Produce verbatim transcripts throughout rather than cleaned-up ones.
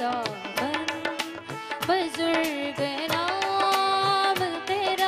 खुदावन बुजुर्ग नाम तेरा।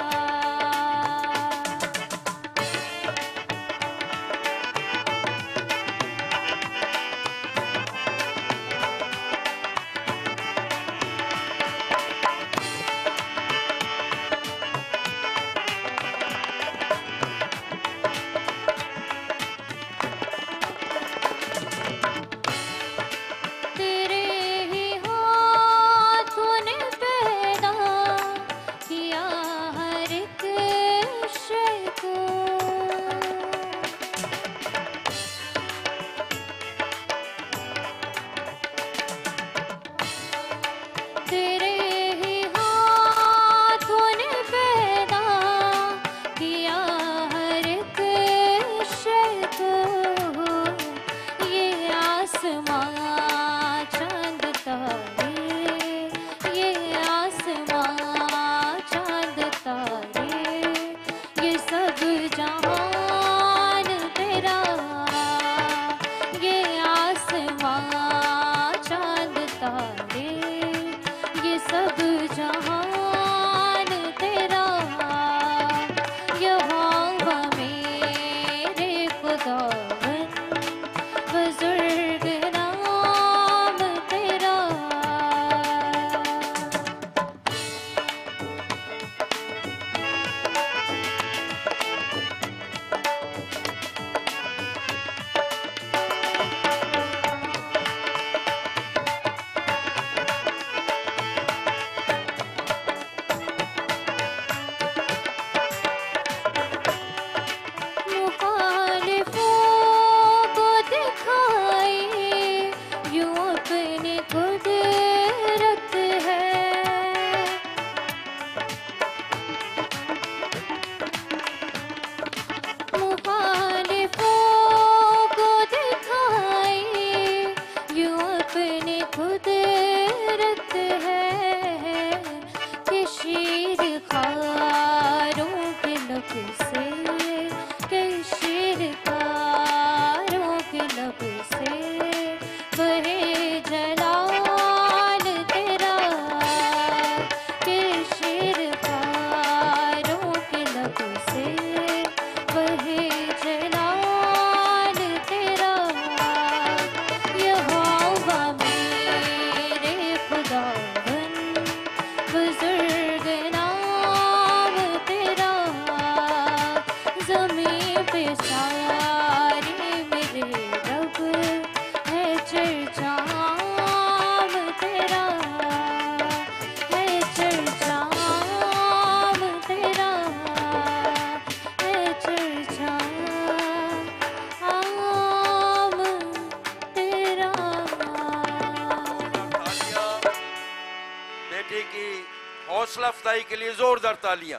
हौसला अफजाई के लिए जोरदार तालियां।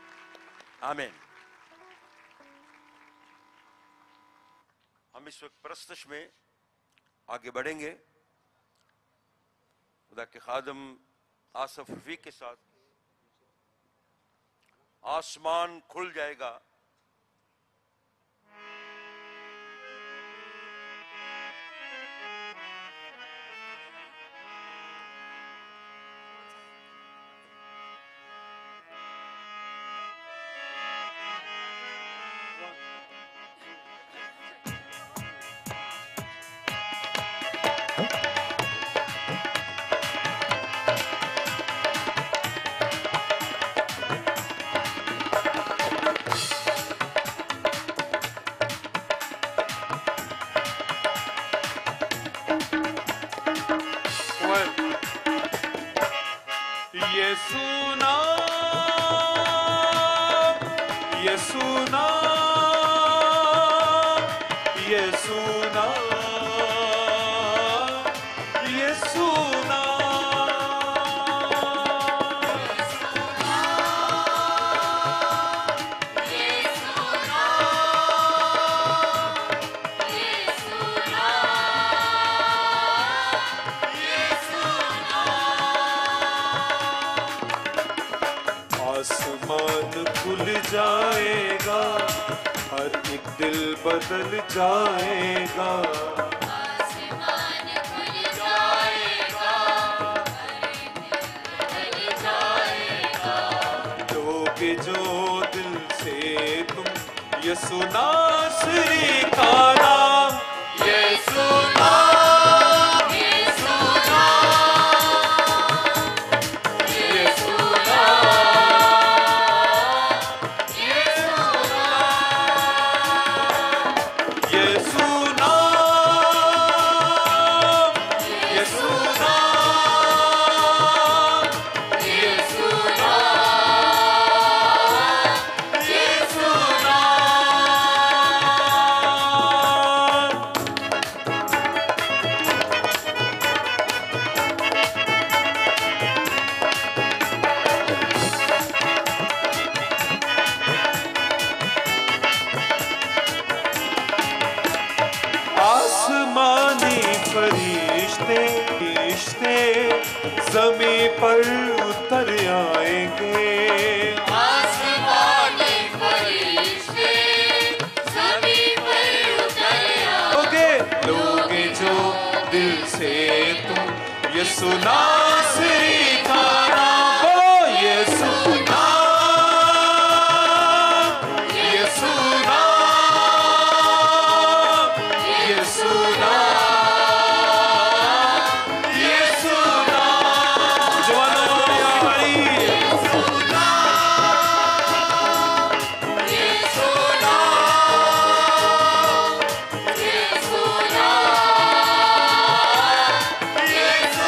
आमीन। हम इस वक्त परस्तश में आगे बढ़ेंगे। खुदा के खादम आसफ रफीक के साथ आसमान खुल जाएगा। बदल जाएगा, आसमान खुल जाएगा, यीशु नासरी का नाम, यीशु नाम, यीशु नाम, यीशु नाम, यीशु नाम, यीशु नाम, यीशु नाम, यीशु नाम, यीशु आसमानी फरिश्ते फरिश्ते ज़मीं पर उतर आएंगे, आसमानी फरिश्ते ज़मीं पर उतर लोगे लोगे जो दिल से तुम यीशु नासरी का नाम बोलो, यीशु नाम, यीशु नाम, यीशु नाम, यीशु नाम, जवानों बोलो या भाई, यीशु नाम, यीशु नाम, यीशु नाम, यीशु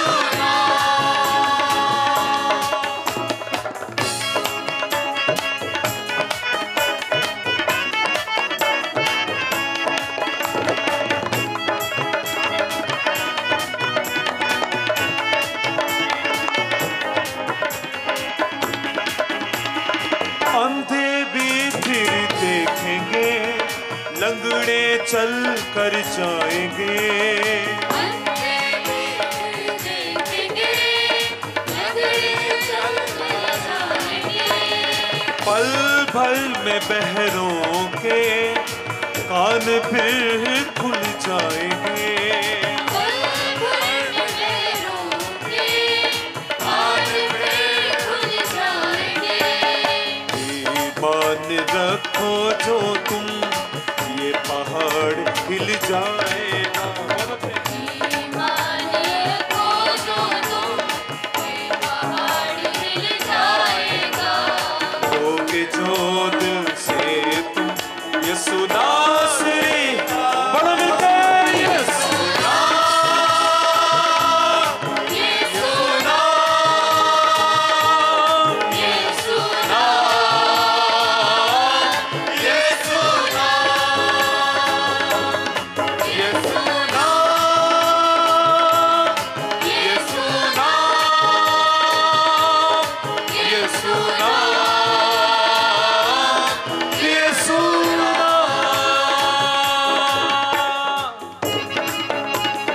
अंधे भी फिर देखेंगे, लंगड़े चल कर जाएंगे, अंधे भी देखेंगे, लंगड़े चल कर जाएंगे, पल भर में बहरों के कान फिर खुल जाएंगे, पल भर में लहरों के कान फिर खुल जाएंगे, ईमान रखो जो तुम ये पहाड़ हिल जाएगा, ईमान रखो जो तुम, ये पहाड़ हिल जाएगा, लोगे जो दिल से तुम यीशु नासरी बड़ा मिलकर यीशु नाम, यीशु नाम, यीशु नाम, यीशु नाम, यीशु नाम, यीशु नाम, यीशु नाम, यीशु नाम।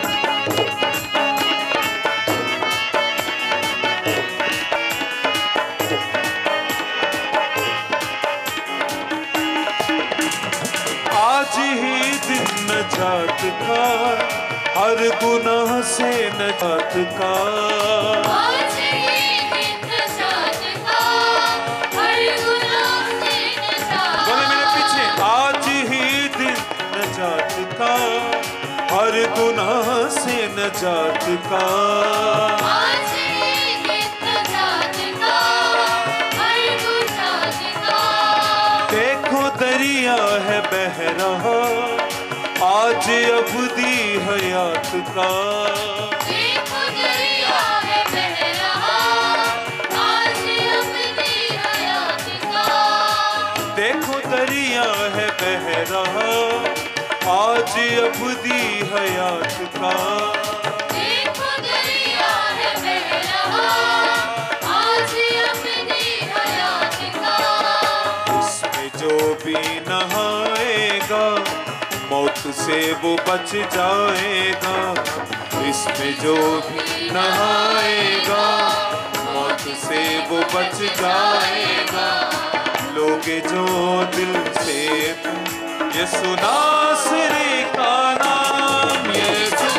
आज ही दिन नजात का, हर गुनाह से नजात का, आज ही दिन नजात का, हर गुनाह से नजात बोले मेरे पीछे, आज ही दिन नजात का, हर गुनाह से नजात का, आज ही दिन नजात का, हर गुनाह का, देखो दरिया है बह रहा, आज अबदी हयात का, देखो दरिया है बह रहा, आज अपनी हयात का, देखो दरिया है बह रहा, आज अबदी हयात का, देखो दरिया है बह रहा, आज अपनी हयात का, उसमें जो भी नहाएगा मौत से वो बच जाएगा, इसमें जो भी नहाएगा मौत से वो बच जाएगा, लोगे जो दिल से तुम यीशु नासरी का नाम, यीशु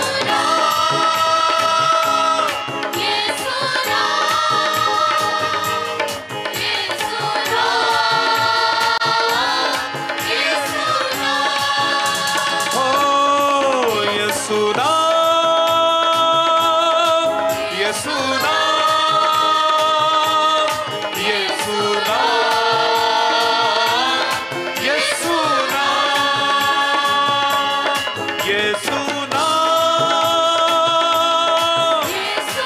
नाम, यीशु नाम, यीशु नाम, यीशु यीशु नाम, यीशु नाम, यीशु नाम, यीशु नाम, यीशु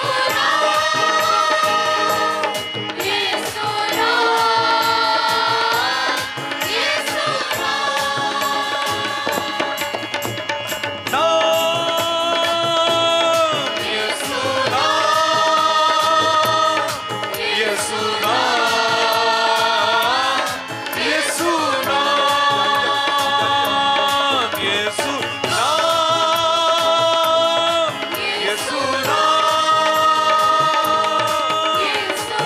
नाम, यीशु नाम, यीशु नाम, यीशु नाम, यीशु नाम, यीशु नाम, यीशु नाम, यीशु नाम, यीशु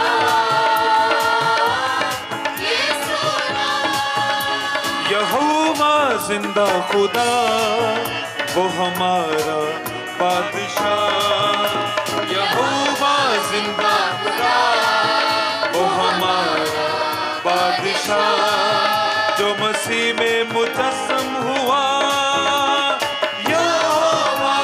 नाम, यीशु नाम। यहोवा जिंदा खुदा वो हमारा बादशाह, यहोवा जिंदा खुदा वो हमारा बादशाह, जो मसीह में मुजस्सम हुआ यहोवा,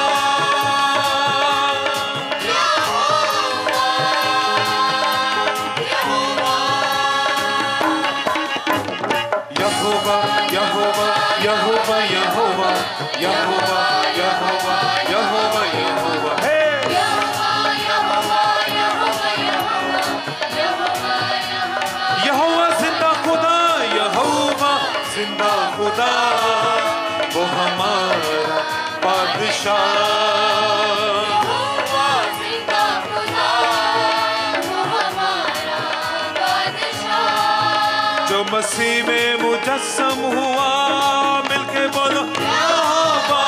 यहोवा, यहोवा, यहोवा, यहोवा, यहोवा, यहोवा, यहोवा, यहोवा, हे यहोवा, यहोवा, यहोवा, यहोवा, यहोवा, यहोवा। यहोवा जिंदा खुदा, यहोवा जिंदा खुदा वो हमारा बादशाह, यहोवा जिंदा खुदा, वो हमारा बादशाह। जो मसीह में मुजस्सम हुआ, मिलके बोलो यहोवा,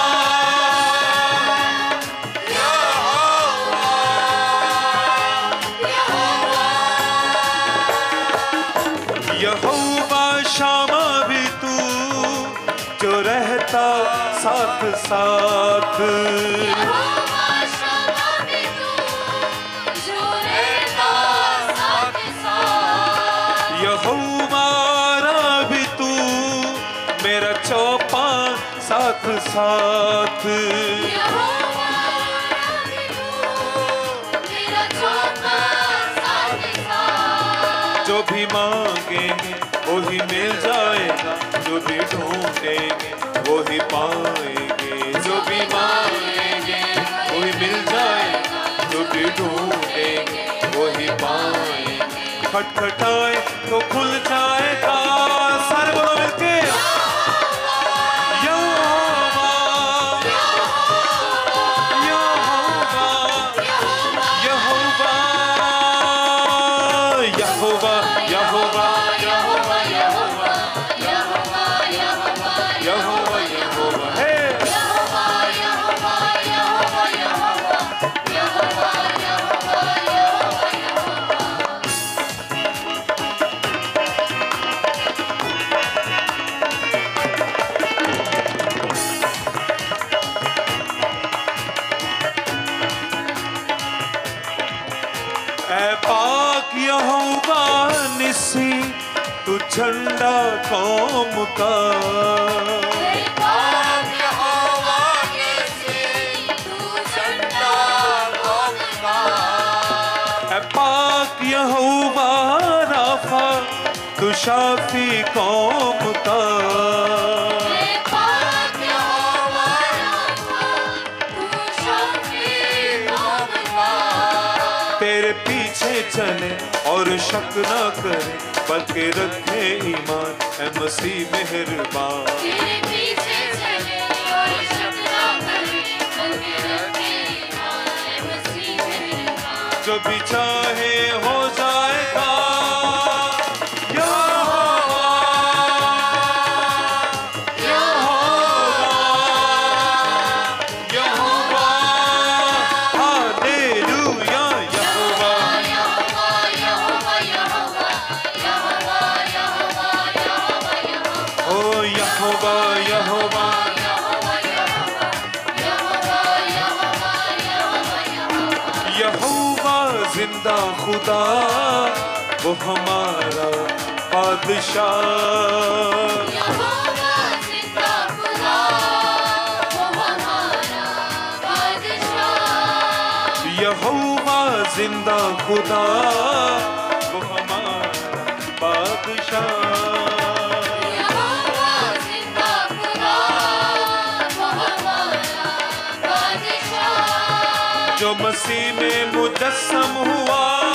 यहोवा शामा भी तू जो रहता साथ साथ, यहोवा शम्मा भी तू, जो रहता साथ साथ। यहोवा रा भी तू मेरा चौपान साथ साथ, यहोवा भी तू, मेरा चौपान साथ साथ। जो भी मांगेंगे वो ही मिल जाएगा, जो भी ढूंढेंगे वो ही पाएंगे, जो भी मांगेंगे वो ही मिल जाएगा, जो भी ढूंढेंगे वो ही पाएंगे, खटखटाए तो खुल जाएगा, सारे बोलो मिलके यहोवा, यहोवा, यहोवा, यहोवा, यहोवा, यहोवा, यहोवा, यहोवा, यहोवा, यहोवा, यहोवा, हे यहोवा, यहोवा, यहोवा, यहोवा, यहोवा, यहोवा, यहोवा, यहोवा। ऐ पाक यहोवा निसी तू झंडा कौम का, हे पाक यहोवा निसी, तू झंडा कौम का। ऐ पाक यहोवा राफा तू शाफी कौम का, हे पाक यहोवा राफा, तू शाफी कौम का। तेरे पीछे चले और शक न करे, बल्कि रखे ईमान ऐ मसीह मेहरबान, तेरे पीछे चले और शक ना करे, बल्कि रखे ईमान ऐ मसीह मेहरबान। जो भी चाहे हो जाएगा यहोवा, यहोवा, यहोवा, हालेलुया, यहोवा, यहोवा, यहोवा, यहोवा, यहोवा, यहोवा, यहोवा, यहोवा। ओ यहोवा, यहोवा, यहोवा, यहोवा, यहोवा, यहोवा, यहोवा, यहोवा। यहोवा जिंदा खुदा वो हमारा बादशाह, यहोवा जिंदा खुदा, वो हमारा बादशाह। यहोवा जिंदा खुदा वो हमारा बादशाह। यहोवा जिंदा खुदा वो हमारा बादशाह। जो मसीह में मुजस्सम हुआ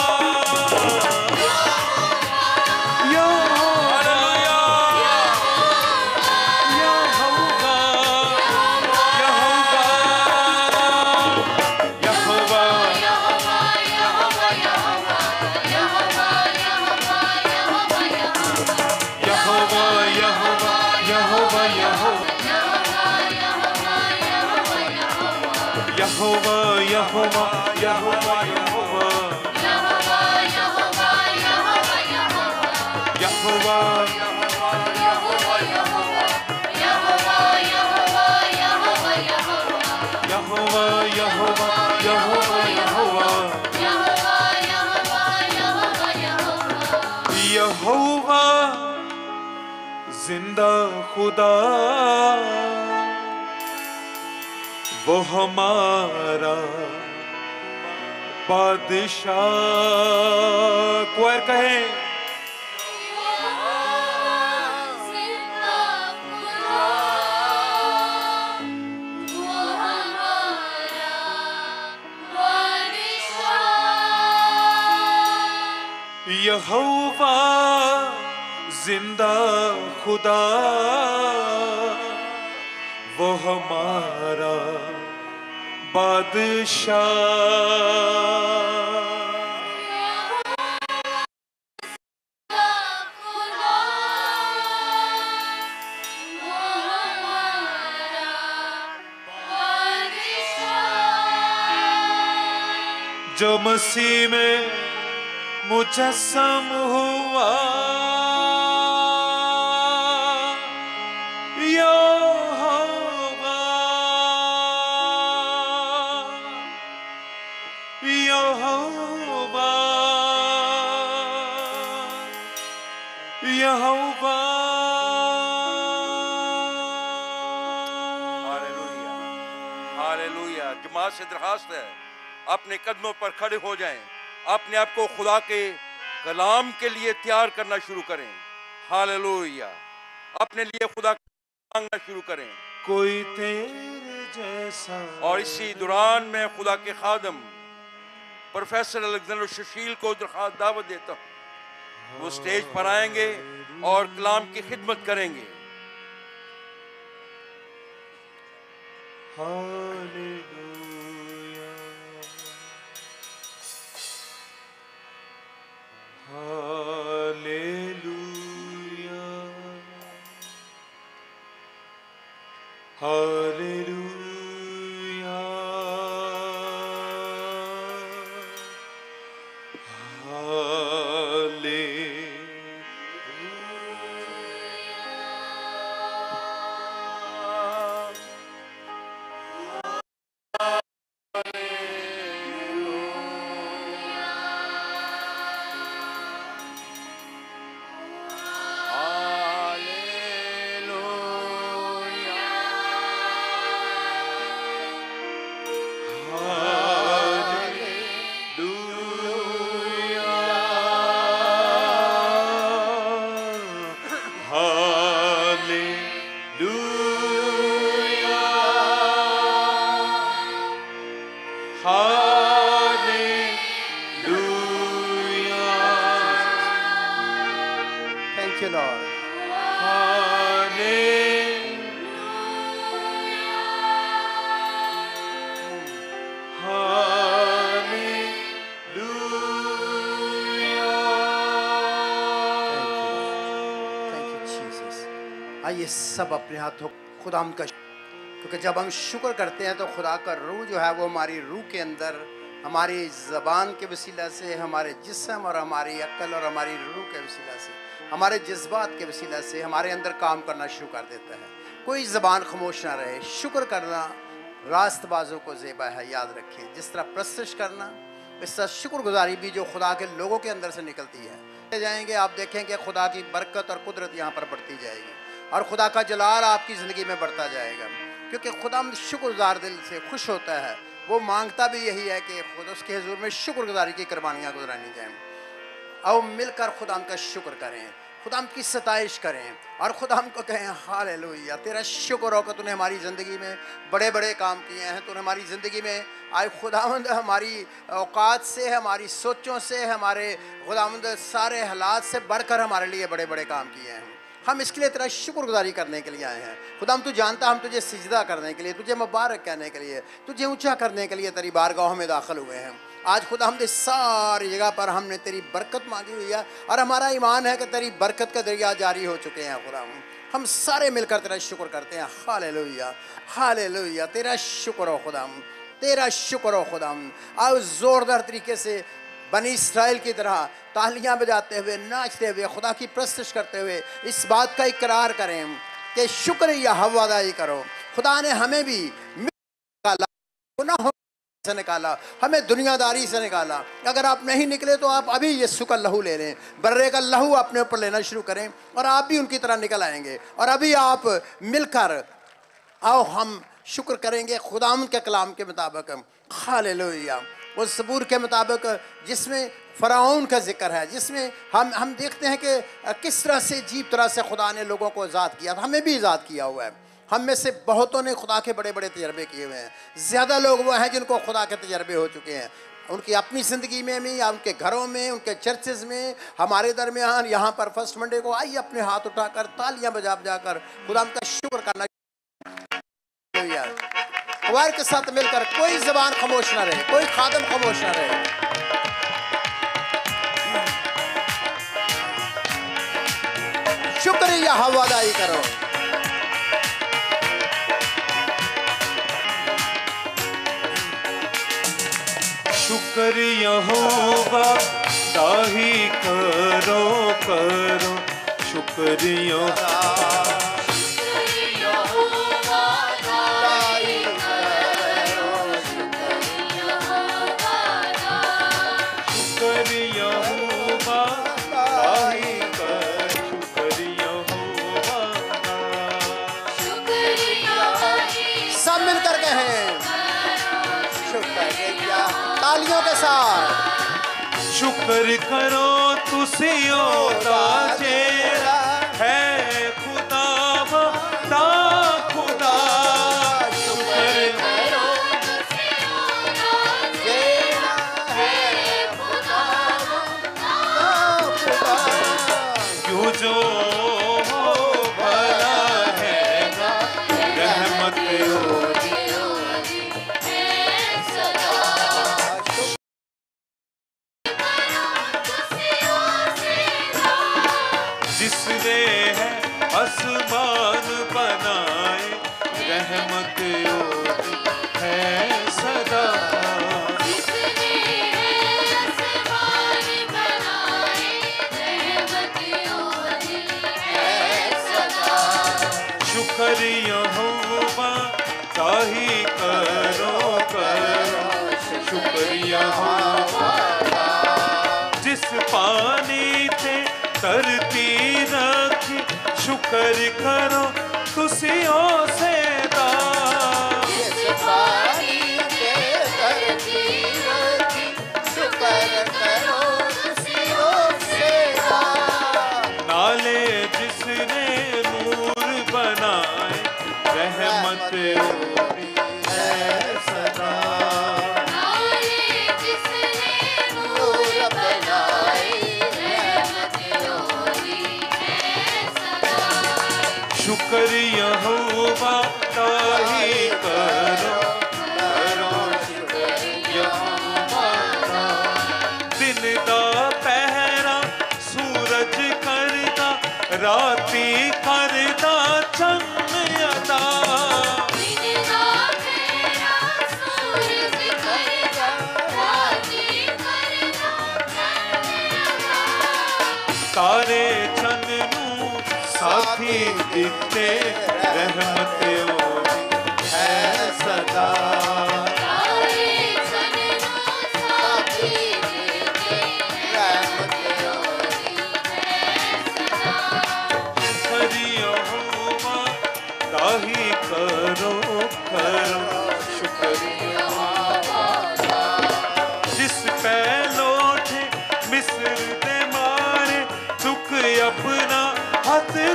यहोवा यहोवा यहोवा यहोवा यहोवा यहोवा यहोवा यहोवा यहोवा जिंदा खुदा वो हमारा बादशाह। क्वायर कहे यहोवा जिंदा खुदा वो हमारा बादशाह। जो मसीह में मुजस्सम हुआ यहोवा यहोवा यहोवा। Hallelujah hallelujah. जमात से दरखास्त है अपने कदमों पर खड़े हो जाएं, अपने आप को खुदा के कलाम के लिए तैयार करना शुरू करें। हालेलुया। अपने लिए खुदा मांगना शुरू करें। कोई तेरे जैसा। और इसी दौरान मैं खुदा के खादम प्रोफेसर अलेक्जेंडर सुशील को दरखास्त दावत देता हूँ, वो स्टेज पर आएंगे और कलाम की खिदमत करेंगे। Hallelujah hallelujah hallelujah Thank you, Lord. Thank you, Jesus. आइए सब अपने हाथों खुदाम का, क्योंकि जब हम शुक्र करते हैं तो खुदा का रूह जो है वो हमारी रूह के अंदर, हमारी ज़बान के वसीला से, हमारे जिस्म और हमारी अक्ल और हमारी रूह के वसीला से, हमारे जज्बात के वसीला से हमारे अंदर काम करना शुरू कर देता है। कोई ज़बान खामोश ना रहे। शुक्र करना रास्तबाजों को ज़ेबा है, याद रखें। जिस तरह प्रस्तश करना, इस तरह शुक्रगुजारी भी जो खुदा के लोगों के अंदर से निकलती है। जाएंगे आप देखेंगे खुदा की बरकत और कुदरत यहाँ पर बढ़ती जाएगी और खुदा का जलाल आपकी ज़िंदगी में बढ़ता जाएगा, क्योंकि खुदा शुक्रगुजार दिल से खुश होता है वो मांगता भी यही है कि खुद उसके हुजूर में शुक्रगुजारी की कुर्बानियाँ गुजरानी जाएं। आओ मिलकर खुदाम का शुक्र करें, खुदाम की सताइश करें और खुदाम को कहें हालेलुया, तेरा शुक्र हो कि तूने हमारी ज़िंदगी में बड़े बड़े काम किए हैं। तूने हमारी ज़िंदगी में आए खुदावंद हमारी औकात से, हमारी सोचों से, हमारे खुदावंद सारे हालात से बढ़कर हमारे लिए बड़े बड़े काम किए हैं। हम इसके लिए तेरा शुक्रगुजारी करने के लिए आए हैं। खुदाम तू जानता, हम तुझे सिजदा करने के लिए, तुझे मुबारक कहने के लिए, तुझे ऊंचा करने के लिए तेरी बारगाह में दाखिल हुए हैं। आज खुदा हमने सारी जगह पर हमने तेरी बरकत मांगी हुई है और हमारा ईमान है कि तेरी बरकत का दरिया जारी हो चुके हैं। खुदा हम सारे मिलकर तेरा शुक्र करते हैं। हालेलुया, हालेलुया, तेरा शुक्र हो खुदाम, तेरा शुक्र हो खुदाम। आओ ज़ोरदार तरीके से बनी इस्राएल की तरह तालियां बजाते हुए, नाचते हुए, खुदा की प्रस्तुत करते हुए इस बात का इकरार करें कि शुक्र या हवादाई करो। खुदा ने हमें भी निकाला, गुनाहों से निकाला, हमें दुनियादारी से निकाला। अगर आप नहीं निकले तो आप अभी यीशु का लहू ले लें, बर्रे का लहू अपने ऊपर लेना शुरू करें और आप भी उनकी तरह निकल आएंगे। और अभी आप मिलकर आओ हम शुक्र करेंगे खुदाम के कलाम के मुताबिक। हालेलुया, उस सबूर के मुताबिक जिसमें फ़िरौन का जिक्र है, जिसमें हम हम देखते हैं कि किस तरह से अजीब तरह से खुदा ने लोगों को आज़ाद किया, हमें भी आज़ाद किया हुआ है। हम में से बहुतों ने खुदा के बड़े बड़े तजर्बे किए हुए हैं। ज़्यादा लोग वो हैं जिनको खुदा के तजर्बे हो चुके हैं, उनकी अपनी ज़िंदगी में भी, या उनके घरों में, उनके चर्चेज़ में, हमारे दरमियान यहाँ पर फर्स्ट मंडे को आइए अपने हाथ उठाकर तालियां बजा बजा कर खुदा का शुक्र करना। वायर के साथ मिलकर कोई ज़बान खामोश ना रहे, कोई खादम खामोश ना रहे। शुक्र या हवादाई करो। शुक्र यहोवा ताही करो करो, शुक्र यहोवा तालियों के साथ शुक्र करो तुसी ओदा जेड़ा है खुदा ता खुदा। शुक्र करो तुसी ओदा जेड़ा है खुदा ता खुदा। क्यों जो भला है रहमत हो आसमान बनाए, रहमत है सदा। जिसने आसमान बनाए, रहमत है सदा। शुक्र यहोवा ताही करो करो, शुक्र यहोवा जिस पानी ते धरती रखी, शुक्र करो तुसी ओसे दा। जिस पानी ते धरती रखी, शुक्र करो तुसी ओसे दा। नाले जिसने नूर बनाए, रहमत है सदा। नाले जिसने नूर बनाए, रहमत है सदा। शुक्र यहोवा ताही करो करो, शुक्र यहोवा। दिन दा पहरा सूरज करदा, राती करदा चंद अदा। दिन दा पहरा सूरज करदा, राती करदा चंद अदा। तारे चंद नू साथी दिते, रहमत है सदा। तारे चंद नू साथी देते, रहमत है सदा। शुक्र यहोवा ताही करो करो, शुक्र यहोवा।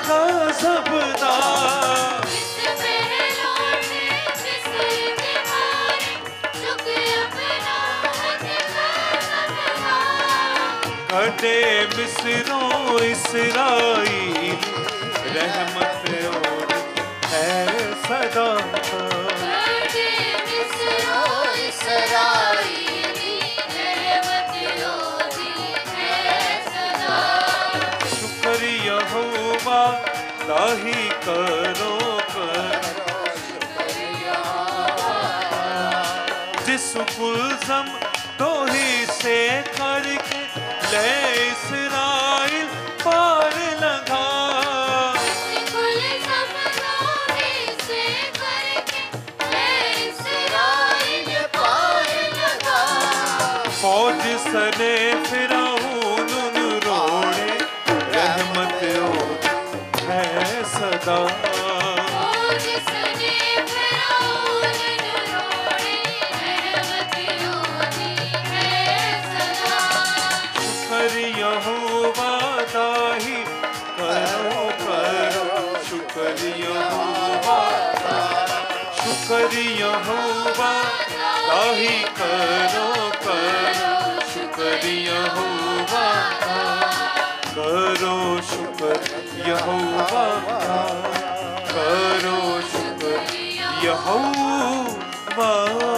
लगा सपना जिस पहलू से जिस दीवारे झुक अपना दिखा सपना कटे मिस्रों इसराइल रहमत और है सदा करके मिस्रो इसराइली रहमत होती है सदा शुक्र यहोवा लाही करो करो जिस कुलसम दोही से करके ले इसराइल पार लगा कुल समझोने से करके ले इसराइल पार लगा फौज सने फिरौन रोड़े रहमत हो है सदा ओ जिसने फिरौन रोड़े रहमत होती है सदा शुक्र यहोवा दाही करो करो शुक्र यहोवा शुक्र यहोवा दाही करो करो शुक्र यहोवा करो शुक्र यहोवा करो शुक्र यहोवा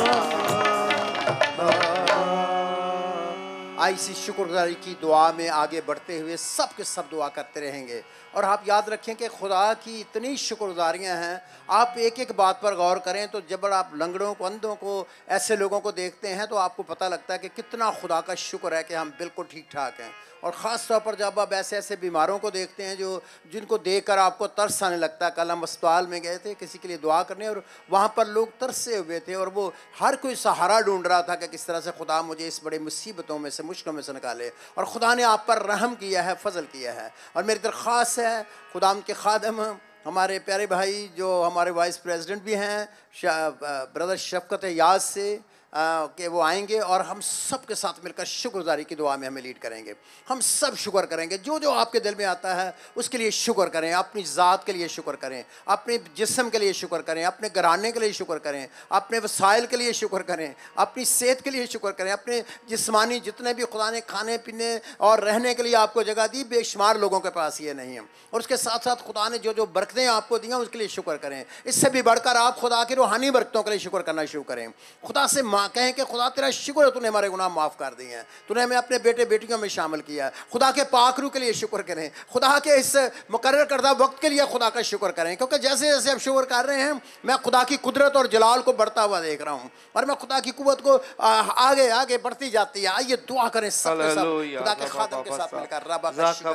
आई इसी शुक्रगुजारी की दुआ में आगे बढ़ते हुए सब के सब दुआ करते रहेंगे। और आप याद रखें कि खुदा की इतनी शुक्रगुजारियाँ हैं, आप एक एक बात पर गौर करें तो जब आप लंगड़ों को, अंधों को, ऐसे लोगों को देखते हैं तो आपको पता लगता है कि कितना खुदा का शुक्र है कि हम बिल्कुल ठीक ठाक हैं। और ख़ास तौर पर जब आप ऐसे ऐसे बीमारों को देखते हैं जो जिनको देखकर आपको तरस आने लगता है। कल हम अस्पताल में गए थे किसी के लिए दुआ करने और वहाँ पर लोग तरसे हुए थे और वो हर कोई सहारा ढूंढ रहा था कि किस तरह से खुदा मुझे इस बड़ी मुसीबतों में से, मुश्किलों में से निकाले। और खुदा ने आप पर रहम किया है, फजल किया है। और मेरी दरख्वास्त है खुदा के खादम हमारे प्यारे भाई जो हमारे वाइस प्रेसिडेंट भी हैं ब्रदर शफकत याद से कि वो आएंगे और हम सब के साथ मिलकर शुक्रगुजारी की दुआ में हमें लीड करेंगे। हम सब शुक्र करेंगे, जो जो आपके दिल में आता है उसके लिए शुक्र करें। अपनी ज़ात के लिए शुक्र करें, अपने जिस्म के लिए शुक्र करें, अपने घराने के लिए शुक्र करें, अपने वसाइल के लिए शुक्र करें, अपनी सेहत के लिए शुक्र करें, अपने जिस्मानी जितने भी खुदा ने खाने पीने और रहने के लिए आपको जगह दी, बेशुमार लोगों के पास ये नहीं है। और उसके साथ साथ खुदा ने जो जो बरकतें आपको दी हैं उसके लिए शुक्र करें। इससे भी बढ़कर आप खुदा की रूहानी बरकतों के लिए शुक्र करना शुरू करें। खुदा से कहें कि खुदा तेरा शुक्र है, तूने हमारे गुनाह माफ़ कर दिए हैं, तूने हमें अपने बेटे बेटियों में शामिल किया है। खुदा के पाकरू के लिए शुक्र करें, खुदा के इस मुकर्रर करदा वक्त के लिए खुदा का शुक्र करें। क्योंकि जैसे जैसे आप शुक्र कर रहे हैं मैं खुदा की कुदरत और जलाल को बढ़ता हुआ देख रहा हूँ और मैं खुदा की कुव्वत को आगे आगे बढ़ती जाती है। आइए दुआ करें सब के सब खुदा के खादम के साथ मिलकर। रबा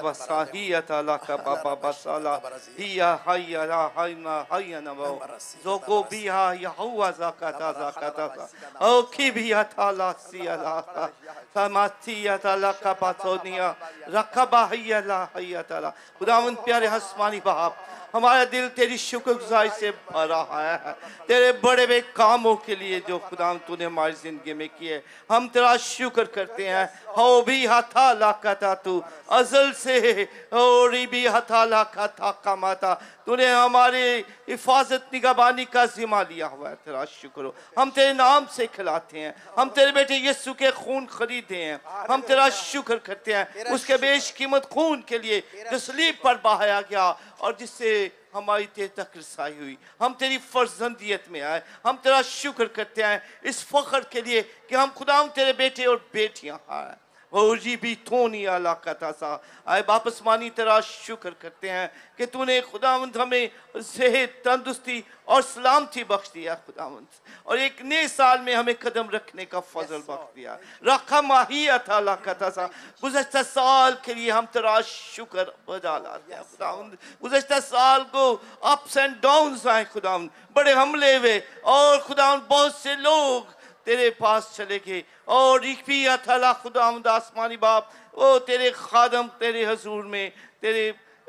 खुदावंद प्यारे आसमानी बाप, हमारा दिल तेरी शुक्रगुजारी से भरा है, तेरे बड़े बड़े कामों के लिए जो खुदा तूने हमारी जिंदगी में किए। हम तेरा शुक्र करते हैं। हो भी हथा लाकता तू अजल से और भी हथा लाकता कमाता, तूने हमारी हिफाजत निगहबानी का जिम्मा लिया हुआ है। तेरा शुक्र हो। हम तेरे नाम से खिलाते हैं, हम तेरे बेटे यीशु के खून खरीदे हैं। हम तेरा शुक्र करते हैं उसके बेशकीमत खून के लिए जो सलीब पर बहाया गया और जिससे हमारी तेरे तक रसाई हुई। हम तेरी फर्जंदियत में आए। हम तेरा शुक्र करते हैं इस फख्र के लिए कि हम खुदा तेरे बेटे और बेटियां हैं। और जी भी थोनी आला कथा सा आए वापस मानी तेरा शुक्र करते हैं कि तूने खुदावंद हमें सेहत, तंदुरुस्ती और सलामती बख्श दिया खुदावंद, और एक नए साल में हमें कदम रखने का फजल बख्श दिया। रखा माहियत आला कथा सा गुज़श्ता साल के लिए हम तेरा शुक्र बजा लाते हैं खुदावंद। गुज़श्ता साल को अप्स एंड डाउन्स आए खुदावंद, बड़े हमले हुए और खुदावंद बहुत से लोग तेरे पास चले गए और इकफियत अला खुदावंद आसमानी बाप, ओ तेरे खादम तेरे हजूर में तेरे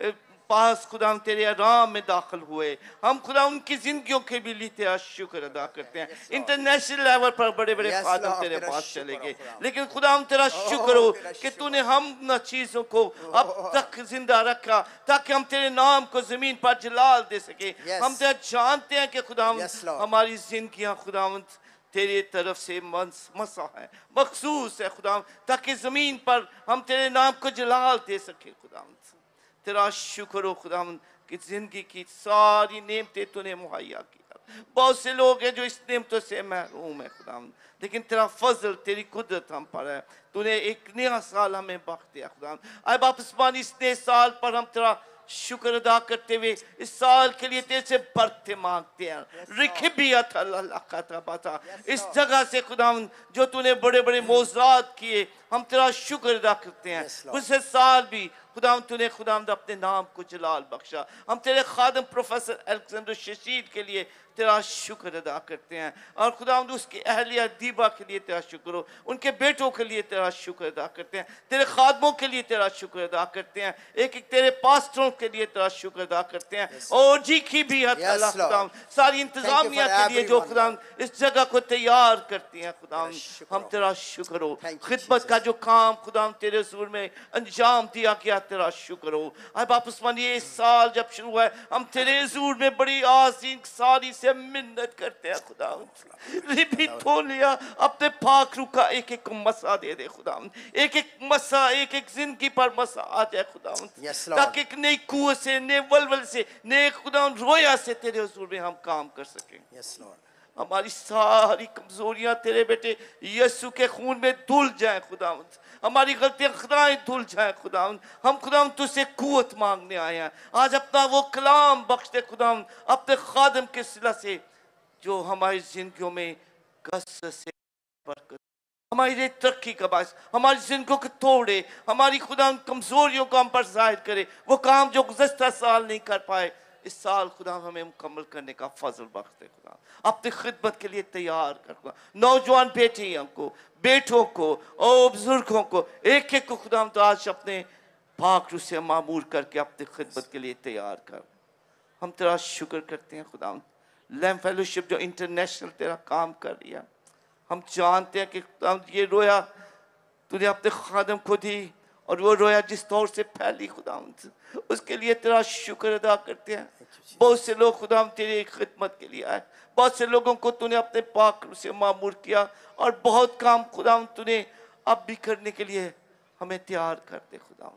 पास खुदा तेरे आराम में दाखिल हुए, हम खुदा उनकी जिंदगियों के भी लिए तेरा शुक्र अदा करते हैं। इंटरनेशनल लेवल पर बड़े बड़े Yes, खादम Lord, तेरे तेरा पास शुक्र चले हो गए, खुदा। लेकिन खुदा हम तेरा शुक्र हो तेरा कि शुक्र तूने हम न चीजों को अब तक जिंदा रखा ताकि हम तेरे नाम को जमीन पर जलाल दे सके। Yes. हम तेरा जानते हैं कि खुदा Yes, Lord. हमारी जिंदगियां खुदावंत तेरे तरफ से मस- मसा है, मखसूस है खुदा, ताकि जमीन पर हम तेरे नाम को जलाल दे सके। खुदा तेरा शुक्र हो खुदा कि जिंदगी की सारी नेमतें तूने मुहैया किया। बहुत से लोग हैं जो इस नेमतों से महरूम है खुदा, लेकिन तेरा फजल तेरी कुदरत हम पर है। तूने एक नया साल हमें बख्श दिया खुदा। अब आप इस इस नए साल पर हम तेरा शुक्र अदा करते हुए इस साल के लिए तेरे से बरकतें मांगते हैं। रिखबियत अल्लाह का तबाता इस जगह से खुदा जो तूने बड़े बड़े मौजूदात किए, हम तेरा शुक्र अदा करते हैं। Yes, Lord. गुज़श्ता साल भी खुदा तूने खुदा अपने नाम को जलाल बख्शा। हम तेरे खादम प्रोफेसर अलेक्जेंडर शशीद के लिए तेरा शुक्र अदा करते हैं, और खुदा उसकी अहलिया दीबा के लिए तेरा शुक्र हो, उनके बेटों के लिए तेरा शुक्र अदा करते हैं, तेरे खादमों के लिए तेरा शुक्र अदा करते हैं, एक एक तेरे पास्टरों के लिए तेरा शुक्र अदा करते हैं। और जी की भी हद Yes, अल्लाह Lord. खुदा सारी इंतजामिया for के लिए जो everyone, खुदा Lord. इस जगह को तैयार करती हैं खुदा, तेरा शुक्र हम हो। तेरा शुक्र हो। Thank you, खिदमत का Jesus. जो काम खुदा तेरे हुजूर में अंजाम दिया गया, तेरा शुक्र हो। अब वापस मान ये साल जब शुरू है, हम तेरे हुजूर में बड़ी आजीम सारी से मिन्नत करते हैं खुदा, रिबी तोलिया अपने पाक रूह का एक एक मसा दे दे खुदा, एक एक मसा एक एक जिंदगी पर मसा आ जाए खुदा, Yes, Lord. ताकि एक नई कुवत से, नए वलवल से, नए खुदा रोया से तेरे हुजूर में हम काम कर सकें। Yes, Lord. हमारी सारी कमजोरियां तेरे बेटे यीशु के खून में धुल जाएं खुदा, हमारी गलतियां खुदाएं धुल जाएं खुदा, हम खुदा तुझसे कुवत मांगने आए हैं। आज अपना वो कलाम बख्श दे खुदा, अपने खादम के सिला से जो हमारी जिंदगियों में कसरत से बरकत, हमारी तरक्की का बायस, हमारी जिंदगियों को तोड़े, हमारी खुदा कमजोरियों को हम पर जाहिर करे। वो काम जो गुज़श्ता साल नहीं कर पाए, इस साल खुदा हमें मुकम्मल करने का फजल बख्श दे खुदा, अपनी खिदमत के लिए तैयार कर खुदा। नौजवान बेटियों को, बेटों को और बुजुर्गों को, एक एक को खुदा तो आज अपने पाक रूह से मामूर करके अपनी खिदमत के लिए तैयार कर। हम तेरा शुक्र करते हैं खुदा, लैम्प फेलोशिप जो इंटरनेशनल तेरा काम कर रही है, हम जानते हैं कि खुदा ये रोया तूने अपने खादम को दी, और वो रोया जिस तौर से फैली खुदा, उसके लिए तेरा शुक्र अदा करते हैं। बहुत से लोग खुदा तेरी खिदमत के लिए आए, बहुत से लोगों को तूने अपने पाक रूह से मामूर किया, और बहुत काम खुदा तूने अब भी करने के लिए हमें तैयार कर दे खुदा।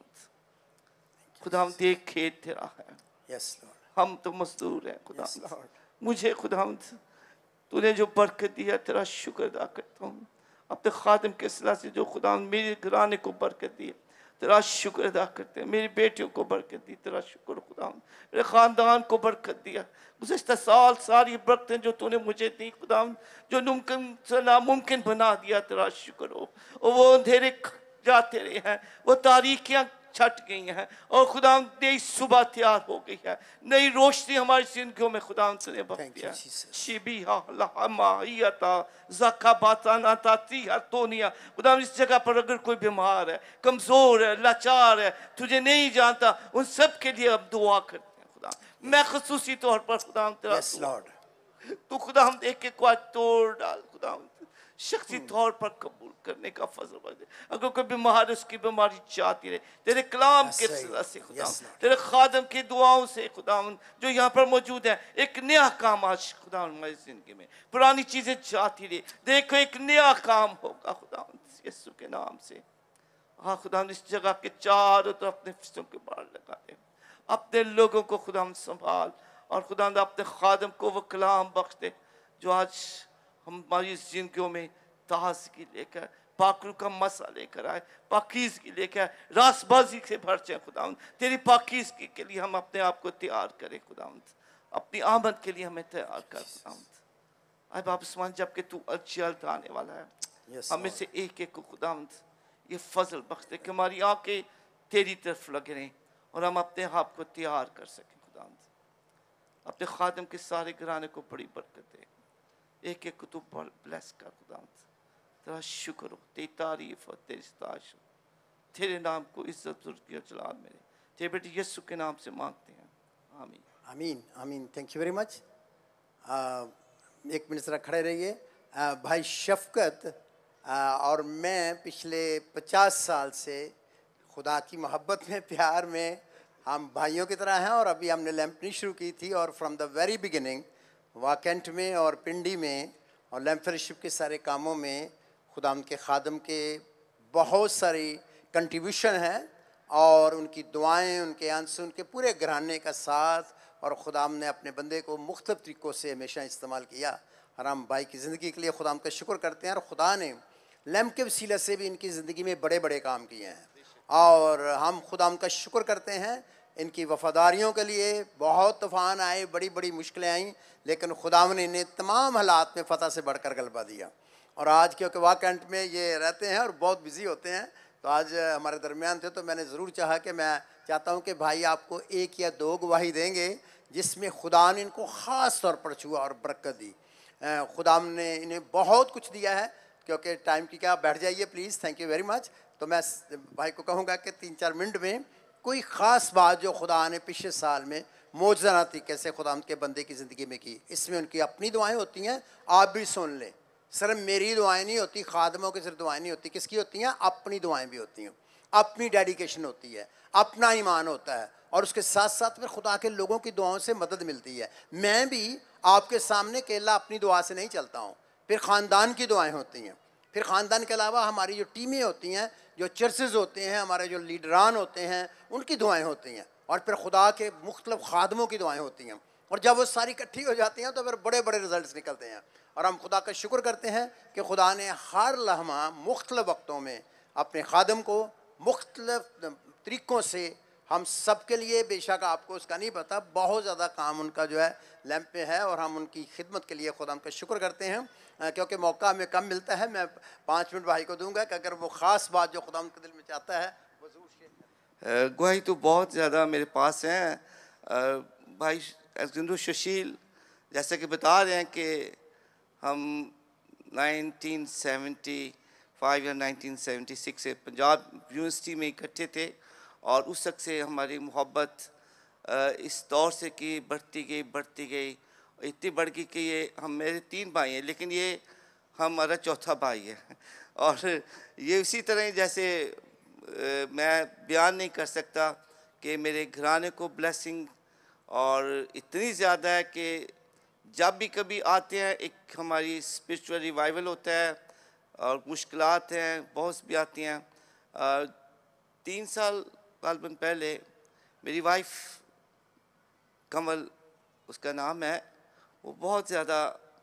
खुदा देख खेत तेरा है, Yes, Lord. हम तो मजदूर हैं खुदा। Yes, Lord. मुझे खुदा तूने जो बरकत दिया तेरा शुक्र अदा करता हूँ। अपने खादिम के सिला से जो खुदा मेरे घराने को बरकत दी, तेरा शुक्र अदा करते हैं। मेरी बेटियों को बरकत दी, तेरा शुक्र खुदा। मेरे ख़ानदान को बरकत दिया। गुज़श्ता साल सारी बरकतें जो तूने मुझे दी खुदा, जो मुमकिन से नामुमकिन बना दिया, तेरा शुक्र हो। और वो अंधेरे जाते रहे हैं, वो तारीकियाँ छट गई हैं, और खुदा नई सुबह तैयार हो गई है, नई रोशनी हमारी जिंदगियों में खुदा ने बख्श Thank you, दिया। Jesus. शिबिहा लहमायता ज़काबाताना तातिया तोनिया। खुदा इस जगह पर अगर कोई बीमार है, कमजोर है, लाचार है, तुझे नहीं जानता, उन सब के लिए अब दुआ करते हैं खुदा। मैं खसूसी तौर पर खुदा तेरा Yes, Lord. तू खुदा हम एक एक को तोड़ डाल खुदा, शख्सी तौर पर कबूल करने का फजल बख्श दे। अगर कोई बीमार है, उसकी बीमारी चाहती रहे तेरे कलाम Yes, के right. सिला से खुदा, Yes, Lord. तेरे खादम की दुआओं से खुदा जो यहाँ पर मौजूद है, एक नया काम आज खुदा हमारी जिंदगी में, पुरानी चीजें जाती रहे, देखो एक नया काम होगा खुदा यीशु के नाम से। हाँ खुदा इस जगह के चारों तरफ अपने फिसों के बाहर लगा दे, अपने लोगों को खुदा संभाल, और खुदा अपने खादम को वो कलाम बख्श दे जो आज हमारी जिंदगियों में ताज़गी लेकर, पाकरू का मसा लेकर आए, पाकीज़गी लेकर आए, रासबाजी से भर जाए खुदा। तेरी पाकीज़गी के लिए हम अपने आप को तैयार करें खुदा, अपनी आमद के लिए हमें तैयार कर खुदा। अब आप उस्मान जबकि तू जल्द आने वाला है, Yes, हमें Lord. से एक एक को खुदा ये फजल बख्श दे कि हमारी आंखें तेरी तरफ लगे रहें, और हम अपने आप को तैयार कर सकें खुदा। अपने खादम के सारे घराने को बड़ी बरकत दे, एक एक को तू ब्लेस कर खुदा। तेरा शुक्र हो, तेरी तारीफ हो, तेरी सताइश हो, तेरे नाम को इज्जत और जलाल मेरे तेरे बेटे यीशु के नाम से मांगते हैं, आमीन। आमीन आमीन। Thank you very much. एक मिनट ज़रा खड़े रहिए। आ, भाई शफकत आ, और मैं पिछले पचास साल से खुदा की मोहब्बत में, प्यार में हम भाइयों की तरह हैं। और अभी हमने लैंपनी शुरू की थी और फ्रॉम द वेरी बिगिनिंग वाकेंट में और पिंडी में और लैंप फेलोशिप के सारे कामों में खुदा के खादम के बहुत सारी कंट्रीब्यूशन है और उनकी दुआएं, उनके आंसू, उनके पूरे घराने का साथ। और खुदाम ने अपने बंदे को मुख्तलिफ तरीक़ों से हमेशा इस्तेमाल किया और हम भाई की ज़िंदगी के लिए खुदाम का शुक्र करते हैं। और खुदा ने लैंप के वसीले से भी इनकी ज़िंदगी में बड़े बड़े काम किए हैं और हम खुदाम का शुक्र करते हैं इनकी वफ़ादारियों के लिए। बहुत तूफ़ान आए, बड़ी बड़ी मुश्किलें आईं, लेकिन खुदाम ने इन्हें तमाम हालात में फ़तह से बढ़कर गलबा दिया। और आज क्योंकि वाह कैंट में ये रहते हैं और बहुत बिज़ी होते हैं, तो आज हमारे दरमियान थे, तो मैंने ज़रूर चाहा कि मैं चाहता हूँ कि भाई आपको एक या दो गवाही देंगे जिसमें खुदा ने इनको ख़ास तौर पर छुआ और बरकत दी। खुदा ने इन्हें बहुत कुछ दिया है। क्योंकि टाइम की क्या, बैठ जाइए please, thank you very much. तो मैं भाई को कहूँगा कि तीन चार मिनट में कोई ख़ास बात जो खुदा ने पिछले साल में मौजज़ाना तरीके से खुदा के बंदे की ज़िंदगी में की, इसमें उनकी अपनी दुआएं होती हैं, आप भी सुन लें। सिर्फ मेरी दुआएं नहीं होती, खादमों की सिर्फ दुआएं नहीं होती, किसकी होती हैं? अपनी दुआएं भी होती हैं, अपनी डेडिकेशन होती है, अपना ईमान होता है और उसके साथ साथ फिर खुदा के लोगों की दुआओं से मदद मिलती है। मैं भी आपके सामने अकेला अपनी दुआ से नहीं चलता हूँ, फिर ख़ानदान की दुआएं होती हैं, फिर ख़ानदान के अलावा हमारी जो टीमें होती हैं, जो चर्चेज़ होते हैं, हमारे जो लीडरान होते हैं, उनकी दुआएं होती हैं और फिर खुदा के मुख्तलिफ खादमों की दुआएं होती हैं। और जब वो सारी इकट्ठी हो जाती हैं तो फिर बड़े बड़े रिजल्ट्स निकलते हैं। और हम खुदा का शुक्र करते हैं कि खुदा ने हर लम्हा मुख्तलिफ वक्तों में अपने खादम को मुख्तलिफ तरीक़ों से हम सब के लिए, बेशक आपको उसका नहीं पता, बहुत ज़्यादा काम उनका जो है लैंप पे है और हम उनकी खिदमत के लिए खुदा का शुक्र करते हैं। क्योंकि मौका हमें कम मिलता है, मैं पाँच मिनट भाई को दूंगा कि अगर वो ख़ास बात जो खुदा उनके दिल में चाहता है वो ज़रूर शेयर करें। गवाही तो बहुत ज़्यादा मेरे पास हैं। भाई अजगंदू सुशील जैसे कि बता रहे हैं कि हम नाइनटीन सेवेंटी फाइव या नाइनटीन सेवेंटी सिक्स से पंजाब यूनिवर्सिटी में इकट्ठे थे और उस वक्त से हमारी मोहब्बत इस दौर से कि बढ़ती गई बढ़ती गई इतनी बढ़ गई कि ये हम मेरे तीन भाई हैं, लेकिन ये हमारा चौथा भाई है। और ये उसी तरह जैसे मैं बयान नहीं कर सकता कि मेरे घराने को ब्लेसिंग और इतनी ज़्यादा है कि जब भी कभी आते हैं एक हमारी स्पिरिचुअल रिवाइवल होता है और मुश्किलात हैं बहुत भी आती हैं। तीन साल गालबन पहले मेरी वाइफ कमल उसका नाम है, वो बहुत ज़्यादा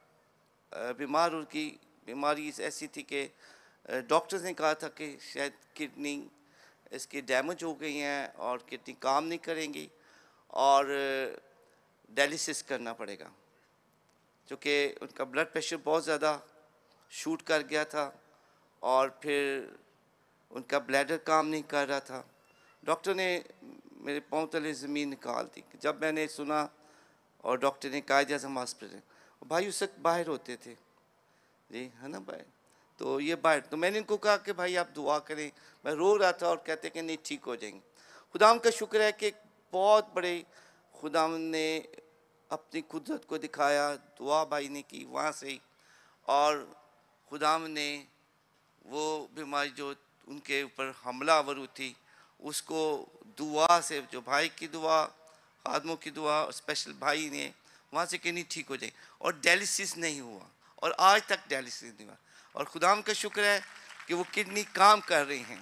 बीमार, उनकी बीमारी ऐसी थी कि डॉक्टर्स ने कहा था कि शायद किडनी इसकी डैमेज हो गई हैं और किडनी काम नहीं करेंगी और डायलिसिस करना पड़ेगा, क्योंकि उनका ब्लड प्रेशर बहुत ज़्यादा शूट कर गया था और फिर उनका ब्लैडर काम नहीं कर रहा था। डॉक्टर ने मेरे पाँव तले ज़मीन निकाल दी। जब मैंने सुना और डॉक्टर ने कहा जैसे हम हॉस्पिटल, भाई उस वक्त बाहर होते थे जी, है ना भाई, तो ये बाहर, तो मैंने इनको कहा कि भाई आप दुआ करें। मैं रो रहा था और कहते कि नहीं ठीक हो जाएंगे। खुदाम का शुक्र है कि बहुत बड़े खुदाम ने अपनी कुदरत को दिखाया, दुआ भाई ने की वहाँ से ही, और खुदाम ने वो बीमारी जो उनके ऊपर हमलावर हुई थी उसको दुआ से, जो भाई की दुआ, आदमों की दुआ, स्पेशल भाई ने वहाँ से कि नहीं ठीक हो जाए, और डायलिसिस नहीं हुआ और आज तक डायलिसिस नहीं हुआ। और खुदाम का शुक्र है कि वो किडनी काम कर रही हैं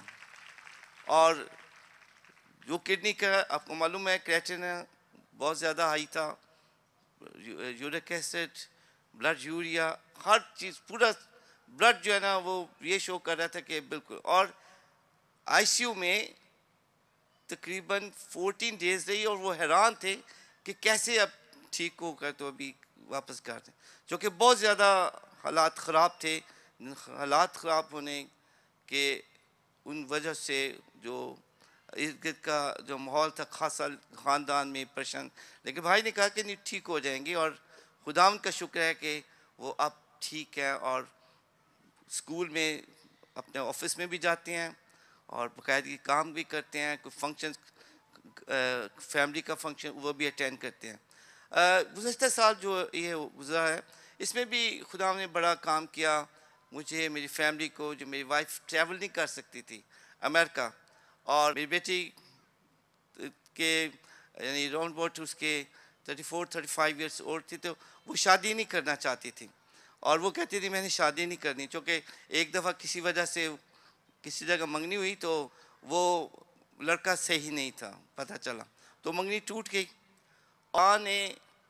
और जो किडनी का आपको मालूम है क्रिएटिनिन बहुत ज़्यादा हाई था, यूरिक एसिड, ब्लड यूरिया, हर चीज़, पूरा ब्लड जो है ना वो ये शो कर रहा था कि बिल्कुल। और आईसीयू में तकरीबन चौदह डेज रही और वो हैरान थे कि कैसे अब ठीक होकर तो अभी वापस घर थे, जो कि बहुत ज़्यादा हालात ख़राब थे। हालात ख़राब होने के उन वजह से जो इर्द गिर्द का जो माहौल था खासा ख़ानदान में परेशान, लेकिन भाई ने कहा कि नहीं ठीक हो जाएंगे और खुदावंद का शुक्र है कि वो अब ठीक है और स्कूल में अपने ऑफिस में भी जाते हैं और बाकायदगी काम भी करते हैं। कोई फंक्शन फैमिली का फंक्शन वो भी अटेंड करते हैं। गुज़श्ता साल जो ये गुज़रा है इसमें भी खुदा ने बड़ा काम किया। मुझे, मेरी फैमिली को, जो मेरी वाइफ ट्रैवल नहीं कर सकती थी अमेरिका, और मेरी बेटी के यानी राउंड अबाउट उसके thirty four thirty five years old थी, तो वो शादी नहीं करना चाहती थी। और वो कहती थी मैंने शादी नहीं करनी, क्योंकि एक दफ़ा किसी वजह से किसी जगह मंगनी हुई तो वो लड़का सही नहीं था, पता चला, तो मंगनी टूट गई। और ने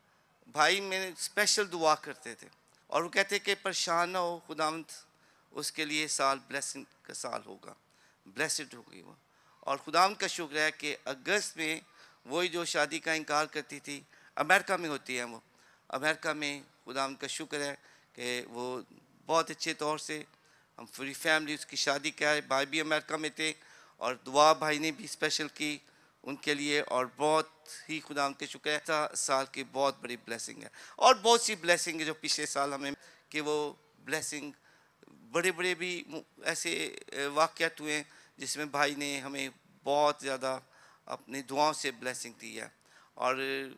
भाई में स्पेशल दुआ करते थे और वो कहते कि परेशान ना हो, खुदावंद उसके लिए साल ब्लेसिंग का साल होगा, ब्लेसड होगी वो। और खुदावंद का शुक्र है कि अगस्त में वही जो शादी का इनकार करती थी, अमेरिका में होती है वो, अमेरिका में खुदावंद का शुक्र है कि वो बहुत अच्छे तौर से हम पूरी फैमिली उसकी शादी क्या है, भाई भी अमेरिका में थे और दुआ भाई ने भी स्पेशल की उनके लिए, और बहुत ही खुदा उनके शुक्र है साल की बहुत बड़ी ब्लेसिंग है। और बहुत सी ब्लेसिंग है जो पिछले साल हमें कि वो ब्लेसिंग बड़े बड़े भी ऐसे वाक़यात हुए जिसमें भाई ने हमें बहुत ज़्यादा अपनी दुआओं से ब्लेसिंग दी है। और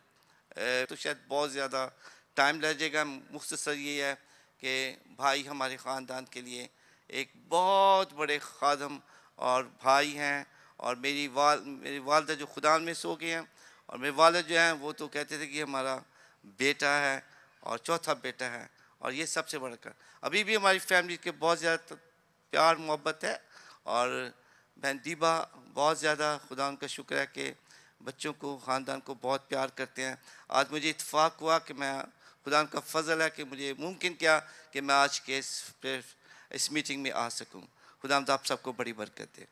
तो शायद बहुत ज़्यादा टाइम लग जाएगा, मुख्तसर ये है कि भाई हमारे ख़ानदान के लिए एक बहुत बड़े खादम और भाई हैं। और मेरी वाल मेरी वालदा जो खुदा में सो गए हैं, और मेरे वालिद जो हैं वो तो कहते थे कि हमारा बेटा है और चौथा बेटा है, और ये सबसे बड़ा कर। अभी भी हमारी फैमिली के बहुत ज़्यादा प्यार मोहब्बत है, और बहन दीबा बहुत ज़्यादा खुदा उनका शुक्र है कि बच्चों को, ख़ानदान को बहुत प्यार करते हैं। आज मुझे इत्तेफाक हुआ कि मैं, खुदा उनका फ़ज़ल है कि मुझे मुमकिन क्या कि मैं आज के इस, इस मीटिंग में आ सकूँ। खुदा आप सबको बड़ी बरकत दे।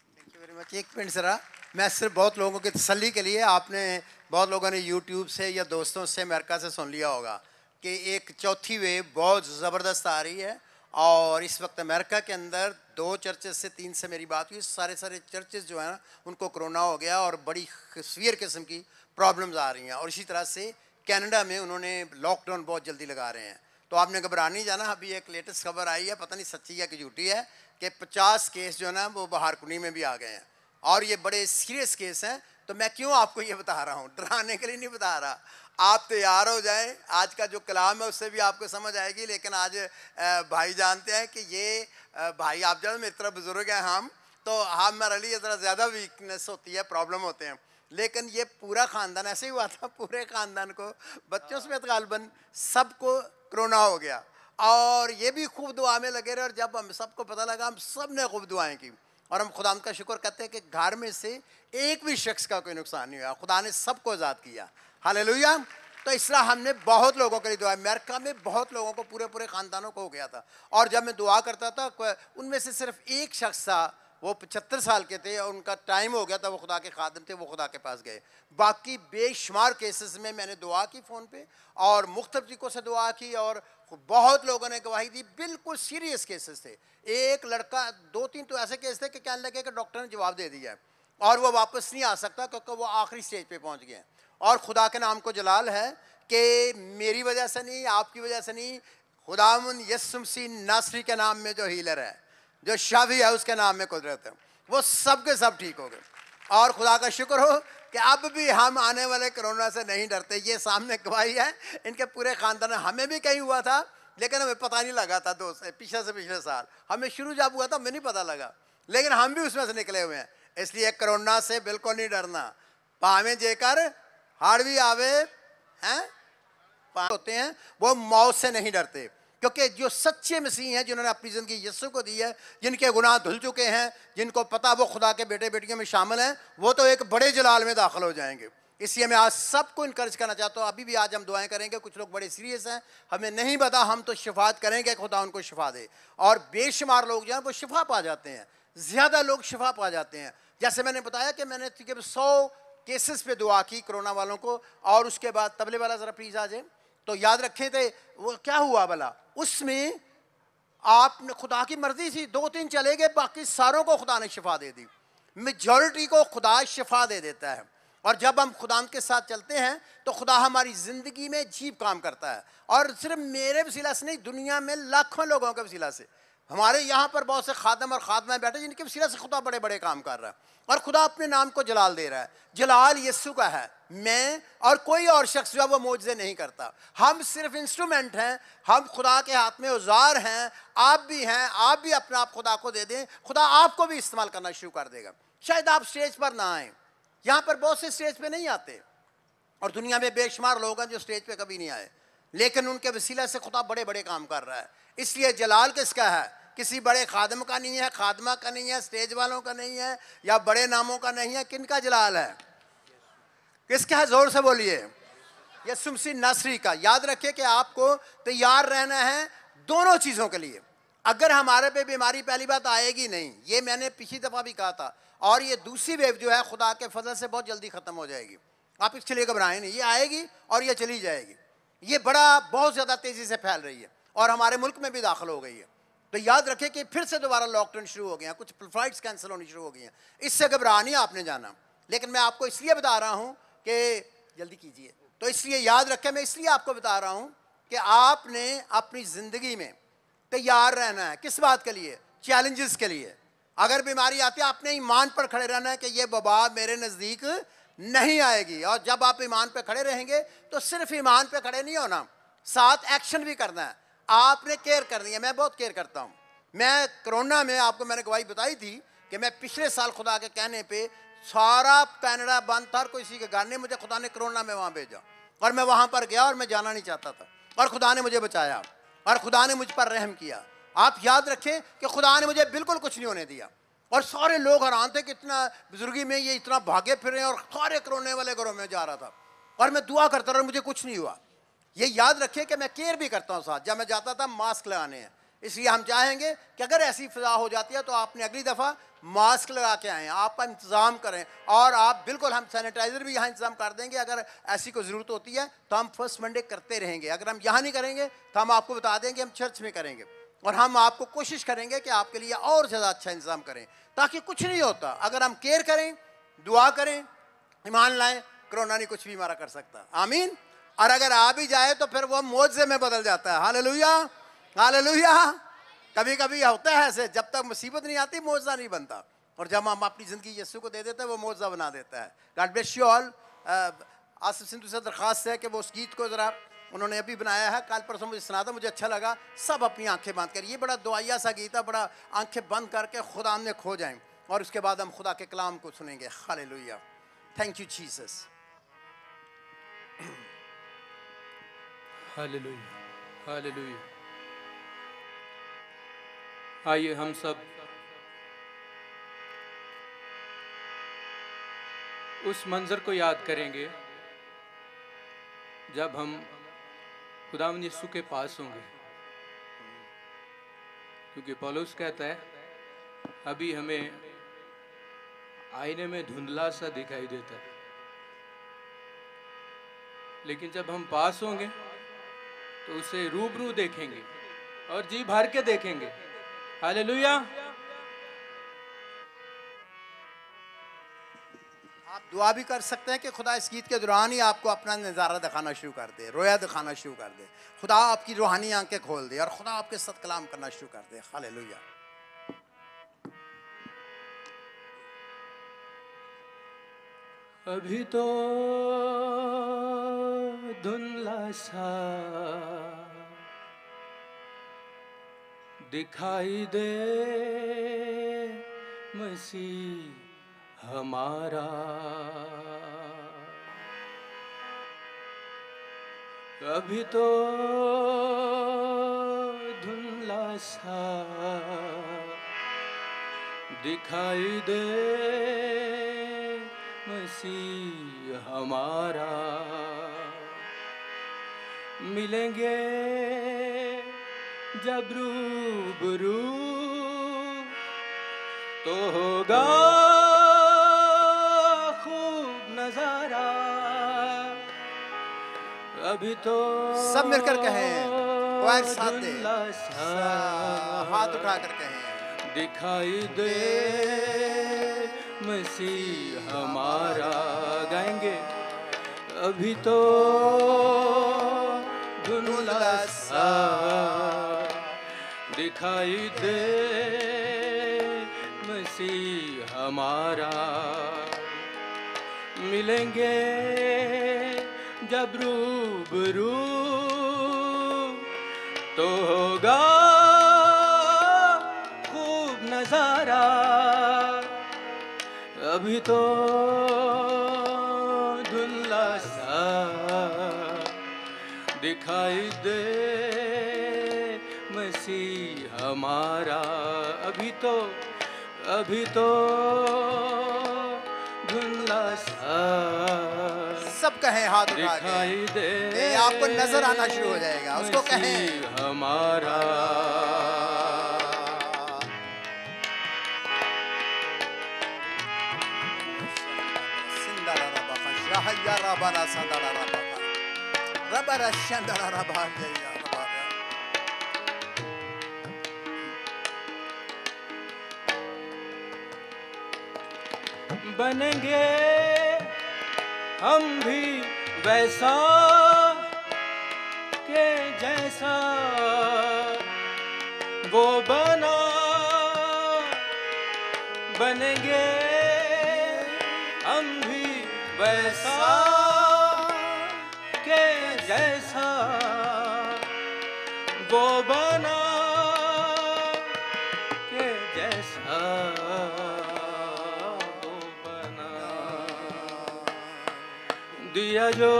एक मिनट ज़रा, मैं सिर्फ बहुत लोगों की तसल्ली के लिए, आपने बहुत लोगों ने यूट्यूब से या दोस्तों से अमेरिका से सुन लिया होगा कि एक चौथी वेव बहुत ज़बरदस्त आ रही है, और इस वक्त अमेरिका के अंदर दो चर्चेस से तीन से मेरी बात हुई, सारे सारे चर्चेस जो हैं उनको कोरोना हो गया और बड़ी सीवियर किस्म की प्रॉब्लम्स आ रही हैं। और इसी तरह से कनाडा में उन्होंने लॉकडाउन बहुत जल्दी लगा रहे हैं। तो आपने घबरा नहीं जाना, अभी एक लेटेस्ट खबर आई है, पता नहीं सच्ची है कि झूठी है, कि पचास केस जो है ना वो बहारकुनी में भी आ गए हैं, और ये बड़े सीरियस केस हैं। तो मैं क्यों आपको ये बता रहा हूँ, डराने के लिए नहीं बता रहा, आप तैयार हो जाएं। आज का जो कलाम है उससे भी आपको समझ आएगी, लेकिन आज भाई जानते हैं कि ये भाई, आप जब मेरी तरह बुजुर्ग हैं हम, तो हमारे लिए ज़रा ज़्यादा वीकनेस होती है, प्रॉब्लम होते हैं, लेकिन ये पूरा ख़ानदान ऐसे ही हुआ था, पूरे ख़ानदान को, बच्चों समेत गालबन सबको कोरोना हो गया, और ये भी खूब दुआ में लगे रहे। और जब हम सबको पता लगा, हम सब ने खूब दुआएं की, और हम खुदा का शुक्र करते हैं कि घर में से एक भी शख्स का कोई नुकसान नहीं हुआ, खुदा ने सबको आज़ाद किया। हालेलुया। तो इस तरह हमने बहुत लोगों के लिए दुआ, अमेरिका में बहुत लोगों को, पूरे पूरे ख़ानदानों को हो गया था। और जब मैं दुआ करता था, उनमें से सिर्फ एक शख्स था, वो पचहत्तर साल के थे और उनका टाइम हो गया था, वो खुदा के खादिम थे, वो खुदा के पास गए। बाकी बेशुमार केसेस में मैंने दुआ की फ़ोन पे, और मुख्तलिफ तरीक़ों से दुआ की, और बहुत लोगों ने गवाही दी। बिल्कुल सीरियस केसेस थे। एक लड़का, दो तीन तो ऐसे केस थे कि कहने लगे कि डॉक्टर ने जवाब दे दिया है और वो वापस नहीं आ सकता, क्योंकि वो आखिरी स्टेज पे पहुंच गए हैं। और खुदा के नाम को जलाल है कि मेरी वजह से नहीं, आपकी वजह से नहीं, खुदावंद यीशु मसीह नासरी के नाम में जो हीलर है, जो शाफी है, उसके नाम में कुदरत है, वो सब के सब ठीक हो गए। और खुदा का शुक्र हो कि अब भी हम आने वाले कोरोना से नहीं डरते। ये सामने गवाही है, इनके पूरे ख़ानदान, हमें भी कहीं हुआ था लेकिन हमें पता नहीं लगा था। दो से पिछले से पिछले साल हमें शुरू जब हुआ था हमें नहीं पता लगा, लेकिन हम भी उसमें से निकले हुए हैं। इसलिए कोरोना से बिल्कुल नहीं डरना। पावे जेकर हाड़ भी आवे हैं, होते हैं वो मौत से नहीं डरते, क्योंकि जो सच्चे मसीह हैं, जिन्होंने अपनी ज़िंदगी यीशु को दी है, जिनके गुनाह धुल चुके हैं, जिनको पता वो खुदा के बेटे बेटियों में शामिल हैं, वो तो एक बड़े जलाल में दाखिल हो जाएंगे। इसलिए मैं आज सबको इनकरेज करना चाहता हूँ। अभी भी आज हम दुआएं करेंगे। कुछ लोग बड़े सीरियस हैं, हमें नहीं पता, हम तो शिफात करेंगे, खुदा उनको शिफा दे। और बेशुमार लोग जो हैं वो शिफा पा जाते हैं, ज़्यादा लोग शिफा पा जाते हैं। जैसे मैंने बताया कि मैंने तकरीबन सौ केसेस पे दुआ की कोरोना वालों को, और उसके बाद तबले वाला ज़रा प्लीज़ आ जाए, तो याद रखे थे वो क्या हुआ भला, उसमें आपने खुदा की मर्जी थी, दो तीन चले गए, बाकी सारों को खुदा ने शिफा दे दी। मेजॉरिटी को खुदा शिफा दे देता है। और जब हम खुदा के साथ चलते हैं तो खुदा हमारी ज़िंदगी में अजीब काम करता है। और सिर्फ मेरे वसीला से नहीं, दुनिया में लाखों लोगों के वसीला से हमारे यहाँ पर बहुत से खादम और खादमाएं बैठे जिनके वसीला से खुदा बड़े बड़े काम कर रहा है और खुदा अपने नाम को जलाल दे रहा है। जलाल यीशु का है, मैं और कोई और शख्स जो है वो मौजज़े नहीं करता। हम सिर्फ इंस्ट्रूमेंट हैं, हम खुदा के हाथ में औजार हैं। आप भी हैं, आप भी अपना आप खुदा को दे दें, खुदा आपको भी इस्तेमाल करना शुरू कर देगा। शायद आप स्टेज पर ना आए, यहाँ पर बहुत से स्टेज पे नहीं आते और दुनिया में बेशुमार लोग हैं जो स्टेज पे कभी नहीं आए, लेकिन उनके वसीला से खुदा बड़े बड़े काम कर रहा है। इसलिए जलाल किसका है? किसी बड़े खादम का नहीं है, खादमा का नहीं है, स्टेज वालों का नहीं है, या बड़े नामों का नहीं है। किनका जलाल है? किसका है? जोर से बोलिए। यीशु मसीह नासरी का। याद रखिए कि आपको तैयार रहना है दोनों चीज़ों के लिए। अगर हमारे पे बीमारी पहली बात आएगी नहीं, ये मैंने पिछली दफ़ा भी कहा था, और ये दूसरी वेव जो है खुदा के फजल से बहुत जल्दी ख़त्म हो जाएगी। आप इसके लिए घबराएं नहीं, ये आएगी और ये चली जाएगी। ये बड़ा बहुत ज़्यादा तेज़ी से फैल रही है और हमारे मुल्क में भी दाखिल हो गई है। तो याद रखें कि फिर से दोबारा लॉकडाउन शुरू हो गया, कुछ फ्लाइट्स कैंसिल होनी शुरू हो गई हैं। इससे घबरा नहीं आपने जाना, लेकिन मैं आपको इसलिए बता रहा हूँ कि जल्दी कीजिए। तो इसलिए याद रखें, मैं इसलिए आपको बता रहा हूँ कि आपने अपनी ज़िंदगी में तैयार रहना है। किस बात के लिए? चैलेंजेस के लिए। अगर बीमारी आती है, आपने ईमान पर खड़े रहना है कि ये वबा मेरे नज़दीक नहीं आएगी। और जब आप ईमान पे खड़े रहेंगे तो सिर्फ ईमान पे खड़े नहीं होना, साथ एक्शन भी करना है। आपने केयर करनी है। मैं बहुत केयर करता हूँ। मैं कोरोना में, आपको मैंने गवाही बताई थी कि मैं पिछले साल खुदा के कहने पे सारा कनाडा बंद था और किसी के घर नहीं, मुझे खुदा ने कोरोना में वहाँ भेजा और मैं वहाँ पर गया और मैं जाना नहीं चाहता था और खुदा ने मुझे बचाया और खुदा ने मुझ पर रहम किया। आप याद रखें कि खुदा ने मुझे बिल्कुल कुछ नहीं होने दिया और सारे लोग हैरान थे कि इतना बुजुर्गी में ये इतना भागे फिरे और सारे कोरोना वाले घरों में जा रहा था और मैं दुआ करता रहा, मुझे कुछ नहीं हुआ। ये याद रखें कि मैं केयर भी करता हूँ साथ। जब मैं जाता था मास्क लगाने हैं, इसलिए हम चाहेंगे कि अगर ऐसी फिजा हो जाती है तो आपने अगली दफ़ा मास्क लगा के आएँ, आपका इंतज़ाम करें। और आप बिल्कुल, हम सैनिटाइज़र भी यहाँ इंतज़ाम कर देंगे। अगर ऐसी कोई ज़रूरत होती है तो हम फर्स्ट मंडे करते रहेंगे। अगर हम यहाँ नहीं करेंगे तो हम आपको बता देंगे, हम चर्च में करेंगे और हम आपको कोशिश करेंगे कि आपके लिए और ज़्यादा अच्छा इंतज़ाम करें, ताकि कुछ नहीं होता। अगर हम केयर करें, दुआ करें, ईमान लाएँ, कोरोना नहीं कुछ भी हमारा कर सकता। आमीन। और अगर आ भी जाए तो फिर वो मौजे में बदल जाता है। Hallelujah, hallelujah. कभी कभी होता है ऐसे, जब तक मुसीबत नहीं आती मौजा नहीं बनता, और जब हम अपनी ज़िंदगी यीशु को दे देते हैं वो मौजा बना देता है। God bless you all. Asif Sindhu से दरख्वास्त है कि वो उस गीत को ज़रा, उन्होंने अभी बनाया है, कल परसों मुझे सुना था, मुझे अच्छा लगा। सब अपनी आंखें बंद कर, ये बड़ा दुआया सा गीत है, बड़ा आंखें बंद करके खुदा में खो जाएं और उसके बाद हम खुदा के कलाम को सुनेंगे। Hallelujah, thank you Jesus. Hallelujah, hallelujah. आइए हम सब उस मंजर को याद करेंगे जब हम खुदावंद यीशु के पास होंगे, क्योंकि पौलुस कहता है अभी हमें आईने में धुंधला सा दिखाई देता है, लेकिन जब हम पास होंगे तो उसे रूबरू देखेंगे और जी भर के देखेंगे। हालेलुया। आप दुआ भी कर सकते हैं कि खुदा इस गीत के दौरान ही आपको अपना नज़ारा दिखाना शुरू कर दे, रोया दिखाना शुरू कर दे, खुदा आपकी रूहानी आंखें खोल दे और खुदा आपके साथ कलाम करना शुरू कर दे। हालेलुया। अभी तो धुंधला सा दिखाई दे मसीह हमारा, अभी तो धुंधला सा दिखाई दे मसीह हमारा, मिलेंगे जब रूबरू तो होगा खूब नजारा, अभी तो सब मिलकर कहें, वायर साथ दे, हाथ उठा कर कहें, दिखाई दे मसीह हमारा। गाएंगे अभी तो धुंधला सा दिखाई दे मसीह हमारा। मिलेंगे जब रूबरू तो होगा खूब नजारा। अभी तो धुंधला सा दिखाई दे मसीह हमारा। अभी तो अभी तो धुंधला सा सब कहें हाथ उठा दिखाई के, दे ये आपको नजर आना शुरू हो जाएगा। उसको कहें मसीह हमारा। बनेंगे हम भी वैसा के जैसा वो बना। बनेंगे हम भी वैसा के जैसा वो बना के जैसा वो बना। दिया जो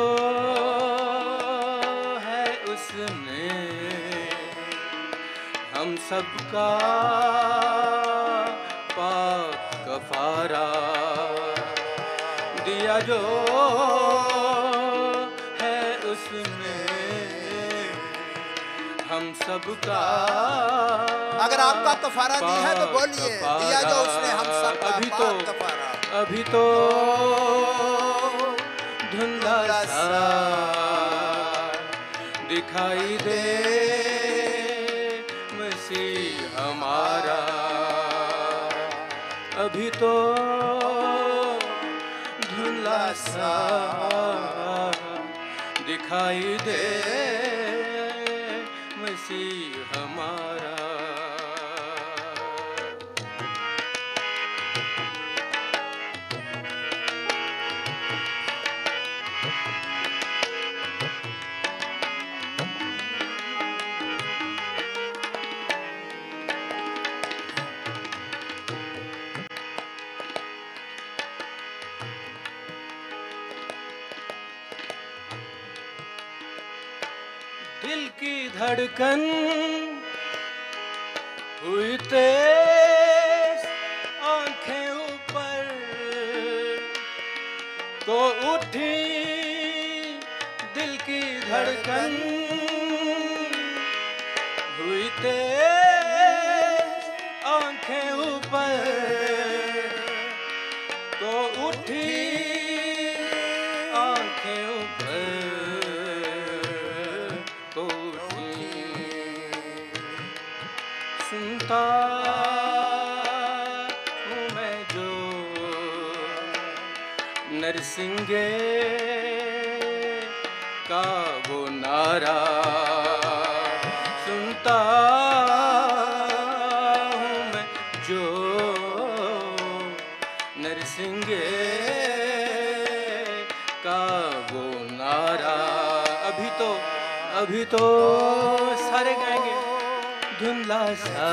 है उसने हम सबका पाक कफारा। दिया जो है उसने हम सबका। अगर आपका कफारा दी है तो बोलिए, दिया जो उसने हम सबका अभी तो पाक कफारा। अभी तो धुंधला सा दिखाई दे मसीह हमारा। अभी तो धुंधला सा दिखाई दे मसीह हमारा। दिल की धड़कन हुई तेज, आंखें ऊपर को उठी। दिल की धड़कन हुई तेज, आंखें ऊपर को उठी। आंखें ऊपर को उठी। सुनता हूँ मैं जो नरसिंगे का वो नारा। सुनता हूँ मैं जो नरसिंगे का वो नारा। अभी तो अभी तो सारे गाएंगे। धुंधला सा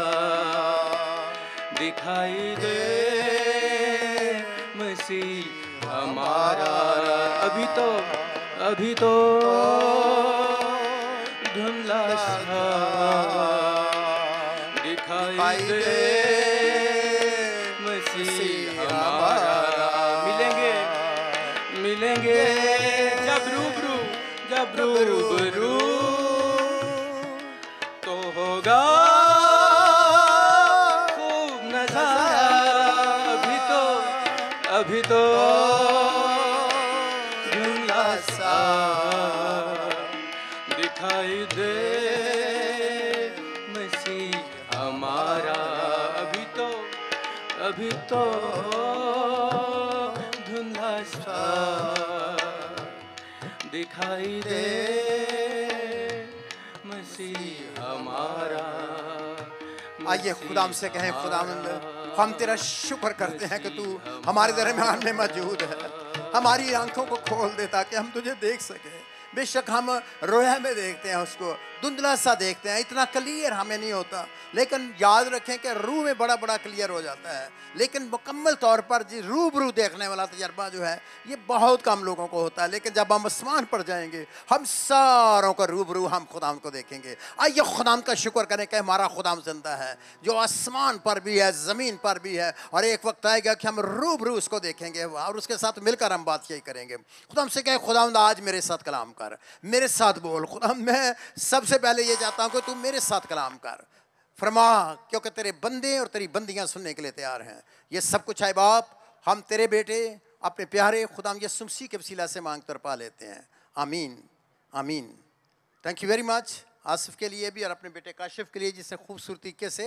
दिखाई दे मसीह हमारा। अभी तो अभी तो धुंधला सा दिखाई दे मसीह हमारा। मिलेंगे मिलेंगे जब रूबरू जब रूबरू तो होगा खूब नजारा। अभी तो अभी तो धुंधला सा दिखाई दे मसीह हमारा। अभी तो अभी तो धुंधला सा दिखाई दे मसीह हमारा। आइए खुदाम से कहें, खुदावंद हम तेरा शुक्र करते हैं कि तू हमारे दरमियान में मौजूद है। हमारी आंखों को खोल दे ताकि हम तुझे देख सकें। बेशक हम रोया में देखते हैं, उसको धुंधला सा देखते हैं, इतना क्लियर हमें नहीं होता, लेकिन याद रखें कि रूह में बड़ा बड़ा क्लियर हो जाता है। लेकिन मुकम्मल तौर पर जी रूबरू देखने वाला तजर्बा जो है ये बहुत कम लोगों को होता है। लेकिन जब हम आसमान पर जाएंगे हम सारों को रूबरू हम खुदाम को देखेंगे। आइए खुदाम का शुक्र करें कि हमारा खुदाम जिंदा है, जो आसमान पर भी है, ज़मीन पर भी है, और एक वक्त आएगा कि हम रूबरू उसको देखेंगे और उसके साथ मिलकर हम बात यही करेंगे। खुदाम से कहें, खुदाम आज मेरे साथ कलाम कर, मेरे साथ बोल। खुदाम मैं सबसे पहले ये चाहता हूँ कि तू मेरे साथ कलाम कर, फरमा, क्योंकि तेरे बंदे और तेरी बंदियां सुनने के लिए तैयार हैं। ये सब कुछ है बाप, हम तेरे बेटे अपने प्यारे खुदाम यीशु मसीह के वसीला से मांग कर पा लेते हैं। आमीन आमीन। Thank you very much Asif के लिए भी और अपने बेटे काशिफ के लिए, जिससे खूबसूरत तरीके से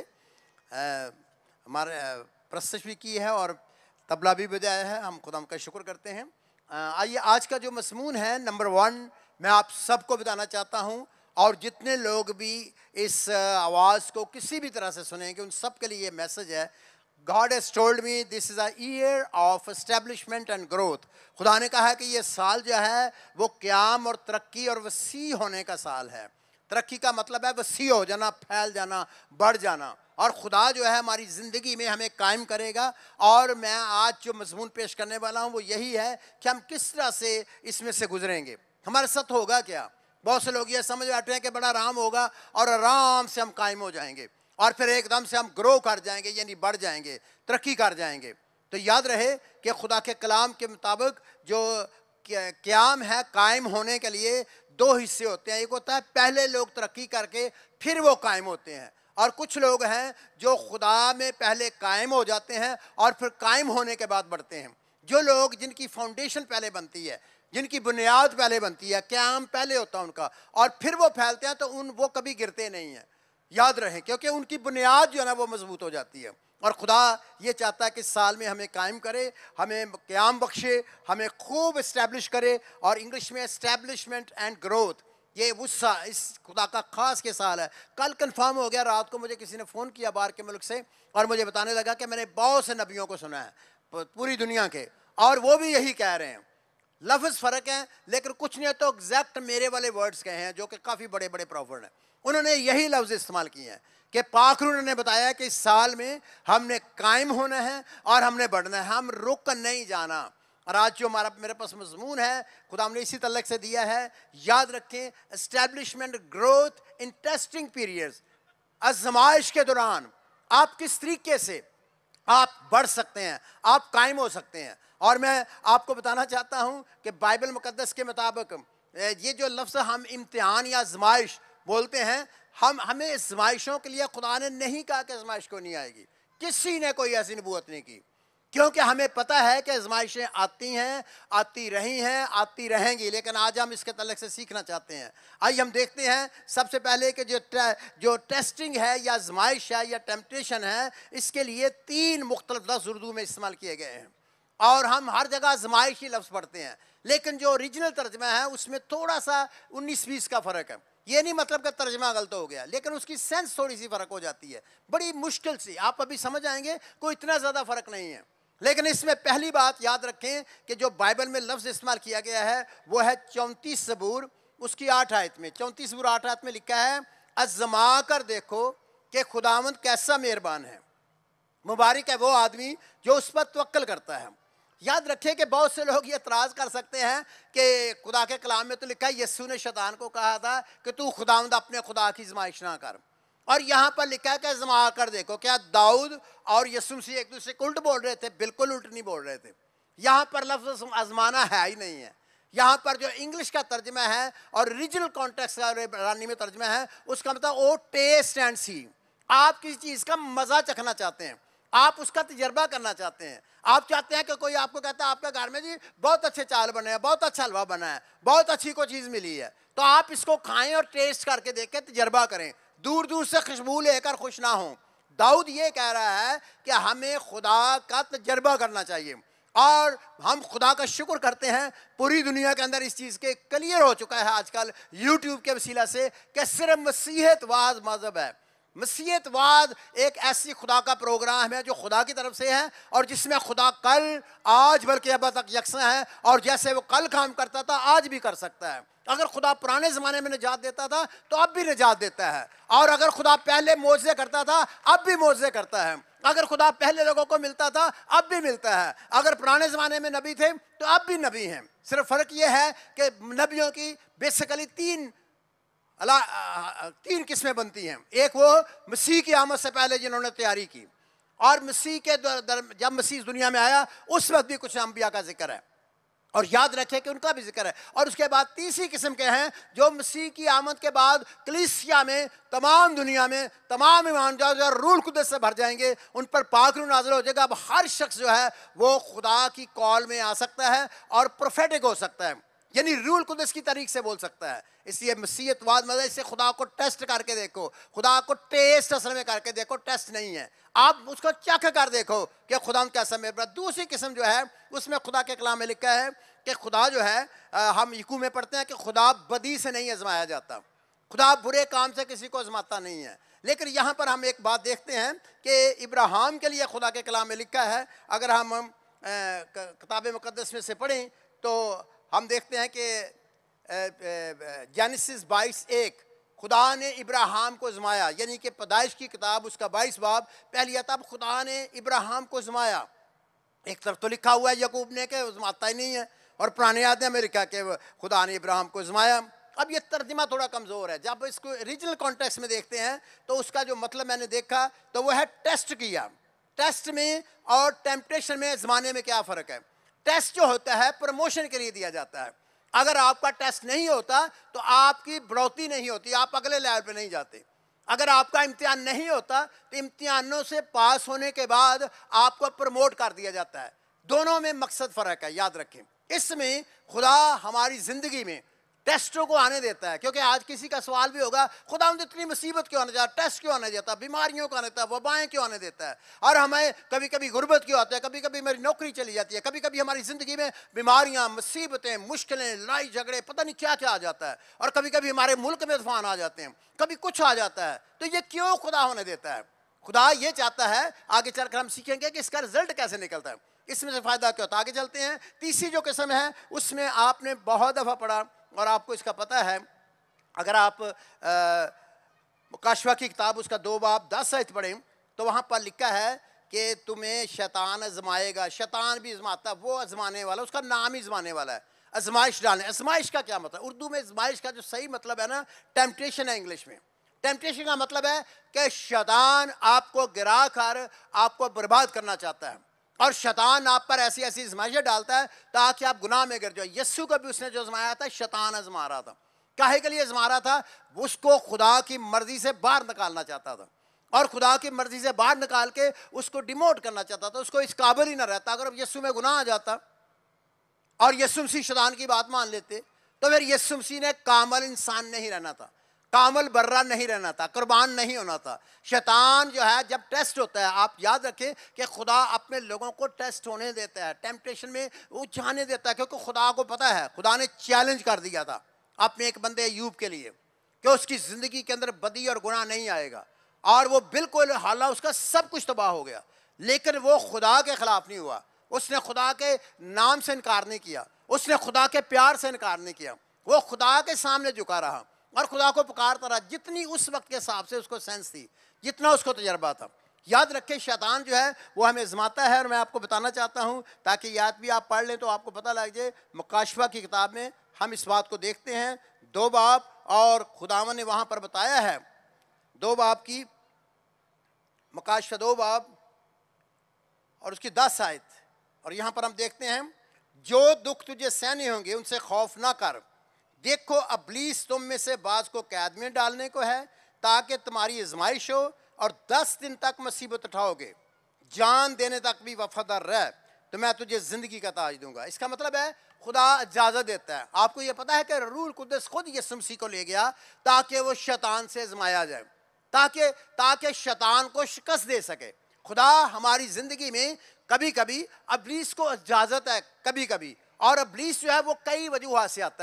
हमारे प्रस्तुत भी की है और तबला भी बजाया है। हम खुदाम का शुक्र करते हैं। आइए आज का जो मज़मून है नंबर वन, मैं आप सबको बताना चाहता हूँ, और जितने लोग भी इस आवाज़ को किसी भी तरह से सुनेंगे उन सब के लिए ये मैसेज है। God has told me this is a year of establishment and growth. खुदा ने कहा है कि ये साल जो है वो क़याम और तरक्की और वसी होने का साल है। तरक्की का मतलब है वसी हो जाना, फैल जाना, बढ़ जाना, और खुदा जो है हमारी ज़िंदगी में हमें कायम करेगा। और मैं आज जो मज़मून पेश करने वाला हूँ वो यही है कि हम किस तरह से इसमें से गुजरेंगे, हमारे साथ होगा क्या। बहुत से लोग ये समझ बैठे हैं कि बड़ा आराम होगा और आराम से हम कायम हो जाएंगे और फिर एकदम से हम ग्रो कर जाएंगे, यानी बढ़ जाएंगे, तरक्की कर जाएंगे। तो याद रहे कि खुदा के कलाम के मुताबिक जो क़याम है, कायम होने के लिए दो हिस्से होते हैं। एक होता है पहले लोग तरक्की करके फिर वो कायम होते हैं, और कुछ लोग हैं जो खुदा में पहले कायम हो जाते हैं और फिर कायम होने के बाद बढ़ते हैं। जो लोग जिनकी फाउंडेशन पहले बनती है, जिनकी बुनियाद पहले बनती है, क़याम पहले होता है उनका, और फिर वो फैलते हैं, तो उन वो कभी गिरते नहीं हैं। याद रहे, क्योंकि उनकी बुनियाद जो है ना वो मजबूत हो जाती है। और खुदा ये चाहता है कि इस साल में हमें कायम करे, हमें क़याम बख्शे, हमें खूब इस्टेब्लिश करे, और इंग्लिश में इस्टेब्लिशमेंट एंड ग्रोथ, ये उस इस खुदा का ख़ास के साल है। कल कंफर्म हो गया, रात को मुझे किसी ने फ़ोन किया बाहर के मुल्क से, और मुझे बताने लगा कि मैंने बहुत से नबियों को सुना है पूरी दुनिया के, और वो भी यही कह रहे हैं। लफ्ज़ फ़र्क है लेकिन कुछ नहीं है, तो एग्जैक्ट मेरे वाले वर्ड्स कहे हैं जो कि काफ़ी बड़े बड़े प्रॉफिट हैं। उन्होंने यही लफ्ज़ इस्तेमाल किए हैं कि पाखरू ने बताया कि इस साल में हमने कायम होना है और हमने बढ़ना है, हम रुक नहीं जाना। और आज जो हमारा मेरे पास मज़मून है खुदा हमने इसी तल्लक से दिया है। याद रखें, establishment growth in testing periods, आज़माइश के दौरान आप किस तरीके से आप बढ़ सकते हैं, आप कायम हो सकते हैं। और मैं आपको बताना चाहता हूं कि बाइबल मुकद्दस के मुताबिक ये जो लफ्ज़ हम इम्तिहान या आज़माइश बोलते हैं, हम हमें आज़माइशों के लिए खुदा ने नहीं कहा कि आज़माइश को नहीं आएगी। किसी ने कोई ऐसी नबूवत नहीं की, क्योंकि हमें पता है कि आज़माइशें आती हैं, आती रही हैं, आती रहेंगी। लेकिन आज हम इसके तल्लक से सीखना चाहते हैं। आइए हम देखते हैं सबसे पहले कि जो जो टेस्टिंग है या आज़माइश है या टेम्पटेशन है, इसके लिए तीन मुख्तलिफ लफ्ज़ उर्दू में इस्तेमाल किए गए हैं, और हम हर जगह आज़माइश ही लफ्ज़ पढ़ते हैं। लेकिन जो ओरिजिनल तर्जमा है उसमें थोड़ा सा उन्नीस बीस का फ़र्क है। ये नहीं मतलब कि तर्जमा गलत हो गया, लेकिन उसकी सेंस थोड़ी सी फ़र्क हो जाती है, बड़ी मुश्किल सी। आप अभी समझ आएंगे, कोई इतना ज़्यादा फ़र्क नहीं है। लेकिन इसमें पहली बात याद रखें कि जो बाइबल में लफ्ज़ इस्तेमाल किया गया है वो है चौंतीस ज़बूर उसकी आठ आयत में। चौंतीस ज़बूर आठ आयत में लिखा है, आज़मा कर देखो कि खुदावंद कैसा मेहरबान है, मुबारक है वो आदमी जो उस पर तवक्कल करता है। याद रखें कि बहुत से लोग ये एतराज़ कर सकते हैं कि खुदा के कलाम में तो लिखा है यीशु ने शैतान को कहा था कि तू खुदावंद अपने खुदा की आज़माइश ना कर, और यहाँ पर लिखा है कि आज़मा कर देखो। क्या दाऊद और यीशु मसीह एक दूसरे को उल्ट बोल रहे थे? बिल्कुल उल्ट नहीं बोल रहे थे। यहाँ पर लफ्ज़ आज़माना है ही नहीं है। यहाँ पर जो इंग्लिश का तर्जमा है और रीजनल कॉन्टेक्स्ट का इब्रानी में तर्जमा है, उसका मतलब ओ टेस्ट एंड सी। आप किसी चीज़ का मज़ा चखना चाहते हैं, आप उसका तजर्बा करना चाहते हैं। आप चाहते हैं कि कोई आपको कहता है आपके घर में जी बहुत अच्छे चावल बने हैं, बहुत अच्छा हलवा बना है, बहुत अच्छी कोई चीज़ मिली है, तो आप इसको खाएं और टेस्ट करके देखें, तजर्बा करें, दूर दूर से खुशबू लेकर खुश ना हों। दाऊद ये कह रहा है कि हमें खुदा का तजर्बा करना चाहिए, और हम खुदा का शुक्र करते हैं पूरी दुनिया के अंदर इस चीज़ के क्लियर हो चुका है आजकल यूट्यूब के वसीला से कि सिर्फ मसीहत वाज मज़हब है। मसीहतवाद एक ऐसी खुदा का प्रोग्राम है जो खुदा की तरफ से है और जिसमें खुदा कल, आज, बल्कि अब तक यकसा है, और जैसे वो कल काम करता था आज भी कर सकता है। अगर खुदा पुराने ज़माने में निजात देता था तो अब भी निजात देता है, और अगर खुदा पहले मोज़े करता था अब भी मोज़े करता है। अगर खुदा पहले लोगों को मिलता था अब भी मिलता है। अगर पुराने ज़माने में नबी थे तो अब भी नबी हैं। सिर्फ फ़र्क ये है कि नबियों की बेसिकली तीन अल्लाह तीन किस्में बनती हैं। एक वो मसीह की आमद से पहले जिन्होंने तैयारी की, और मसीह के दर, दर, जब मसीह दुनिया में आया उस वक्त भी कुछ अंबिया का जिक्र है, और याद रखें कि उनका भी जिक्र है। और उसके बाद तीसरी किस्म के हैं जो मसीह की आमद के बाद कलीसिया में, तमाम दुनिया में तमाम ईमान जो रूल कुदस से भर जाएंगे, उन पर पाक रूह नाज़िल हो जाएगा। अब हर शख्स जो है वो खुदा की कॉल में आ सकता है और प्रोफेटिक हो सकता है, यानी रूल कुदस की तरीक से बोल सकता है। इसलिए मसीहतवाद मतलब इससे खुदा को टेस्ट करके देखो, खुदा को टेस्ट असल में करके देखो, टेस्ट नहीं है, आप उसको चख कर देखो कि खुदा कैसा मेरे पर। दूसरी किस्म जो है उसमें खुदा के कलाम में लिखा है कि खुदा जो है आ, हम यकू में पढ़ते हैं कि खुदा बदी से नहीं आजमाया जाता, खुदा बुरे काम से किसी को आजमाता नहीं है। लेकिन यहाँ पर हम एक बात देखते हैं कि इब्राहिम के लिए खुदा के कलाम में लिखा है, अगर हम किताब मुकद्दस में से पढ़ें तो हम देखते हैं कि जेनेसिस बाईस एक, खुदा ने इब्राहिम को आजमाया, यानी कि पैदाइश की किताब उसका बाईस बाब पहली तब खुदा ने इब्राहिम को आजमाया। एक तरफ तो लिखा हुआ है यकूब ने कि आजमाता ही नहीं है, और पुराने आदमी में लिखा कि खुदा ने इब्राहिम को आजमाया। अब ये तर्जुमा थोड़ा कमज़ोर है, जब इसको रीजनल कॉन्टेक्स्ट में देखते हैं तो उसका जो मतलब मैंने देखा तो वो है टेस्ट किया। टेस्ट में और टेम्पटेशन में, ज़माने में क्या फ़र्क है? टेस्ट जो होता है प्रमोशन के लिए दिया जाता है। अगर आपका टेस्ट नहीं होता तो आपकी बढ़ोतरी नहीं होती, आप अगले लेवल पे नहीं जाते। अगर आपका इम्तिहान नहीं होता तो इम्तिहानों से पास होने के बाद आपको प्रमोट कर दिया जाता है। दोनों में मकसद फ़र्क है, याद रखें। इसमें खुदा हमारी ज़िंदगी में टेस्टों को आने देता है, क्योंकि आज किसी का सवाल भी होगा खुदा हम इतनी मुसीबत क्यों आने देता, टेस्ट क्यों आने देता, बीमारियों को आने देता है, वबाएं क्यों आने देता है, और हमें कभी कभी गुर्बत क्यों आता है, कभी कभी मेरी नौकरी चली जाती है, कभी कभी हमारी ज़िंदगी में बीमारियां, मुसीबतें, मुश्किलें, लड़ाई झगड़े, पता नहीं क्या क्या आ जाता है, और कभी कभी हमारे मुल्क में तूफान आ जाते हैं, कभी कुछ आ जाता है। तो ये क्यों खुदा होने देता है? खुदा ये चाहता है, आगे चलकर हम सीखेंगे कि इसका रिजल्ट कैसे निकलता है, इसमें से फ़ायदा क्या होता है। आगे चलते हैं। तीसरी जो किस्म है उसमें आपने बहुत दफ़ा पढ़ा और आपको इसका पता है। अगर आप मुकाशवा की किताब उसका दो बाब दस आयत पढ़ें तो वहाँ पर लिखा है कि तुम्हें शैतान आजमाएगा। शैतान भी आजमाता, वो आजमाने वाला, उसका नाम ही आजमाने वाला है, आजमाइश डालने। आजमाइश का क्या मतलब? उर्दू में आजमाइश का जो सही मतलब है ना, टेम्पटेशन है इंग्लिश में। टेम्पटेशन का मतलब है कि शैतान आपको गिरा कर आपको बर्बाद करना चाहता है, और शैतान आप पर ऐसी ऐसी आजमाइशें डालता है ताकि आप गुनाह में गिर जाओ। यस्सु को भी उसने जो आजमाया था, शैतान आजमा रहा था। काहे के लिए आजमा रहा था? उसको खुदा की मर्जी से बाहर निकालना चाहता था, और खुदा की मर्जी से बाहर निकाल के उसको डिमोट करना चाहता था, उसको इस काबिल ही ना रहता। अगर यस्सु में गुनाह आ जाता और यस्सु मसीह शैतान की बात मान लेते तो फिर यस्सु मसीह ने कामल इंसान नहीं रहना था, कामल बर्रा नहीं रहना था, कुर्बान नहीं होना था। शैतान जो है जब टेस्ट होता है, आप याद रखें कि खुदा अपने लोगों को टेस्ट होने देता है, टेम्पटेशन में वो जाने देता है, क्योंकि खुदा को पता है, खुदा ने चैलेंज कर दिया था अपने एक बंदे अय्यूब के लिए कि उसकी ज़िंदगी के अंदर बदी और गुनाह नहीं आएगा, और वो बिल्कुल हालांकि उसका सब कुछ तबाह हो गया, लेकिन वो खुदा के ख़िलाफ़ नहीं हुआ। उसने खुदा के नाम से इनकार नहीं किया, उसने खुदा के प्यार से इनकार नहीं किया, वो खुदा के सामने झुका रहा और खुदा को पुकारता रहा, जितनी उस वक्त के हिसाब से उसको सेंस थी, जितना उसको तजर्बा था। याद रखें, शैतान जो है वो हमें आजमाता है, और मैं आपको बताना चाहता हूँ ताकि याद भी आप पढ़ लें तो आपको पता लग जाए। मुकाशवा की किताब में हम इस बात को देखते हैं, दो बाब, और खुदावन ने वहाँ पर बताया है, दो बाब की मुकाशवा दो बाब और उसकी दस आयत, और यहाँ पर हम देखते हैं, जो दुख तुझे सहने होंगे उनसे खौफ ना कर, देखो इब्लीस तुम में से बाज को कैद में डालने को है ताकि तुम्हारी आजमाइश हो, और दस दिन तक मुसीबत उठाओगे, जान देने तक भी वफादार रह तो मैं तुझे ज़िंदगी का ताज दूंगा। इसका मतलब है खुदा इजाज़त देता है। आपको ये पता है कि रूल कुद्दस खुद यीशु मसीह को ले गया ताकि वो शैतान से आजमाया जाए, ताकि ताकि शैतान को शिकस्त दे सके। खुदा हमारी ज़िंदगी में कभी कभी इब्लीस को इजाज़त है, कभी कभी, और इब्लीस जो है वो कई वजूहात से आता है।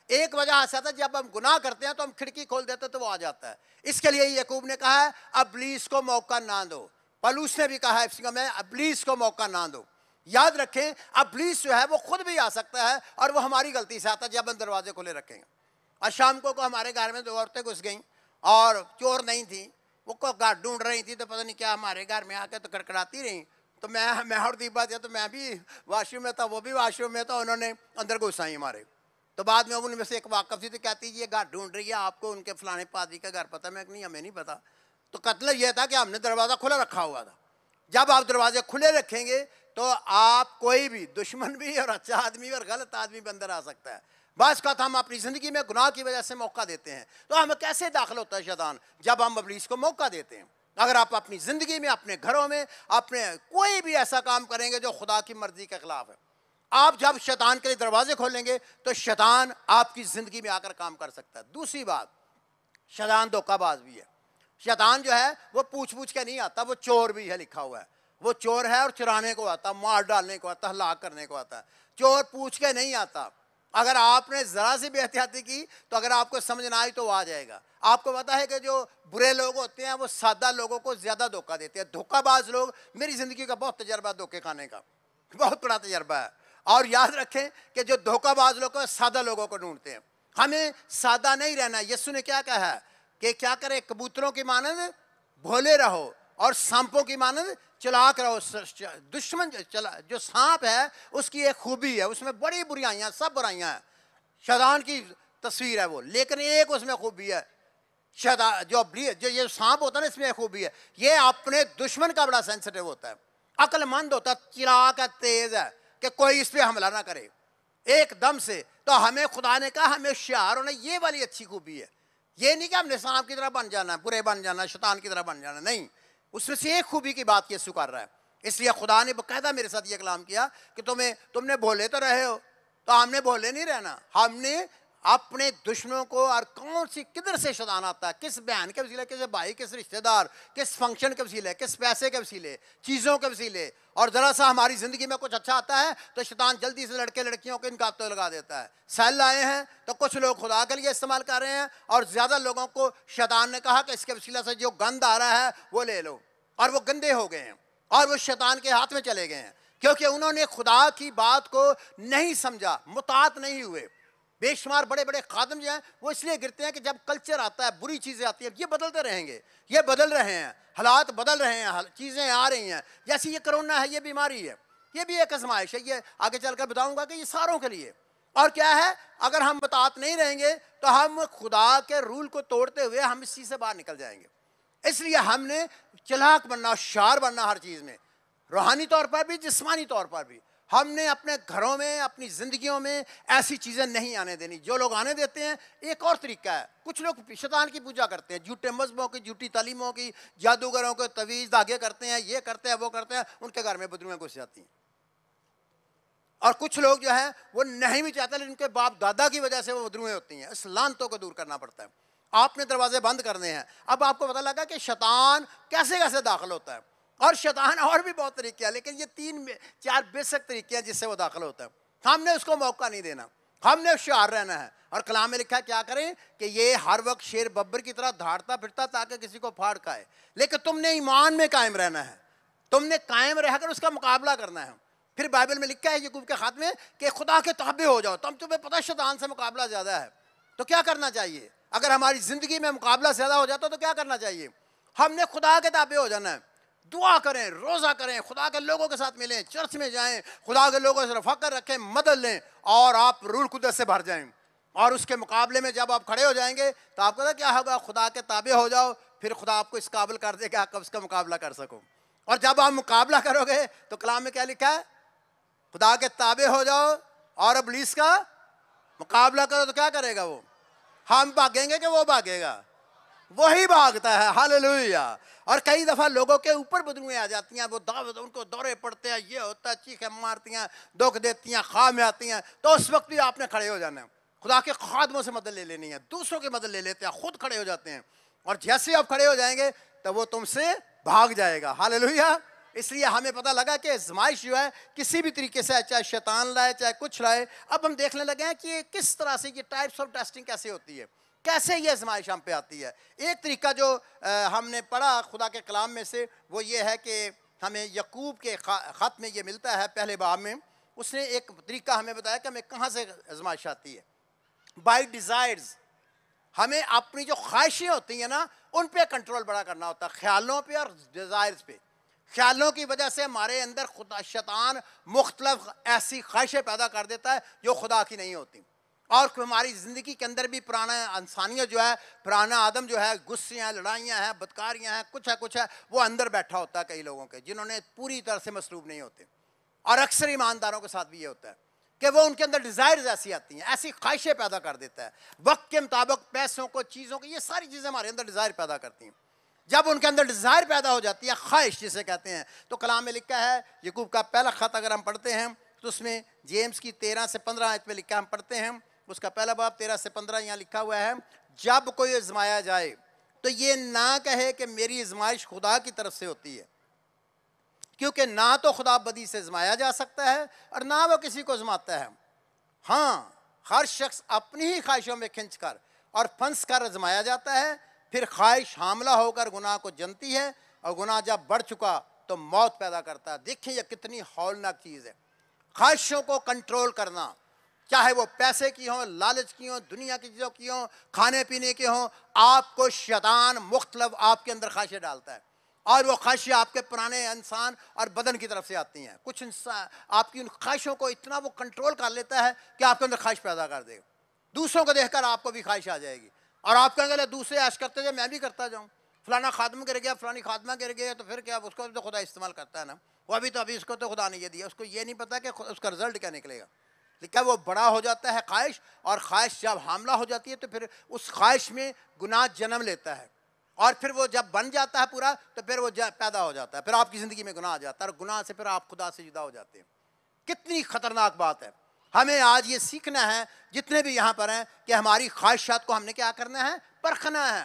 एक वजह ऐसा था, जब हम गुनाह करते हैं तो हम खिड़की खोल देते तो वो आ जाता है। इसके लिए याकूब ने कहा है इब्लीस को मौका ना दो। पौलुस ने भी कहा है में इब्लीस को मौका ना दो। याद रखें, इब्लीस जो है वो खुद भी आ सकता है और वो हमारी गलती से आता है जब हम दरवाजे खुले रखेंगे। और शाम को, को हमारे घर में दो औरतें घुस गईं और चोर नहीं थी, वो को घर ढूंढ रही थी, तो पता नहीं क्या हमारे घर में आके तो कड़कड़ाती रही। तो मैं मैं और दीपा थे, तो मैं भी वाशरूम में था, वो भी वाशरूम में था, उन्होंने अंदर घुस आई हमारे। तो बाद में उनमें से एक वाकफ थी, तो कहती ये घर ढूंढ रही है, आपको उनके फलाने पादरी का घर पता? मैं नहीं, हमें नहीं पता। तो कत्ल ये था कि हमने दरवाज़ा खुला रखा हुआ था। जब आप दरवाजे खुले रखेंगे तो आप कोई भी, दुश्मन भी और अच्छा आदमी और गलत आदमी भी अंदर आ सकता है। बस का हम अपनी ज़िंदगी में गुनाह की वजह से मौका देते हैं। तो हमें कैसे दाखिल होता है शैतान? जब हम इब्लीस को मौका देते हैं। अगर आप अपनी ज़िंदगी में, अपने घरों में, अपने कोई भी ऐसा काम करेंगे जो खुदा की मर्जी के खिलाफ है, आप जब शैतान के लिए दरवाजे खोलेंगे तो शैतान आपकी ज़िंदगी में आकर काम कर सकता है। दूसरी बात, शैतान धोखाबाज भी है। शैतान जो है वो पूछ पूछ के नहीं आता, वो चोर भी है, लिखा हुआ है। वो चोर है और चुराने को आता, मार डालने को आता, हलाक करने को आता। चोर पूछ के नहीं आता। अगर आपने ज़रा सी बेहतियाती की तो अगर आपको समझ ना आई तो वो आ जाएगा। आपको पता है कि जो बुरे लोग होते हैं वो सादा लोगों को ज़्यादा धोखा देते हैं। धोखाबाज लोग, मेरी ज़िंदगी का बहुत तजर्बा धोखे खाने का, बहुत बड़ा तजर्बा है। और याद रखें कि जो धोखाबाज लोग हैं सादा लोगों को ढूंढते हैं। हमें सादा नहीं रहना। यीशु ने क्या कहा है कि क्या करें? कबूतरों की मानंद भोले रहो और सांपों की मानंद चलाक रहो। दुश्मन चला जो सांप है उसकी एक खूबी है, उसमें बड़ी बुराइयां, सब बुराइयां हैं। शैतान की तस्वीर है वो, लेकिन एक उसमें खूबी है। शैतान जो जो ये सांप होता है ना, इसमें एक खूबी है, ये अपने दुश्मन का बड़ा सेंसिटिव होता है, अक्लमंद होता है, चिराग है, तेज है कि कोई इस पर हमला ना करे एकदम से। तो हमें खुदा ने कहा हमें होशियार होना, ये वाली अच्छी खूबी है। ये नहीं कि हमने सांप की तरह बन जाना है, बुरे बन जाना, शैतान की तरह बन जाना, नहीं। उसमें से एक खूबी की बात यीशु कर रहा है। इसलिए खुदा ने बाकायदा मेरे साथ ये कलाम किया कि तुम्हें तुमने भोले तो रहे हो, तो हमने भोले नहीं रहना। हमने अपने दुश्मनों को, और कौन सी किधर से शैतान आता है, किस बहन के वसीले, किस भाई, किस रिश्तेदार, किस फंक्शन के वसीले, किस पैसे के वसीले, चीज़ों के वसीले, और ज़रा सा हमारी ज़िंदगी में कुछ अच्छा आता है तो शैतान जल्दी से लड़के लड़कियों को इनका तो लगा देता है। सेल आए हैं तो कुछ लोग खुदा के लिए इस्तेमाल कर रहे हैं, और ज़्यादा लोगों को शैतान ने कहा कि इसके वसीले से जो गंद आ रहा है वो ले लो, और वो गंदे हो गए हैं और वो शैतान के हाथ में चले गए हैं, क्योंकि उन्होंने खुदा की बात को नहीं समझा, मुतात नहीं हुए। बेशुमार बड़े बड़े खादम जो हैं वो इसलिए गिरते हैं कि जब कल्चर आता है, बुरी चीज़ें आती हैं, ये बदलते रहेंगे, ये बदल रहे हैं, हालात बदल रहे हैं, चीज़ें आ रही हैं। जैसे ये कोरोना है, ये बीमारी है, ये भी एक आजमाइश है। ये आगे चलकर बताऊंगा कि ये सारों के लिए। और क्या है, अगर हम मुतात नहीं रहेंगे तो हम खुदा के रूल को तोड़ते हुए हम इस चीज़ से बाहर निकल जाएंगे। इसलिए हमने चालाक बनना, होशियार बनना हर चीज़ में, रूहानी तौर पर भी, जिस्मानी तौर पर भी। हमने अपने घरों में, अपनी ज़िंदगियों में ऐसी चीज़ें नहीं आने देनी। जो लोग आने देते हैं, एक और तरीका है, कुछ लोग शैतान की पूजा करते हैं, झूठे मजहबों की, झूठी तालीमों की, जादूगरों को तवीज़ धागे करते हैं, ये करते हैं, वो करते हैं, उनके घर में बदबूएं घुस जाती हैं। और कुछ लोग जो है वो नहीं भी चाहते, लेकिन उनके बाप दादा की वजह से वो बदबूएं होती हैं। इस लानतों को दूर करना पड़ता है। आपने दरवाजे बंद करने हैं। अब आपको पता लगा कि शैतान कैसे कैसे दाखिल होता है, और शैतान और भी बहुत तरीके हैं, लेकिन ये तीन चार बेसिक तरीके हैं जिससे वो दाखिल होता है। हमने उसको मौका नहीं देना, हमने होशियार रहना है। और कलाम में लिखा है क्या करें कि ये हर वक्त शेर बब्बर की तरह धाड़ता फिरता ताकि किसी को फाड़ खाए, लेकिन तुमने ईमान में कायम रहना है, तुमने कायम रहकर उसका मुकाबला करना है। फिर बाइबल में लिखा है याकूब के खात में कि खुदा के ताबे हो जाओ। तुम तुम्हें पता शैतान से मुकाबला ज़्यादा है, तो क्या करना चाहिए? अगर हमारी ज़िंदगी में मुकाबला ज़्यादा हो जाता तो क्या करना चाहिए? हमने खुदा के ताबे हो जाना है। दुआ करें, रोज़ा करें, खुदा के लोगों के साथ मिलें, चर्च में जाएं, खुदा के लोगों से रफ़ाक़त रखें, मदद लें, और आप रूह कुदरत से भर जाएं। और उसके मुकाबले में जब आप खड़े हो जाएंगे तो आपको पता क्या होगा? खुदा के ताबे हो जाओ, फिर खुदा आपको इस काबिल कर दे कि आप उसका मुकाबला कर सको। और जब आप मुकाबला करोगे तो कलाम में क्या लिखा है? खुदा के ताबे हो जाओ और इब्लीस का मुकाबला करो, तो क्या करेगा वो? हम भागेंगे कि वो भागेगा? वही भागता है। हालेलुया। और कई दफ़ा लोगों के ऊपर बदबूएं आ जाती हैं, वो दावत उनको दौरे पड़ते हैं, ये होता है, चीखें मारती हैं, दुख देती हैं, खा में आती हैं। तो उस वक्त भी आपने खड़े हो जाना है, खुदा के खादमों से मदद ले लेनी है। दूसरों की मदद ले लेते हैं, खुद खड़े हो जाते हैं, और जैसे आप खड़े हो जाएंगे तो वो तुमसे भाग जाएगा। हालेलुया। इसलिए हमें पता लगा कि आजमाइश जो है किसी भी तरीके से, चाहे शैतान लाए चाहे कुछ लाए, अब हम देखने लगे हैं कि ये किस तरह से ये टाइप्स ऑफ टेस्टिंग कैसे होती है, कैसे ये आजमाइश हम पे आती है। एक तरीका जो आ, हमने पढ़ा खुदा के कलाम में से वो ये है कि हमें यकूब के ख़त में ये मिलता है, पहले बाब में उसने एक तरीका हमें बताया कि हमें कहाँ से आजमाइश आती है। बाई डिज़ायर्स, हमें अपनी जो ख्वाहिशें होती हैं ना उन पे कंट्रोल बड़ा करना होता है, ख्यालों पे और डिज़ायर्स पे। ख्यालों की वजह से हमारे अंदर खुदा शैतान मुख्तलिफ ऐसी ख्वाहिशें पैदा कर देता है जो खुदा की नहीं होती। और हमारी ज़िंदगी के अंदर भी पुराना इंसानियत जो है, पुराना आदम जो है, गुस्से हैं, लड़ाइयाँ हैं, बदकारियाँ हैं, कुछ है कुछ है, वो अंदर बैठा होता है कई लोगों के, जिन्होंने पूरी तरह से मसलूब नहीं होते। और अक्सर ईमानदारों के साथ भी ये होता है कि वो उनके अंदर डिज़ायर्स ऐसी आती हैं, ऐसी ख्वाहिशें पैदा कर देता है। वक्त के मुताबिक पैसों को, चीज़ों को, ये सारी चीज़ें हमारे अंदर डिज़ायर पैदा करती हैं। जब उनके अंदर डिज़ायर पैदा हो जाती है, ख्वाहिश जिसे कहते हैं, तो कलाम में लिखा है, यकूब का पहला ख़त अगर हम पढ़ते हैं तो उसमें जेम्स की तेरह से पंद्रह आयत में लिखा, हम पढ़ते हैं उसका पहला बाब तेरह से पंद्रह, यहाँ लिखा हुआ है, जब कोई आजमाया जाए तो ये ना कहे कि मेरी आजमाइश खुदा की तरफ से होती है, क्योंकि ना तो खुदा बदी से आजमाया जा सकता है और ना वो किसी को आजमाता है। हाँ, हर शख्स अपनी ही ख्वाहिशों में खिंच कर और फंस कर आजमाया जाता है, फिर ख्वाहिश हामला होकर गुनाह को जनती है और गुनाह जब बढ़ चुका तो मौत पैदा करता है। देखिए ये कितनी हौलनाक चीज़ है, ख्वाहिशों को कंट्रोल करना, चाहे वो पैसे की हों, लालच की हों, दुनिया की चीज़ों की हों, खाने पीने की हों। आपको शैतान मुख्तलिफ आपके अंदर ख्वाहिशें डालता है और वो ख्वाहिशें आपके पुराने इंसान और बदन की तरफ से आती हैं। कुछ इंसान आपकी उन ख्वाहिशों को इतना वो कंट्रोल कर लेता है कि आपके अंदर ख्वाहिश पैदा कर देगा। दूसरों को देखकर आपको भी ख्वाहिश आ जाएगी और आप कहेंगे दूसरे ऐश करते थे मैं भी करता जाऊँ, फलाना खादम गिर गया, फलानी खादमा गिर गया, तो फिर क्या, उसको तो खुदा इस्तेमाल करता है ना, वो अभी तो अभी इसको तो खुदा ने ये दिया, उसको ये नहीं पता कि उसका रिजल्ट क्या निकलेगा। लिखा वो बड़ा हो जाता है ख्वाहिश, और ख्वाहिश जब हामला हो जाती है तो फिर उस ख्वाहिश में गुनाह जन्म लेता है, और फिर वो जब बन जाता है पूरा तो फिर वो पैदा हो जाता है, फिर आपकी ज़िंदगी में गुनाह आ जाता है और गुनाह से फिर आप खुदा से जुदा हो जाते हैं। कितनी ख़तरनाक बात है। हमें आज ये सीखना है जितने भी यहाँ पर हैं कि हमारी ख्वाहिशात को हमने क्या करना है, परखना है।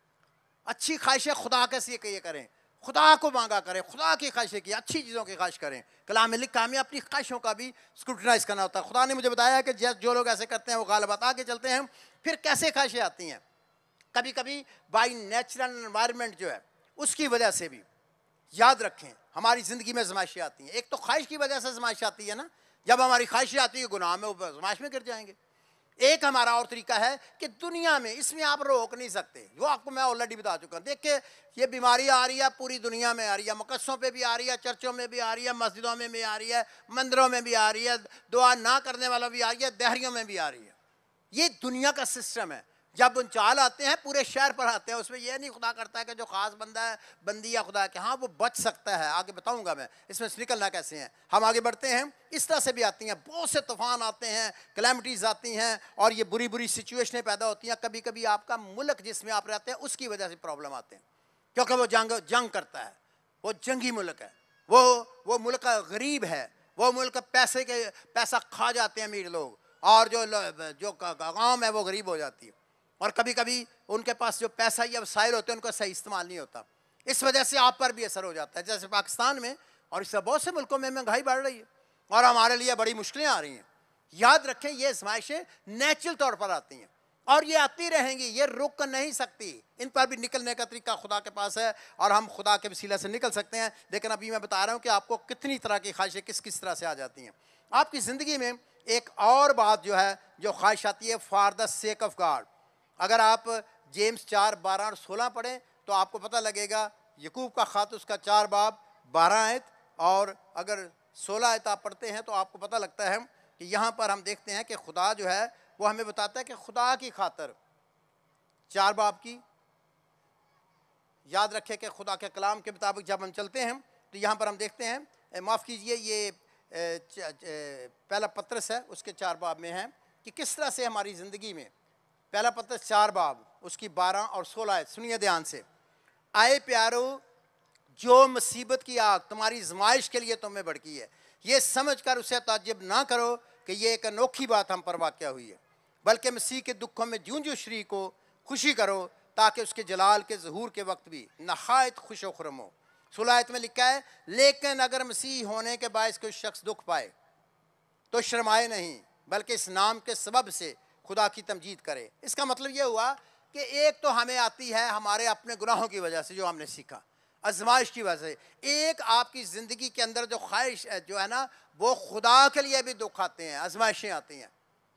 अच्छी ख्वाहिशें खुदा कैसे ये करें, खुदा को मांगा करें, खुदा की ख्वाहिशें की, अच्छी चीज़ों की ख्वाहिश करें। कलाम में लिखा हमें अपनी ख्वाहिशों का भी स्क्रूटनाइज करना होता है। खुदा ने मुझे बताया कि जो लोग ऐसे करते हैं वो गाल बता के चलते हैं, फिर कैसे ख्वाहिशें आती हैं। कभी कभी बाई नेचुरल एनवायरनमेंट जो है उसकी वजह से भी, याद रखें, हमारी ज़िंदगी में आजमाइशें आती हैं। एक तो ख्वाहिश की वजह से आजमाइश आती है ना, जब हमारी ख्वाहिशें आती है गुनाह में, वो आजमाइश में गिर जाएंगे। एक हमारा और तरीका है कि दुनिया में, इसमें आप रोक नहीं सकते, वो आपको मैं ऑलरेडी बता चुका हूँ। देखिए ये बीमारी आ रही है, पूरी दुनिया में आ रही है, मुकद्दसों पे भी आ रही है, चर्चों में भी आ रही है, मस्जिदों में भी आ रही है, मंदिरों में भी आ रही है, दुआ ना करने वालों भी आ रही है, दहरियों में भी आ रही है। ये दुनिया का सिस्टम है। जब उनचाल आते हैं पूरे शहर पर आते हैं, उसमें यह नहीं खुदा करता है कि जो ख़ास बंदा है, बंदी या खुदा के, हाँ वो बच सकता है, आगे बताऊंगा मैं इसमें से निकलना कैसे है। हम आगे बढ़ते हैं। इस तरह से भी आती हैं, बहुत से तूफान आते हैं, कैलेमिटीज़ आती हैं और ये बुरी बुरी सिचुएशनें पैदा होती हैं। कभी कभी आपका मुल्क जिसमें आप रहते हैं उसकी वजह से प्रॉब्लम आते हैं, क्योंकि वो जंग जंग करता है, वो जंगी मुल्क है, वो वो मुल्क गरीब है, वो मुल्क पैसे के पैसा खा जाते हैं अमीर लोग, और जो जो गाँव है वो गरीब हो जाती है। और कभी कभी उनके पास जो पैसा या वसाइल होते हैं उनका सही इस्तेमाल नहीं होता, इस वजह से आप पर भी असर हो जाता है। जैसे पाकिस्तान में और इससे बहुत से मुल्कों में महंगाई बढ़ रही है और हमारे लिए बड़ी मुश्किलें आ रही हैं। याद रखें ये आजमाइशें नेचुरल तौर पर आती हैं और ये आती रहेंगी, ये रुक नहीं सकती। इन पर भी निकलने का तरीका खुदा के पास है और हम खुदा के वसीला से निकल सकते हैं। लेकिन अभी मैं बता रहा हूँ कि आपको कितनी तरह की ख्वाहिशें किस किस तरह से आ जाती हैं आपकी ज़िंदगी में। एक और बात जो है जो ख्वाहिश आती है, for the sake of God. अगर आप जेम्स चार बारह और सोलह पढ़ें तो आपको पता लगेगा, यकूब का ख़त उसका चार बाब बारह आयत और अगर सोलह आयत आप पढ़ते हैं तो आपको पता लगता है कि यहाँ पर हम देखते हैं कि खुदा जो है वो हमें बताता है कि खुदा की खातर, चार बाब की, याद रखें कि खुदा के कलाम के मुताबिक जब हम चलते हैं तो यहाँ पर हम देखते हैं, माफ़ कीजिए ये पहला पत्रस है उसके चार बाब में है कि किस तरह से हमारी ज़िंदगी में, पहला पत्रस चार बाब उसकी बारह और सोलह है, सुनिए ध्यान से। आए प्यारो, जो मुसीबत की आग तुम्हारी आजमाइश के लिए तुम्हें भड़की है, ये समझकर उसे ताज्जुब ना करो कि ये एक अनोखी बात हम पर वाक़या हुई है, बल्कि मसीह के दुखों में जूं जूं शरीक को खुशी करो, ताकि उसके जलाल के ज़हूर के वक्त भी नहायत खुश व खुर्म हो। सोलह आयत में लिखा है, लेकिन अगर मसीह होने के बायस कोई शख्स दुख पाए तो शर्माए नहीं, बल्कि इस नाम के सबब से खुदा की तमजीद करे। इसका मतलब ये हुआ कि एक तो हमें आती है हमारे अपने गुनाहों की वजह से, जो हमने सीखा, आजमाइश की वजह से। एक आपकी ज़िंदगी के अंदर जो ख्वाहिश जो है ना, वो खुदा के लिए भी दुख आते हैं, आजमाइशें आती हैं।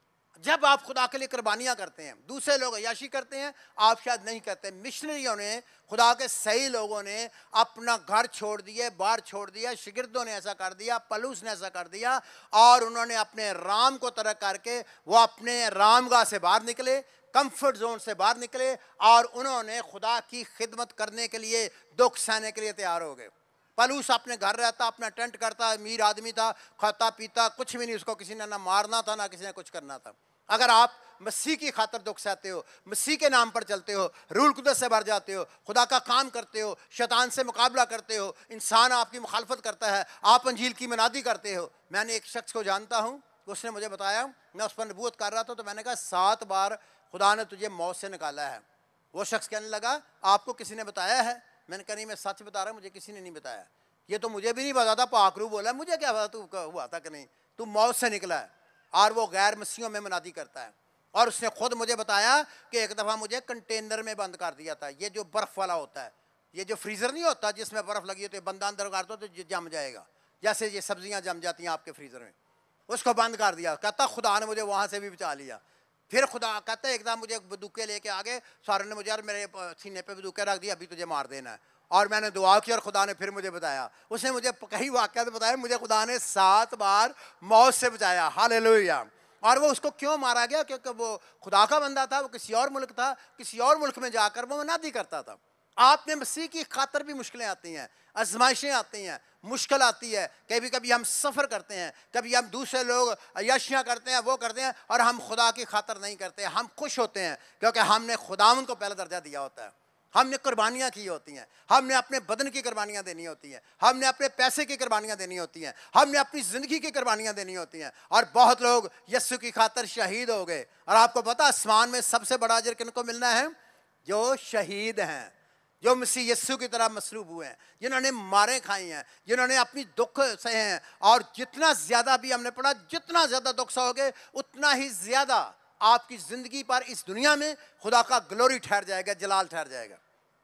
जब आप खुदा के लिए कुर्बानियाँ करते हैं, दूसरे लोग अय्याशी करते हैं, आप शायद नहीं करते। मिशनरियों ने, खुदा के सही लोगों ने अपना घर छोड़ दिए, बाहर छोड़ दिया, शिगिर्दों ने ऐसा कर दिया, पलूस ने ऐसा कर दिया, और उन्होंने अपने राम को तरक करके वो अपने रामगाह से बाहर निकले, कंफर्ट जोन से बाहर निकले, और उन्होंने खुदा की खिदमत करने के लिए, दुख सहने के लिए तैयार हो गए। पलूस अपने घर रहता, अपना टेंट करता, अमीर आदमी था, खाता पीता कुछ भी नहीं, उसको किसी ने ना मारना था ना किसी ने कुछ करना था। अगर आप मसीह की खातर दुख सहते हो, मसीह के नाम पर चलते हो, रूल कुदरत से भर जाते हो, खुदा का काम करते हो, शैतान से मुकाबला करते हो, इंसान आपकी मुखालफत करता है, आप अंजील की मनादी करते हो। मैंने एक शख्स को जानता हूँ, उसने मुझे बताया, मैं उस पर नबूवत कर रहा था, तो मैंने कहा सात बार खुदा ने तुझे मौत से निकाला है। वो शख्स कहने लगा, आपको किसी ने बताया है? मैंने कहा नहीं, मैं सच बता रहा हूँ, मुझे किसी ने नहीं बताया। ये तो मुझे भी नहीं पता था, पाकरू बोला, मुझे क्या पता तू हुआ था कि नहीं, तू मौत से निकला है। और वो गैर मसीहों में मनादी करता है। और उसने खुद मुझे बताया कि एक दफ़ा मुझे कंटेनर में बंद कर दिया था, ये जो बर्फ़ वाला होता है, ये जो फ्रीज़र नहीं होता जिसमें बर्फ़ लगी होती है, बंदा अंदर कर दो तो जम जाएगा, जैसे ये सब्जियां जम जाती हैं आपके फ्रीज़र में, उसको बंद कर दिया। कहता खुदा ने मुझे वहाँ से भी बचा लिया। फिर खुदा कहता है एकदम मुझे बंदूकें लेके आ गए, सारे ने मुझे यार मेरे सीने पे बंदूकें रख दी, अभी तुझे मार देना है। और मैंने दुआ की और खुदा ने फिर मुझे बताया, उसने मुझे कई वाक़यात बताया, मुझे खुदा ने सात बार मौत से बचाया। हालेलुया। और वो उसको क्यों मारा गया? क्योंकि वो खुदा का बंदा था, वो किसी और मुल्क था, किसी और मुल्क में जाकर वो मनादी करता था। आपने मसीह की खातर भी मुश्किलें आती हैं, आजमाइशें आती हैं, मुश्किल आती है, कभी कभी हम सफ़र करते हैं, कभी हम दूसरे लोग अय्याशियाँ करते हैं, वो करते हैं, और हम खुदा की खातर नहीं करते। हम खुश होते हैं क्योंकि हमने खुदावन को पहला दर्जा दिया होता है, हमने कुर्बानियाँ की होती हैं, हमने अपने बदन की कुर्बानियाँ देनी होती हैं, हमने अपने पैसे की कुर्बानियाँ देनी होती हैं, हमने अपनी ज़िंदगी की कुर्बानियाँ देनी होती हैं। और बहुत लोग यीशु की खातर शहीद हो गए। और आपको पता आसमान में सबसे बड़ा अजर किनको मिलना है? जो शहीद हैं, जो मसीह यीशु की तरह मसलूब हुए हैं, जिन्होंने मारें खाई हैं, जिन्होंने अपनी दुख सहे हैं। और जितना ज़्यादा भी हमने पढ़ा, जितना ज़्यादा दुख सहोगे उतना ही ज़्यादा आपकी ज़िंदगी पर इस दुनिया में खुदा का ग्लोरी ठहर जाएगा, जलाल ठहर जाएगा।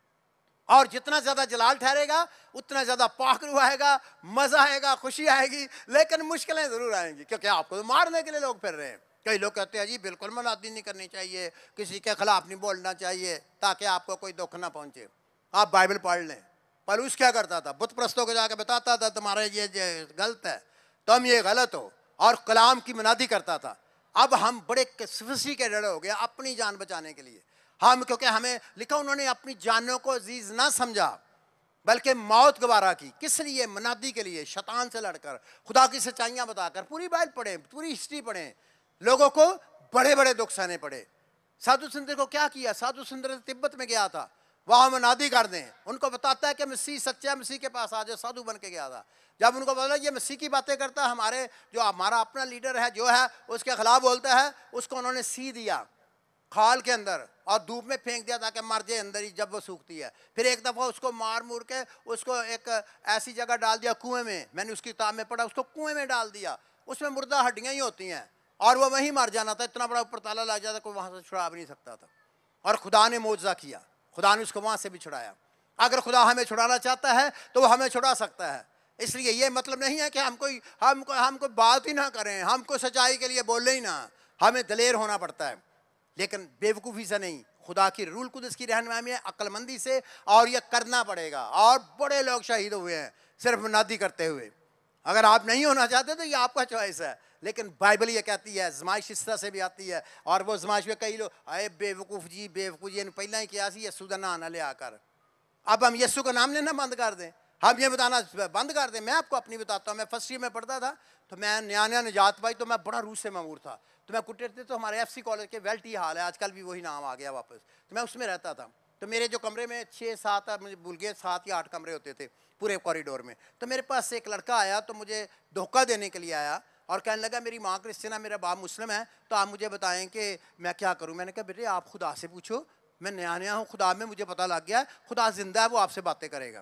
और जितना ज़्यादा जलाल ठहरेगा उतना ज़्यादा पाखरू आएगा, मज़ा आएगा, खुशी आएगी, लेकिन मुश्किलें ज़रूर आएंगी, क्योंकि आपको तो मारने के लिए लोग फिर रहे हैं। कई लोग कहते हैं जी बिल्कुल मनादी नहीं करनी चाहिए, किसी के खिलाफ नहीं बोलना चाहिए ताकि आपको कोई दुख ना पहुँचे। आप बाइबल पढ़ लें, पलूस क्या करता था? बुत परस्तों को जाकर बताता था तुम्हारे ये गलत है, तुम ये गलत हो, और कलाम की मनादी करता था। अब हम बड़े सोफिस्टिकेटेड हो गए अपनी जान बचाने के लिए। हम, क्योंकि हमें लिखा उन्होंने अपनी जानों को अजीज ना समझा बल्कि मौत गवारा की। किस लिए? मनादी के लिए, शैतान से लड़कर, खुदा की सच्चाइयाँ बताकर। पूरी बाइबल पढ़ें, पूरी हिस्ट्री पढ़ें, लोगों को बड़े बड़े दुख सहने पड़े। साधु सुंदर को क्या किया? साधु सुंदर तिब्बत में गया था, वहाँ मनादी कर दें, उनको बताता है कि मसीह सच्चा, मसीह के पास आ जाओ। साधु बन के गया था। जब उनको पता ये मसीह की बातें करता है, हमारे जो हमारा अपना लीडर है जो है उसके खिलाफ बोलता है, उसको उन्होंने सी दिया खाल के अंदर और धूप में फेंक दिया ताकि मर जाए अंदर ही जब वो सूखती है। फिर एक दफ़ा उसको मार मूर के उसको एक ऐसी जगह डाल दिया कुएं में, मैंने उसकी किताब में पढ़ा, उसको कुएं में डाल दिया, उसमें मुर्दा हड्डियाँ ही होती हैं और वो वहीं मर जाना था। इतना बड़ा ऊपर ताला लग जाता, कोई वहाँ से छुड़ा भी नहीं सकता था। और खुदा ने मौजज़ा किया, खुदा ने उसको वहाँ से भी छुड़ाया। अगर खुदा हमें छुड़ाना चाहता है तो वो हमें छुड़ा सकता है। इसलिए ये मतलब नहीं है कि हम कोई हम हम कोई बात ही ना करें, हमको सच्चाई के लिए बोले ही ना, हमें दलेर होना पड़ता है, लेकिन बेवकूफ़ी से नहीं, खुदा की रूल कुदस की रहनुमाई में अक्लमंदी से, और ये करना पड़ेगा। और बड़े लोग शहीद हुए हैं सिर्फ मनादी करते हुए। अगर आप नहीं होना चाहते तो ये आपका चॉइस है, लेकिन बाइबल ये कहती है आजमाइश इस तरह से भी आती है। और वो आजमाइश में कई लोग आए बेवकूफ़ जी बेवकूफ़ जी, पहला ही किया सी यीशु का नाम ना ले आकर, अब हम यीशु का नाम लेना बंद कर दें, हम ये बताना बंद कर दें। मैं आपको अपनी बताता हूँ, मैं फर्स्ट ईयर में पढ़ता था तो मैं नया नया निजात पाई तो मैं बड़ा रूस से मामूर था। तो मैं कुटे थे तो हमारे एफ सी कॉलेज के वेल्टी हाल है, आजकल भी वही नाम आ गया वापस, तो मैं उसमें रहता था। तो मेरे जो कमरे में छः सात, मुझे भूल गए, सात या आठ कमरे होते थे पूरे कॉरिडोर में। तो मेरे पास से एक लड़का आया तो मुझे धोखा देने के लिए आया और कहने लगा मेरी माँ क्रिश्चियन है, मेरा बाप मुस्लिम है, तो आप मुझे बताएं कि मैं क्या करूँ। मैंने कहा बेटे आप खुदा से पूछो, मैं नया नया हूँ खुदा में, मुझे पता लग गया खुदा जिंदा है, वो आपसे बातें करेगा।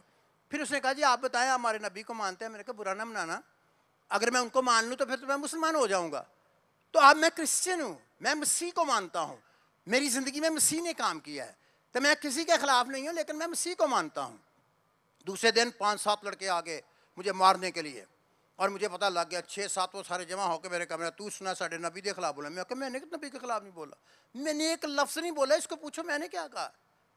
फिर उसने कहा जी आप बताएं, हमारे नबी को मानते हैं। मैंने कहा बुरा ना मनाना, अगर मैं उनको मान लूँ तो फिर तो मैं मुसलमान हो जाऊँगा। तो अब मैं क्रिश्चियन हूँ, मैं मसीह को मानता हूँ, मेरी ज़िंदगी में मसीह ने काम किया है, तो मैं किसी के ख़िलाफ़ नहीं हूँ, लेकिन मैं मसीह को मानता हूँ। दूसरे दिन पाँच सात लड़के आ गए मुझे मारने के लिए, और मुझे पता लग गया, छः सात वो सारे जमा होकर मेरे कमरे, तू सुना साढ़े नबी के खिलाफ बोला। मैं कहा मैंने नबी के खिलाफ नहीं बोला, मैंने एक लफ्ज़ नहीं बोला, इसको पूछो मैंने क्या कहा।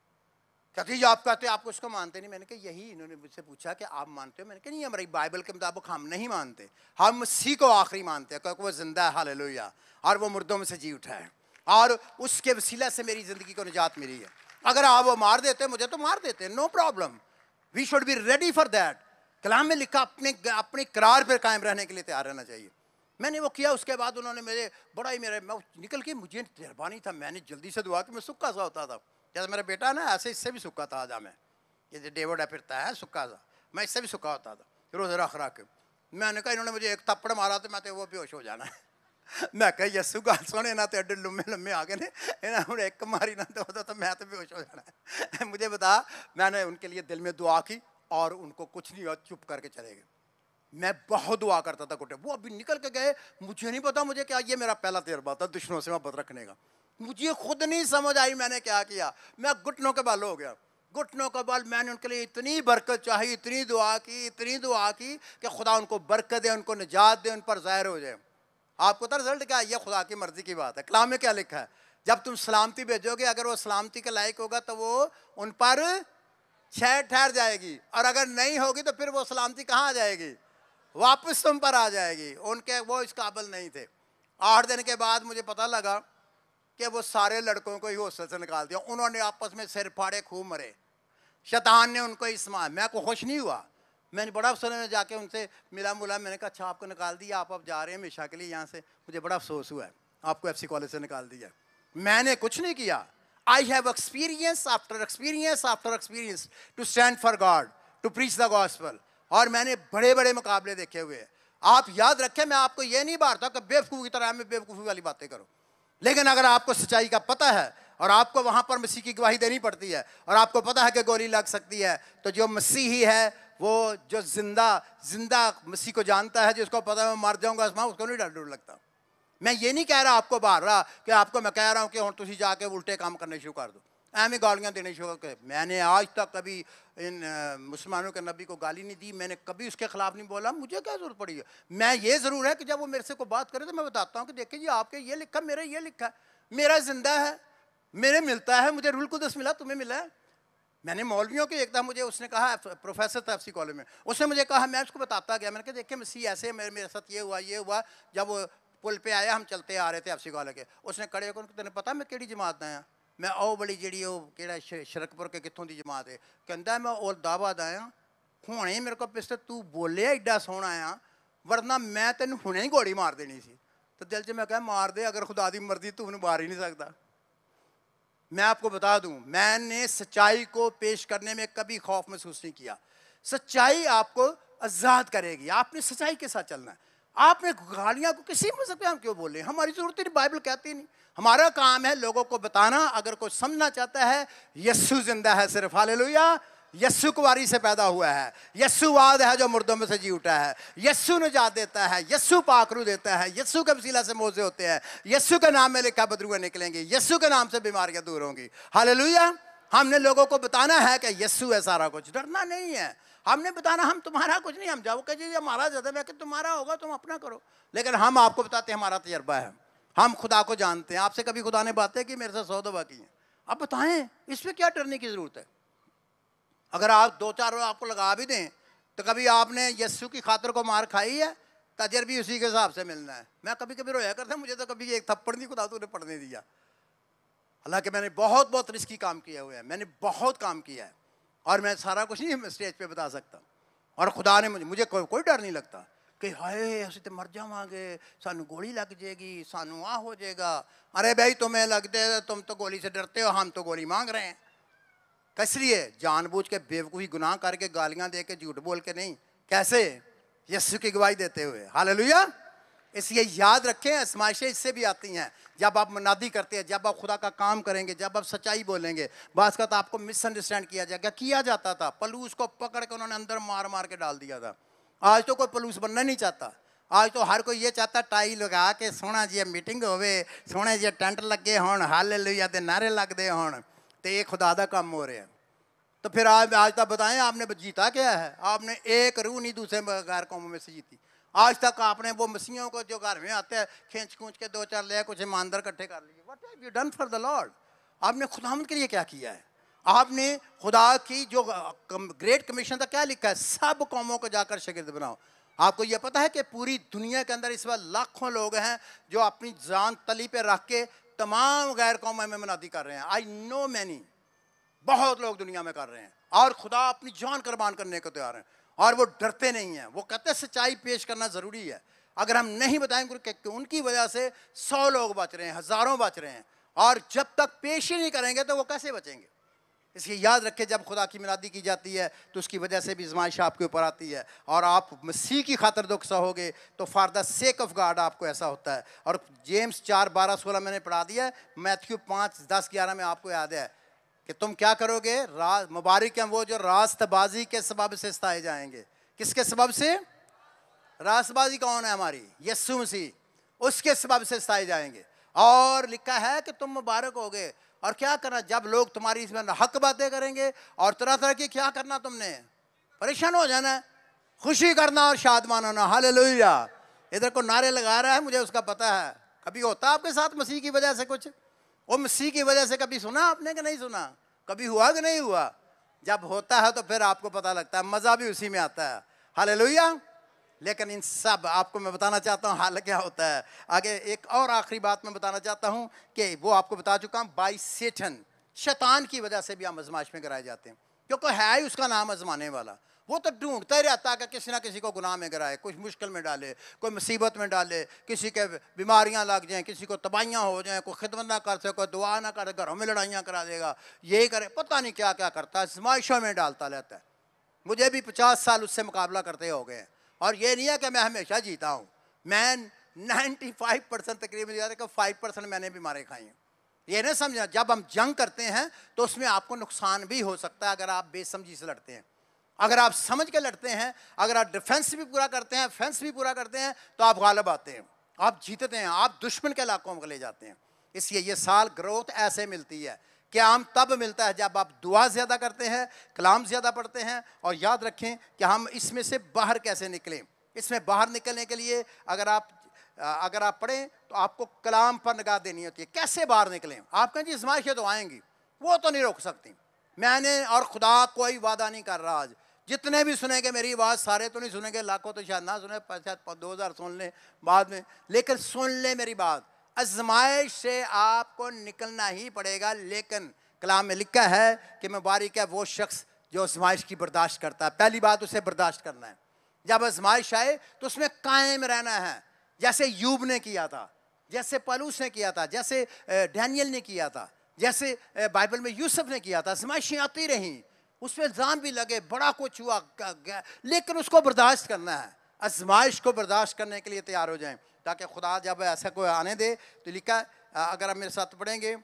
कहती जी आप कहते आपको इसको मानते नहीं। मैंने कहा यही इन्होंने मुझसे पूछा कि आप मानते हो। मैंने कहा नहीं, हमारी बाइबल के मुताबिक हम नहीं मानते, हम मसीह को आखिरी मानते हैं, क्योंकि वो जिंदा है, हालेलुया, और वो मुर्दों में से जी उठा है, और उसके वसीला से मेरी ज़िंदगी को निजात मिली है। अगर आप वो मार देते मुझे तो मार देते, no problem, we should be ready for that. कलाम में लिखा अपने अपने करार पर कायम रहने के लिए तैयार रहना चाहिए। मैंने वो किया। उसके बाद उन्होंने मेरे बड़ा ही मेरे मैं निकल के, मुझे तजर्बा नहीं था, मैंने जल्दी से दुआ कि मैं सुक्का सा होता था, जैसे मेरा बेटा ना ऐसे इससे भी सुक्का था। आज मैं ये जो डेविड है फिरता है सुक्का सा, मैं इससे भी सुक्का होता था रोज़ रख रख के। मैंने कहा इन्होंने मुझे एक थप्पड़ मारा तो मैं तो वो बेहोश हो जाना है। मैं कहा यस्सु गल सोने ना तो एडे लम्बे लम्बे आ गए ने, इन्हें हूँ एक मारी ना तो तो मैं तो बेहोश हो जाना है। मुझे बता, मैंने उनके लिए दिल में दुआ की और उनको कुछ नहीं हुआ, चुप करके चले गए। मैं बहुत दुआ करता था घुटे, वो अभी निकल के गए, मुझे नहीं पता मुझे क्या, ये मेरा पहला तजर्बा था दुश्मनों से मोहब्बत रखने का। मुझे खुद नहीं समझ आई मैंने क्या किया, मैं घुटनों के बल हो गया। घुटनों के बल मैंने उनके लिए इतनी बरकत चाहिए, इतनी दुआ की, इतनी दुआ की कि खुदा उनको बरकत दे, उनको निजात दे, उन पर ज़ाहिर हो जाए। आपको तो रिजल्ट क्या है, ये खुदा की मर्जी की बात है। कलाम में क्या लिखा है, जब तुम सलामती भेजोगे, अगर वो सलामती के लायक होगा तो वो उन पर शहर ठहर जाएगी, और अगर नहीं होगी तो फिर वो सलामती कहाँ आ जाएगी, वापस तुम पर आ जाएगी। उनके वो इस काबिल नहीं थे। आठ दिन के बाद मुझे पता लगा कि वो सारे लड़कों को ही हॉस्टल से निकाल दिया। उन्होंने आपस में सिर फाड़े, खूब मरे, शैतान ने उनको इस्मा। मैं को खुश नहीं हुआ, मैंने बड़ा अफसोस में जाके उनसे मिला मुला, मैंने कहा अच्छा आपको निकाल दिया, आप अब जा रहे हैं हमेशा के लिए यहाँ से, मुझे बड़ा अफसोस हुआ है, आपको एफ सी कॉलेज से निकाल दिया। मैंने कुछ नहीं किया। I have experience after experience after experience to stand for God, to preach the gospel, और मैंने बड़े बड़े मुकाबले देखे हुए हैं। आप याद रखें, मैं आपको ये नहीं बांटता कि बेवकूफ़ी की तरह मैं बेवकूफ़ी वाली बातें करूँ, लेकिन अगर आपको सच्चाई का पता है और आपको वहाँ पर मसीह की गवाही देनी पड़ती है, और आपको पता है कि गोली लग सकती है, तो जो मसीही है, वो जो जिंदा जिंदा मसीह को जानता है, जिसको पता है मैं मर जाऊँगा इसमें, उसको नहीं डर डर लगता। मैं ये नहीं कह रहा आपको बाहर रहा कि आपको मैं कह रहा हूँ कि हम तुम जाके उल्टे काम करने शुरू कर दो, एवं गालियाँ देने शुरू कर। मैंने आज तक कभी इन मुसलमानों के नबी को गाली नहीं दी, मैंने कभी उसके खिलाफ नहीं बोला, मुझे क्या जरूरत पड़ी है। मैं ये ज़रूर है कि जब वो मेरे से कोई बात करे तो मैं बताता हूँ कि देखिए जी आपके ये लिखा, मेरा ये लिखा, मेरा जिंदा है, मेरे मिलता है, मुझे रूल कुदस मिला, तुम्हें मिला है। मैंने मौलवियों के एक दफ़ा मुझे उसने कहा, प्रोफेसर था एफ सी कॉलेज में, उसने मुझे कहा, मैं उसको बताता गया, मैंने कहा देखिए मसीह ऐसे मेरे मेरे साथ ये हुआ ये हुआ। जब वो पुल पे आया, हम चलते आ रहे थे एफ सी कॉलेज के, उसने खड़े होकर तेने पता मैं केड़ी जमात आया, मैं ओ बड़ी जी कि शरकपुर के कितों की जमात है, कहता मैं और दाबाद आया, हुणे मेरे को पिछले तू बोलिया एडा सोहना आ, वरना मैं तेन हुणे ही गोली मार देनी सी। तो दिल च मैं कहा मार दे, अगर खुदा की मर्जी तू उन्हें मार ही नहीं सकता। मैं आपको बता दूं, मैंने सच्चाई को पेश करने में कभी खौफ महसूस नहीं किया। सच्चाई आपको आज़ाद करेगी, आपने सच्चाई के साथ चलना है। आपने गालियाँ को किसी मज़हब पे हम क्यों बोले, हमारी ज़रूरत नहीं, बाइबल कहती नहीं। हमारा काम है लोगों को बताना, अगर कोई समझना चाहता है यस्सु जिंदा है सिर्फ, हालेलुया, यस्सु कुंवारी से पैदा हुआ है, यस्सु वाद है जो मुर्दों में से जी उठा है, यस्सु निजात देता है, यस्सु पाकरू देता है, यस्सु के वसीला से मोजे होते हैं, यस्सु के नाम में लिखा बदरुए निकलेंगे, यस्सु के नाम से बीमारियां दूर होंगी, हालेलुया। हमने लोगों को बताना है कि यस्सु है सारा कुछ, डरना नहीं है। हमने बताना हम तुम्हारा कुछ नहीं, हम जाओ कि जी हमारा ज़्यादा मैं कि तुम्हारा होगा तुम अपना करो, लेकिन हम आपको बताते हैं हमारा तजर्बा है, हम खुदा को जानते हैं। आपसे कभी खुदा ने बातें की, मेरे साथ सौ दफा की हैं, अब बताएं इसमें क्या डरने की ज़रूरत है। अगर आप दो चार आपको लगा भी दें तो कभी आपने यस्सु की खातर को मार खाई है, तजर भी उसी के हिसाब से मिलना है। मैं कभी कभी रोया करता, मुझे तो कभी एक थप्पड़ नहीं खुदा तूने पढ़ने दिया। हालांकि मैंने बहुत बहुत रिस्की काम किया हुआ है, मैंने बहुत काम किया है, और मैं सारा कुछ नहीं स्टेज पे बता सकता। और खुदा ने मुझे मुझे कोई कोई डर नहीं लगता कि हाय असी तो मर जावांगे, सानू गोली लग जाएगी, सानू आ हो जाएगा। अरे भाई तुम्हें लगते तुम तो गोली से डरते हो, हम तो गोली मांग रहे हैं। किस लिए? जानबूझ के बेवकूफ़ी गुनाह करके, गालियां दे के, झूठ बोल के नहीं, कैसे? यस्सु की गवाही देते हुए, हालेलुया। इसलिए याद रखें, आजमाइशें इससे भी आती हैं जब आप मुनादी करते हैं, जब आप खुदा का काम करेंगे, जब आप सच्चाई बोलेंगे। बात का तो आपको मिसअंडरस्टैंड किया जाएगा, किया जाता था। पलूस को पकड़ के उन्होंने अंदर मार मार के डाल दिया था। आज तो कोई पलूस बनना नहीं चाहता। आज तो हर कोई ये चाहता टाई लगा के सोहना जी मीटिंग होवे, सोहने जी टेंट लगे होण, हालेलुया दे नारे लगदे होण ते ये खुदा दा काम हो रहा है। तो फिर आज आज तक बताएं आपने जीता क्या है? आपने एक रूह नहीं दूसरे गैर कौमों में से जीती। आज तक आपने वो मसीहों को जो घर में आते हैं खींच खूंच के दो चार ले कुछ ईमानदार इकट्ठे कर लिए। What have you done for the Lord? आपने खुदावंद के लिए क्या किया है? आपने खुदा की जो ग्रेट कमीशन था क्या लिखा है? सब कौमों को जाकर शागिर्द बनाओ। आपको यह पता है कि पूरी दुनिया के अंदर इस वक्त लाखों लोग हैं जो अपनी जान तली पे रख के तमाम गैर कौमों में मुनादी कर रहे हैं। आई नो मैनी, बहुत लोग दुनिया में कर रहे हैं और खुदा अपनी जान कुर्बान करने को तैयार हैं और वो डरते नहीं हैं। वो कहते हैं सच्चाई पेश करना ज़रूरी है। अगर हम नहीं बताएंगे कि उनकी वजह से सौ लोग बच रहे हैं, हज़ारों बच रहे हैं, और जब तक पेश ही नहीं करेंगे तो वो कैसे बचेंगे? इसलिए याद रखें, जब खुदा की मुनादी की जाती है तो उसकी वजह से भी आज़माइश आपके ऊपर आती है और आप मसीह की खातिर दुख सहोगे तो for the sake of God आपको ऐसा होता है। और जेम्स चार बारह सोलह मैंने पढ़ा दिया है, मैथ्यू पाँच दस ग्यारह में आपको याद है कि तुम क्या करोगे? राज मुबारक हैं वो जो रास्तबाजी के सबब से सताए जाएंगे। किसके सबब से? रास्तबाजी कौन है? हमारी यीशु मसीह, उसके सबब से सताए जाएंगे। और लिखा है कि तुम मुबारक होगे। और क्या करना? जब लोग तुम्हारी इसमें हक बातें करेंगे और तरह तरह की, क्या करना? तुमने परेशान हो जाना, खुशी करना और शादमान होना। हालेलुया। इधर को नारे लगा रहा है, मुझे उसका पता है। कभी होता आपके साथ मसीह की वजह से कुछ? वो मसीह की वजह से कभी सुना आपने कि नहीं सुना? कभी हुआ कि नहीं हुआ? जब होता है तो फिर आपको पता लगता है, मज़ा भी उसी में आता है। हालेलुया। लेकिन इन सब आपको मैं बताना चाहता हूँ हाल क्या होता है। आगे एक और आखिरी बात मैं बताना चाहता हूँ कि वो आपको बता चुका हूँ, बाई सेटन, शैतान की वजह से भी हम आजमाइश में गिराए जाते हैं, क्योंकि है ही उसका नाम आजमाने वाला। वो तो ढूंढता ही रहता है कि किसी ना किसी को गुनाह में गिराए, कुछ मुश्किल में डाले, कोई मुसीबत में डाले, किसी के बीमारियां लग जाएं, किसी को तबाहियां हो जाएं, कोई खिदमत ना कर सके, कोई दुआ ना करे, घरों में लड़ाइयाँ करा देगा, यही करे, पता नहीं क्या क्या करता है, आजमाइशों में डालता रहता है। मुझे भी पचास साल उससे मुकाबला करते हो गए और ये नहीं है कि मैं हमेशा जीता हूँ। मैं नाइन्टी फाइव परसेंट तकरीबन याद है कि फाइव परसेंट मैंने भी मारे खाई हैं। ये नहीं समझना, जब हम जंग करते हैं तो उसमें आपको नुकसान भी हो सकता है अगर आप बेसमझी से लड़ते हैं। अगर आप समझ के लड़ते हैं, अगर आप डिफेंस भी पूरा करते हैं, फेंस भी पूरा करते हैं, तो आप गालिब आते हैं, आप जीतते हैं, आप दुश्मन के इलाकों में ले जाते हैं। इसलिए ये साल ग्रोथ ऐसे मिलती है, क़याम तब मिलता है जब आप दुआ ज़्यादा करते हैं, कलाम ज़्यादा पढ़ते हैं। और याद रखें कि हम इसमें से बाहर कैसे निकलें। इसमें बाहर निकलने के लिए अगर आप अगर आप पढ़ें तो आपको कलाम पर निगाह देनी होती है। कैसे बाहर निकलें? आप कहें जी आजमाइशें तो आएंगी, वो तो नहीं रोक सकती। मैंने और खुदा कोई वादा नहीं कर रहा। आज जितने भी सुनेंगे मेरी आवाज़, सारे तो नहीं सुनेंगे, लाखों तो शायद ना सुने, शायद दो हज़ार सुन लें बाद में, लेकिन सुन ले मेरी बात। आजमाइश से आपको निकलना ही पड़ेगा। लेकिन कलाम में लिखा है कि मुबारक है वो शख्स जो आजमाइश की बर्दाश्त करता है। पहली बात, उसे बर्दाश्त करना है। जब आजमाइश आए तो उसमें कायम रहना है, जैसे यूब ने किया था, जैसे पलूस ने किया था, जैसे डैनियल ने किया था, जैसे बाइबल में यूसुफ ने किया था। आजमाइशें आती रहीं, उसमें इल्ज़ाम भी लगे, बड़ा कुछ हुआ, लेकिन उसको बर्दाश्त करना है। आजमाइश को बर्दाश्त करने के लिए तैयार हो जाएं, ताकि खुदा जब ऐसा कोई आने दे तो लिखा, अगर आप मेरे साथ पढ़ेंगे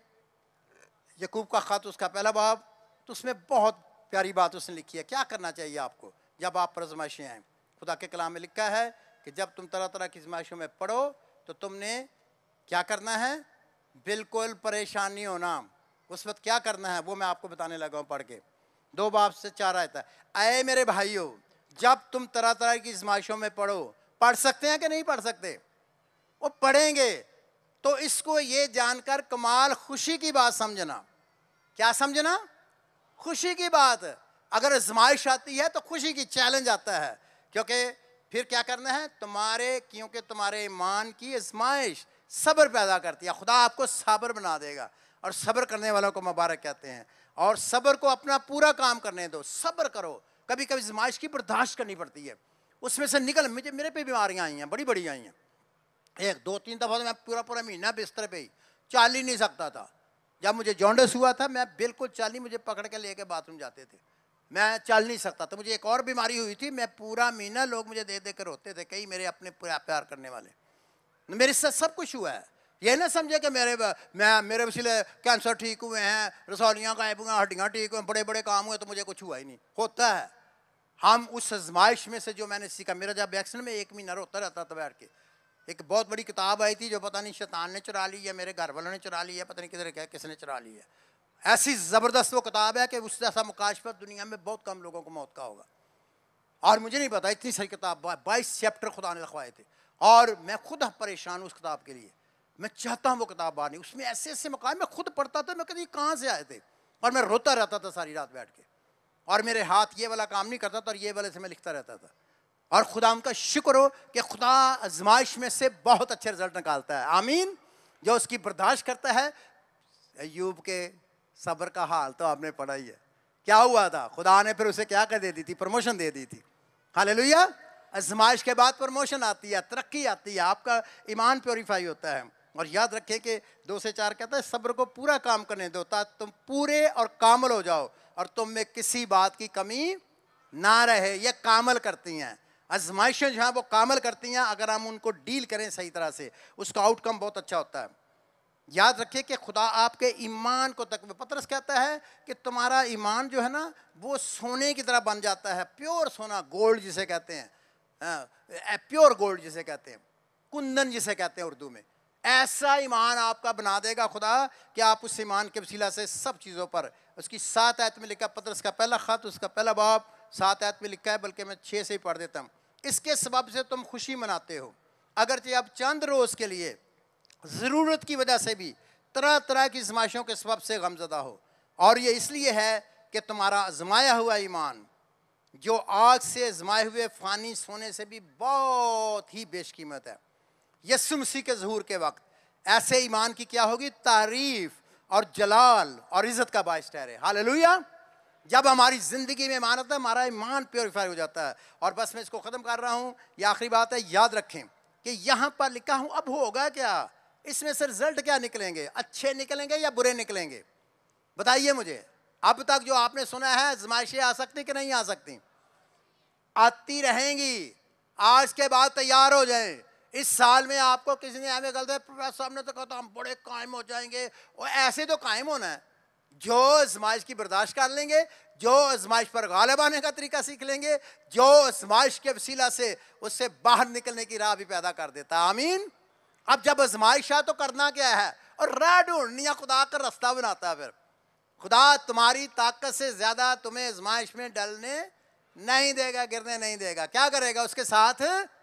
यकूब का ख़त उसका पहला बाब, तो उसमें बहुत प्यारी बात उसने लिखी है। क्या करना चाहिए आपको जब आप पर आजमाइशें आएँ? खुदा के कलाम में लिखा है कि जब तुम तरह तरह की आजमाइशों में पढ़ो तो तुमने क्या करना है? बिल्कुल परेशान नहीं होना। उस वक्त क्या करना है वो मैं आपको बताने लगा हूँ पढ़ के। दो बाब से चार आता है, अय मेरे भाइयों, जब तुम तरह तरह की आजमाइशों में पढ़ो, पढ़ सकते हैं कि नहीं पढ़ सकते? वो पढ़ेंगे तो इसको ये जानकर कमाल खुशी की बात समझना। क्या समझना? खुशी की बात। अगर आजमाइश आती है तो खुशी की चैलेंज आता है, क्योंकि फिर क्या करना है? तुम्हारे क्योंकि तुम्हारे ईमान की आजमाइश सब्र पैदा करती है। खुदा आपको सब्र बना देगा और सब्र करने वालों को मुबारक कहते हैं। और सब्र को अपना पूरा काम करने दो, सब्र करो। कभी कभी आजमाइश की बर्दाश्त करनी पड़ती है, उसमें से निकल। मुझे मेरे पे बीमारियां आई हैं, बड़ी बड़ी आई हैं। एक दो तीन दफ़ा तो मैं पूरा पूरा महीना बिस्तर पे ही चल ही नहीं सकता था। जब मुझे जॉन्डिस हुआ था, मैं बिल्कुल चल ही, मुझे पकड़ के लेके बाथरूम जाते थे, मैं चल नहीं सकता। तो मुझे एक और बीमारी हुई थी, मैं पूरा महीना, लोग मुझे दे दे कर रोते थे, कई मेरे अपने पूरा प्यार करने वाले। मेरे साथ सब कुछ हुआ है। ये ना समझे कि मेरे मैं मेरे वसीले कैंसर ठीक हुए हैं, रसौलियाँ गायब हुई, हड्डियाँ ठीक हुए, बड़े बड़े काम हुए तो मुझे कुछ हुआ ही नहीं। होता है। हम उस आजमाइश में से जो मैंने सीखा, मेरा जब एक्सीडेंट में एक महीना रोता रहता था बैठ के, एक बहुत बड़ी किताब आई थी जो पता नहीं शैतान ने चुरा ली है, मेरे घर वालों ने चुरा ली है, पता नहीं किधर क्या किसने चुरा ली है। ऐसी ज़बरदस्त वो किताब है कि उस जैसा मुकाशफत दुनिया में बहुत कम लोगों को मौत का होगा। और मुझे नहीं पता, इतनी सारी किताब, बाईस चैप्टर खुदा ने लिखवाए थे और मैं खुद परेशान हूँ उस किताब के लिए। मैं चाहता हूँ वो किताब बाहर नहीं, उसमें ऐसे ऐसे मकाम मैं खुद पढ़ता था, मैं कभी कहाँ से आए थे, और मैं रोता रहता था सारी रात बैठ के, और मेरे हाथ ये वाला काम नहीं करता था और ये वाले से मैं लिखता रहता था। और खुदा उनका शुक्र हो कि खुदा आजमाइश में से बहुत अच्छे रिजल्ट निकालता है। आमीन। जो उसकी बर्दाश्त करता है। अय्यूब के सब्र का हाल तो आपने पढ़ा ही है, क्या हुआ था, खुदा ने फिर उसे क्या कर दे दी थी, प्रमोशन दे दी थी। हालेलुया। आजमाइश के बाद प्रमोशन आती है, तरक्की आती है, आपका ईमान प्योरीफाई होता है। और याद रखें कि दो से चार कहता है सब्र को पूरा काम करने दो ताकि तुम पूरे और कामल हो जाओ और तुम में किसी बात की कमी ना रहे। ये कामल करती हैं आजमाइशें, जो हैं वो कामल करती हैं। अगर हम उनको डील करें सही तरह से, उसका आउटकम बहुत अच्छा होता है। याद रखिए कि खुदा आपके ईमान को तक, पतरस कहता है कि तुम्हारा ईमान जो है ना वो सोने की तरह बन जाता है, प्योर सोना, गोल्ड जिसे कहते हैं, प्योर गोल्ड जिसे कहते हैं, कुंदन जिसे कहते हैं उर्दू में। ऐसा ईमान आपका बना देगा खुदा कि आप उस ईमान के वसीला से सब चीज़ों पर, उसकी सात आयत में लिखा, पतरस का पहला ख़त उसका पहला बाब सात आयत में लिखा है, बल्कि मैं छः से ही पढ़ देता हूँ। इसके सबब से तुम खुशी मनाते हो, अगरचे अब चंद रोज़ के लिए ज़रूरत की वजह से भी तरह तरह की आजमाइशों के सबब से गमज़दा हो। और ये इसलिए है कि तुम्हारा आजमाया हुआ ईमान जो आग से आजमाए हुए फ़ानी सोने से भी बहुत ही बेशकीमत है। यीशु मसीह के ज़हूर के वक्त ऐसे ईमान की क्या होगी, तारीफ़ और जलाल और इज़्ज़त का बाइस ठहरे। हालेलुया। जब हमारी ज़िंदगी में ईमान आता है, हमारा ईमान प्योरीफाई हो जाता है। और बस मैं इसको ख़त्म कर रहा हूँ, ये आखिरी बात है। याद रखें कि यहाँ पर लिखा हूँ, अब होगा क्या, इसमें से रिजल्ट क्या निकलेंगे, अच्छे निकलेंगे या बुरे निकलेंगे, बताइए मुझे। अब तक जो आपने सुना है, आज़माइशें आ सकती कि नहीं आ सकती, आती रहेंगी। आज के बाद तैयार हो जाएं। इस साल में आपको किसी ने हमें गलत, प्रोफेसर साहब ने तो कहा था हम बड़े कायम हो जाएंगे, और ऐसे तो कायम होना है जो आजमाइश की बर्दाश्त कर लेंगे, जो आजमाइश पर गालिब आने का तरीका सीख लेंगे, जो आजमाइश के वसीला से उससे बाहर निकलने की राह भी पैदा कर देता है। आमीन। अब जब आजमाइश है तो करना क्या है, और राह ढूंढनी है, खुदा का रास्ता बनाता है। फिर खुदा तुम्हारी ताकत से ज्यादा तुम्हें आजमाइश में डलने नहीं देगा, गिरने नहीं देगा। क्या करेगा, उसके साथ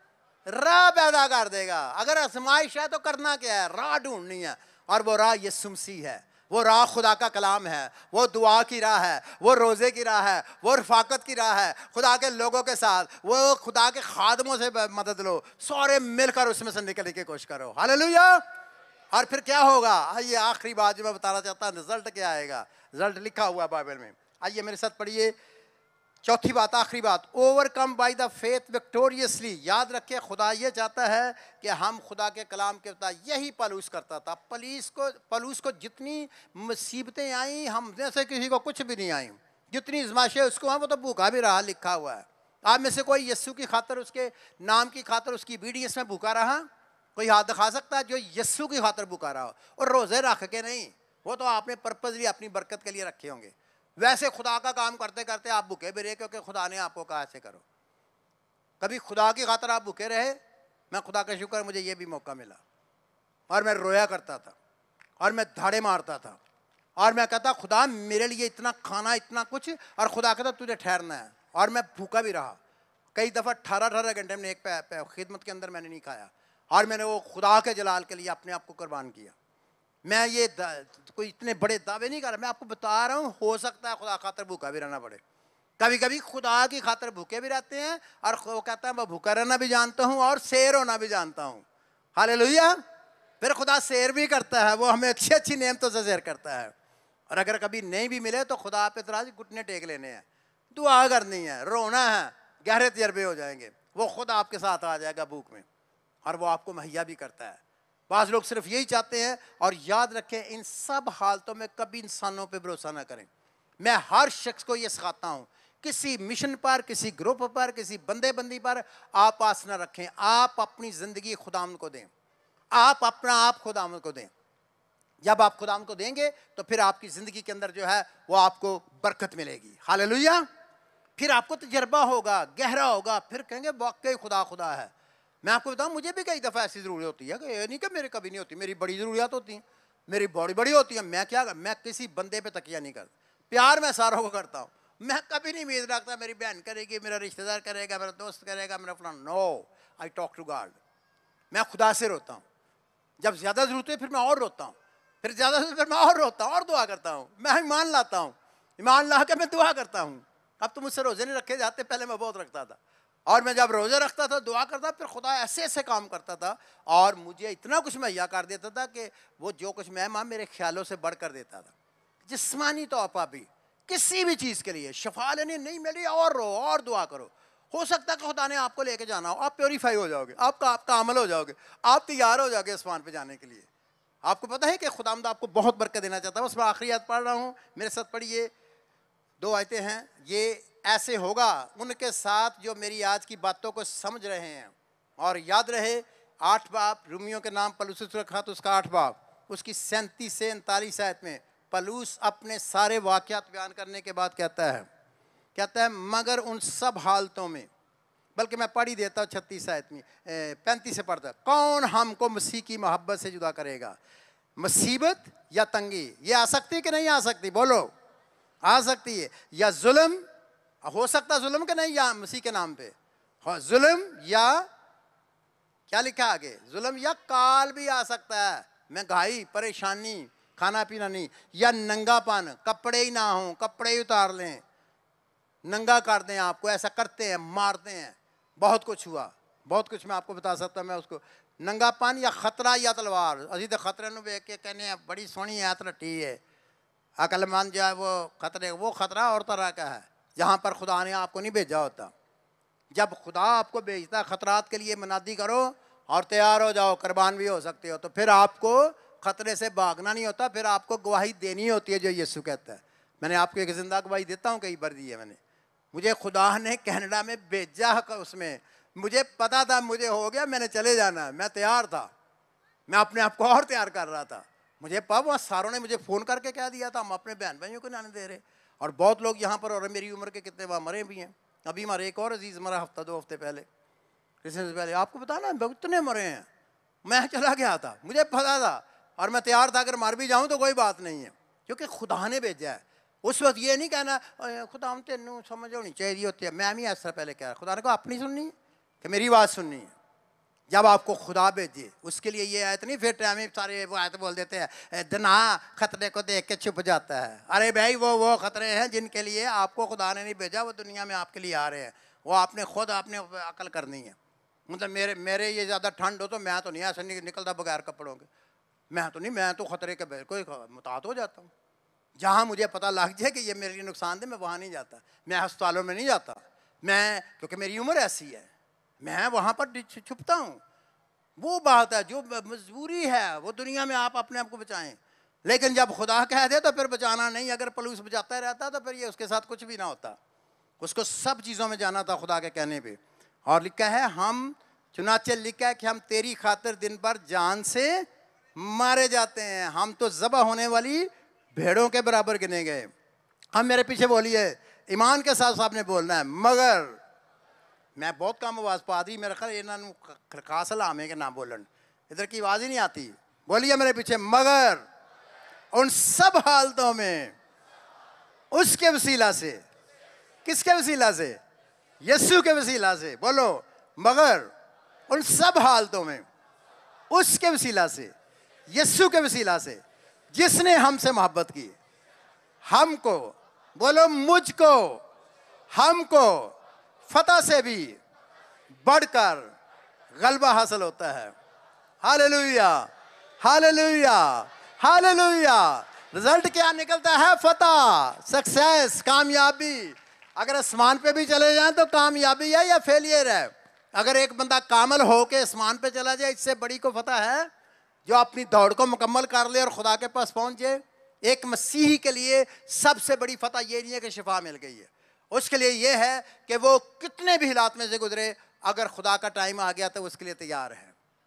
राह पैदा कर देगा। अगर आजमाइश है तो करना क्या है, राह ढूंढनी है, और वो राह यीशु मसीह है, वो राह खुदा का कलाम है, वो दुआ की राह है, वो रोज़े की राह है, वो रफाकत की राह है, खुदा के लोगों के साथ, वो खुदा के खादमों से मदद लो, सारे मिलकर उसमें से निकलने की कोशिश करो। हालेलुया। और फिर क्या होगा, आइए आखिरी बात जो मैं बताना चाहता हूँ, रिजल्ट क्या आएगा। रिजल्ट लिखा हुआ है बाइबल में, आइए मेरे साथ पढ़िए। चौथी बात, आखिरी बात, overcome by the faith victoriously. याद रखिए खुदा ये चाहता है कि हम खुदा के कलाम के बता, यही पलूस करता था। पलीस को पलूस को जितनी मुसीबतें आई, हम जैसे किसी को कुछ भी नहीं आई, जितनी आजमाइशें उसको हैं, वो तो भूखा भी रहा, लिखा हुआ है। आप में से कोई यीशु की खातर, उसके नाम की खातर, उसकी बीडीएस में भूखा रहा, कोई हाथ दिखा सकता है जो यीशु की खातर भूखा रहा हो, और रोज़े रख के नहीं, वो तो आपने पर्पजली अपनी बरकत के लिए रखे होंगे। वैसे खुदा का काम करते करते आप भूखे भी रहे, क्योंकि खुदा ने आपको कहा ऐसे करो। कभी खुदा की खातर आप भूखे रहे, मैं खुदा का शुक्र मुझे ये भी मौका मिला, और मैं रोया करता था, और मैं धाड़े मारता था, और मैं कहता खुदा मेरे लिए इतना खाना, इतना कुछ, और खुदा कहता तुझे ठहरना है, और मैं भूखा भी रहा। कई दफ़ा अठारह अठारह घंटे में एक खिदमत के अंदर मैंने नहीं खाया, और मैंने वो खुदा के जलाल के लिए अपने आप को कुर्बान किया। मैं ये कोई इतने बड़े दावे नहीं कर रहा, मैं आपको बता रहा हूँ, हो सकता है खुदा खातर भूखा भी रहना पड़े। कभी कभी खुदा की खातर भूखे भी रहते हैं, और वो कहता है मैं भूखा रहना भी जानता हूँ और शेर होना भी जानता हूँ। हालेलुया। फिर खुदा शेर भी करता है, वो हमें अच्छी अच्छी नेमतों से शेर करता है। और अगर कभी नहीं भी मिले तो खुदा पे तराज घुटने टेक लेने हैं, दुआ करनी है, रोना है, गहरे तजर्बे हो जाएंगे, वो खुद आपके साथ आ जाएगा भूख में, और वो आपको मुहैया भी करता है। बाज़ लोग सिर्फ यही चाहते हैं। और याद रखें, इन सब हालतों में कभी इंसानों पे भरोसा ना करें। मैं हर शख्स को ये सिखाता हूँ, किसी मिशन पर, किसी ग्रुप पर, किसी बंदे बंदी पर आप आस न रखें। आप अपनी ज़िंदगी खुदाम को दें, आप अपना आप खुदावंद को दें। जब आप खुदावंद को देंगे तो फिर आपकी ज़िंदगी के अंदर जो है वो आपको बरकत मिलेगी। हालेलुया। फिर आपको तजर्बा होगा, गहरा होगा, फिर कहेंगे वाकई खुदा खुदा है। मैं आपको बताऊं, मुझे भी कई दफ़ा ऐसी ज़रूरत होती है कि ये नहीं कि मेरे कभी नहीं होती, मेरी बड़ी ज़रूरियात होती हैं, मेरी बड़ी बड़ी होती है। मैं क्या मैं किसी बंदे पे तकिया नहीं करता, प्यार मैं सारों को करता हूँ। मैं कभी नहीं उम्मीद रखता मेरी बहन करेगी, मेरा रिश्तेदार करेगा, मेरा दोस्त करेगा, मेरा फलाना। No, I talk to God. मैं खुदा से रोता हूँ। जब ज़्यादा ज़रूरत है फिर मैं और रोता हूँ, फिर ज़्यादा से फिर मैं और रोता हूँ और दुआ करता हूँ। मैं ईमान लाता हूँ, ईमान ला के मैं दुआ करता हूँ। अब तो मुझसे रोज़े नहीं रखे जाते, पहले मैं बहुत रखता था। और मैं जब रोज़े रखता था, दुआ करता, फिर खुदा ऐसे ऐसे काम करता था और मुझे इतना कुछ मुहैया कर देता था कि वो जो कुछ मैं माँ मेरे ख्यालों से बढ़ कर देता था। जिस्मानी तौर पर भी किसी भी चीज़ के लिए शफा लेनी नहीं मिली, और रो और दुआ करो। हो सकता है कि खुदा ने आपको लेके जाना हो, आप प्योरीफाई हो जाओगे, आपका आपका अमल हो जाओगे, आप तैयार हो जाओगे आसमान पे जाने के लिए। आपको पता है कि खुदावंद आपको बहुत बरकत देना चाहता है। बस मैं आखिरी आयत पढ़ रहा हूँ, मेरे साथ पढ़िए। दो आयतें हैं। ये ऐसे होगा उनके साथ जो मेरी आज की बातों को समझ रहे हैं। और याद रहे, आठ बाब रूमियों के नाम पलूस रखा तो उसका आठ बाब, उसकी सैंतीस से उनतालीस आयत में पलूस अपने सारे वाक़यात बयान करने के बाद कहता है कहता है मगर उन सब हालतों में, बल्कि मैं पढ़ ही देता हूँ छत्तीस आयत में, पैंतीस से पढ़ता है, कौन हमको मसीह की मोहब्बत से जुदा करेगा? मुसीबत या तंगी? ये आ सकती कि नहीं आ सकती? बोलो, आ सकती है। या जुल्म, हो सकता जुल्म के नहीं, या मसीह के नाम पे जुल्म, या क्या लिखा आगे, जुल्म या काल भी आ सकता है, महंगाई, परेशानी, खाना पीना नहीं, या नंगापन, कपड़े ही ना हो, कपड़े ही उतार लें, नंगा कर दें आपको, ऐसा करते हैं, मारते हैं। बहुत कुछ हुआ, बहुत कुछ मैं आपको बता सकता मैं उसको। नंगापन या खतरा या तलवार। अभी तो खतरे में देख के कहने बड़ी सोहनी ऐत रटी है, अकलमंद जो है वो खतरे, वो खतरा और तरह का है जहाँ पर खुदा ने आपको नहीं भेजा होता। जब खुदा आपको भेजता खतरात के लिए मुनादी करो और तैयार हो जाओ, कुर्बान भी हो सकते हो, तो फिर आपको खतरे से भागना नहीं होता, फिर आपको गवाही देनी होती है जो यीशु कहता है। मैंने आपको एक जिंदा गवाही देता हूँ, कई बार दी है मैंने। मुझे खुदा ने कनाडा में भेजा, उसमें मुझे पता था मुझे हो गया, मैंने चले जाना, मैं तैयार था, मैं अपने आप को और तैयार कर रहा था। मुझे पब वहाँ सारों ने मुझे फ़ोन करके कह दिया था हम अपने बहन भाइयों को नहीं दे रहे। और बहुत लोग यहाँ पर, और मेरी उम्र के कितने वहाँ मरे भी हैं। अभी हमारे एक और अजीज़ मरा हफ्ता दो हफ्ते पहले, क्रिसमस पहले, आपको पता ना इतने मरे हैं। मैं चला गया था, मुझे पता था और मैं तैयार था, अगर मर भी जाऊँ तो कोई बात नहीं है, क्योंकि खुदा ने भेजा है। उस वक्त ये नहीं कहना खुदा हम तेनू समझ होनी चाहिए होती है। मैं भी ऐसा पहले कह रहा, खुदा ने को अपनी सुननी कि मेरी बात सुननी है। जब आपको खुदा भेजे उसके लिए ये आयत नहीं, फिर टाइम में सारे वो आयत बोल देते हैं दना खतरे को देख के छुप जाता है। अरे भाई वो वो खतरे हैं जिनके लिए आपको खुदा ने नहीं भेजा, वो दुनिया में आपके लिए आ रहे हैं, वो आपने खुद आपने अकल करनी है। मतलब मेरे मेरे ये ज़्यादा ठंड हो तो मैं तो नहीं ऐसा नहीं निकलता बगैर कपड़ों के, मैं तो नहीं, मैं तो खतरे के कोई मुतात हो जाता हूँ। जहाँ मुझे पता लग जाए कि ये मेरे लिए नुकसानदेह, मैं वहाँ नहीं जाता, मैं अस्पतालों में नहीं जाता, मैं, क्योंकि मेरी उम्र ऐसी है, मैं वहाँ पर छुपता हूँ। वो बात है जो मजबूरी है, वो दुनिया में आप अपने आप को बचाएं। लेकिन जब खुदा कह दे तो फिर बचाना नहीं। अगर पलूस बचाता रहता तो फिर ये उसके साथ कुछ भी ना होता। उसको सब चीज़ों में जाना था खुदा के कहने पे। और लिखा है हम, चुनाचे लिखा है कि हम तेरी खातिर दिन भर जान से मारे जाते हैं, हम तो ज़बह होने वाली भेड़ों के बराबर गिने गए। हम, मेरे पीछे बोलिए, ईमान के साथ साहब ने बोलना है। मगर मैं बहुत कम आवाज़ पादरी मेरे ख्याल इन्होंने खास लामे के ना बोलन, इधर की आवाज़ ही नहीं आती। बोलिए मेरे पीछे, मगर उन सब हालतों में उसके वसीला से, किसके वसीला से? यीशु के वसीला से। बोलो, मगर उन सब हालतों में उसके वसीला से, यीशु के वसीला से, जिसने हमसे मोहब्बत की, हमको, बोलो मुझको, हमको फतह से भी बढ़कर गलबा हासिल होता है। Hallelujah, hallelujah, hallelujah. रिजल्ट क्या निकलता है? फतह, सक्सेस, कामयाबी। अगर आसमान पे भी चले जाएं तो कामयाबी है या फेलियर है? अगर एक बंदा कामल हो के आसमान पे चला जाए, इससे बड़ी को फतह है? जो अपनी दौड़ को मुकम्मल कर ले और खुदा के पास पहुंच जाए। एक मसीही के लिए सबसे बड़ी फतह ये नहीं है कि शिफा मिल गई है, उसके लिए यह है कि वो कितने भी हालात में से गुजरे, अगर खुदा का टाइम आ गया तो उसके लिए तैयार है।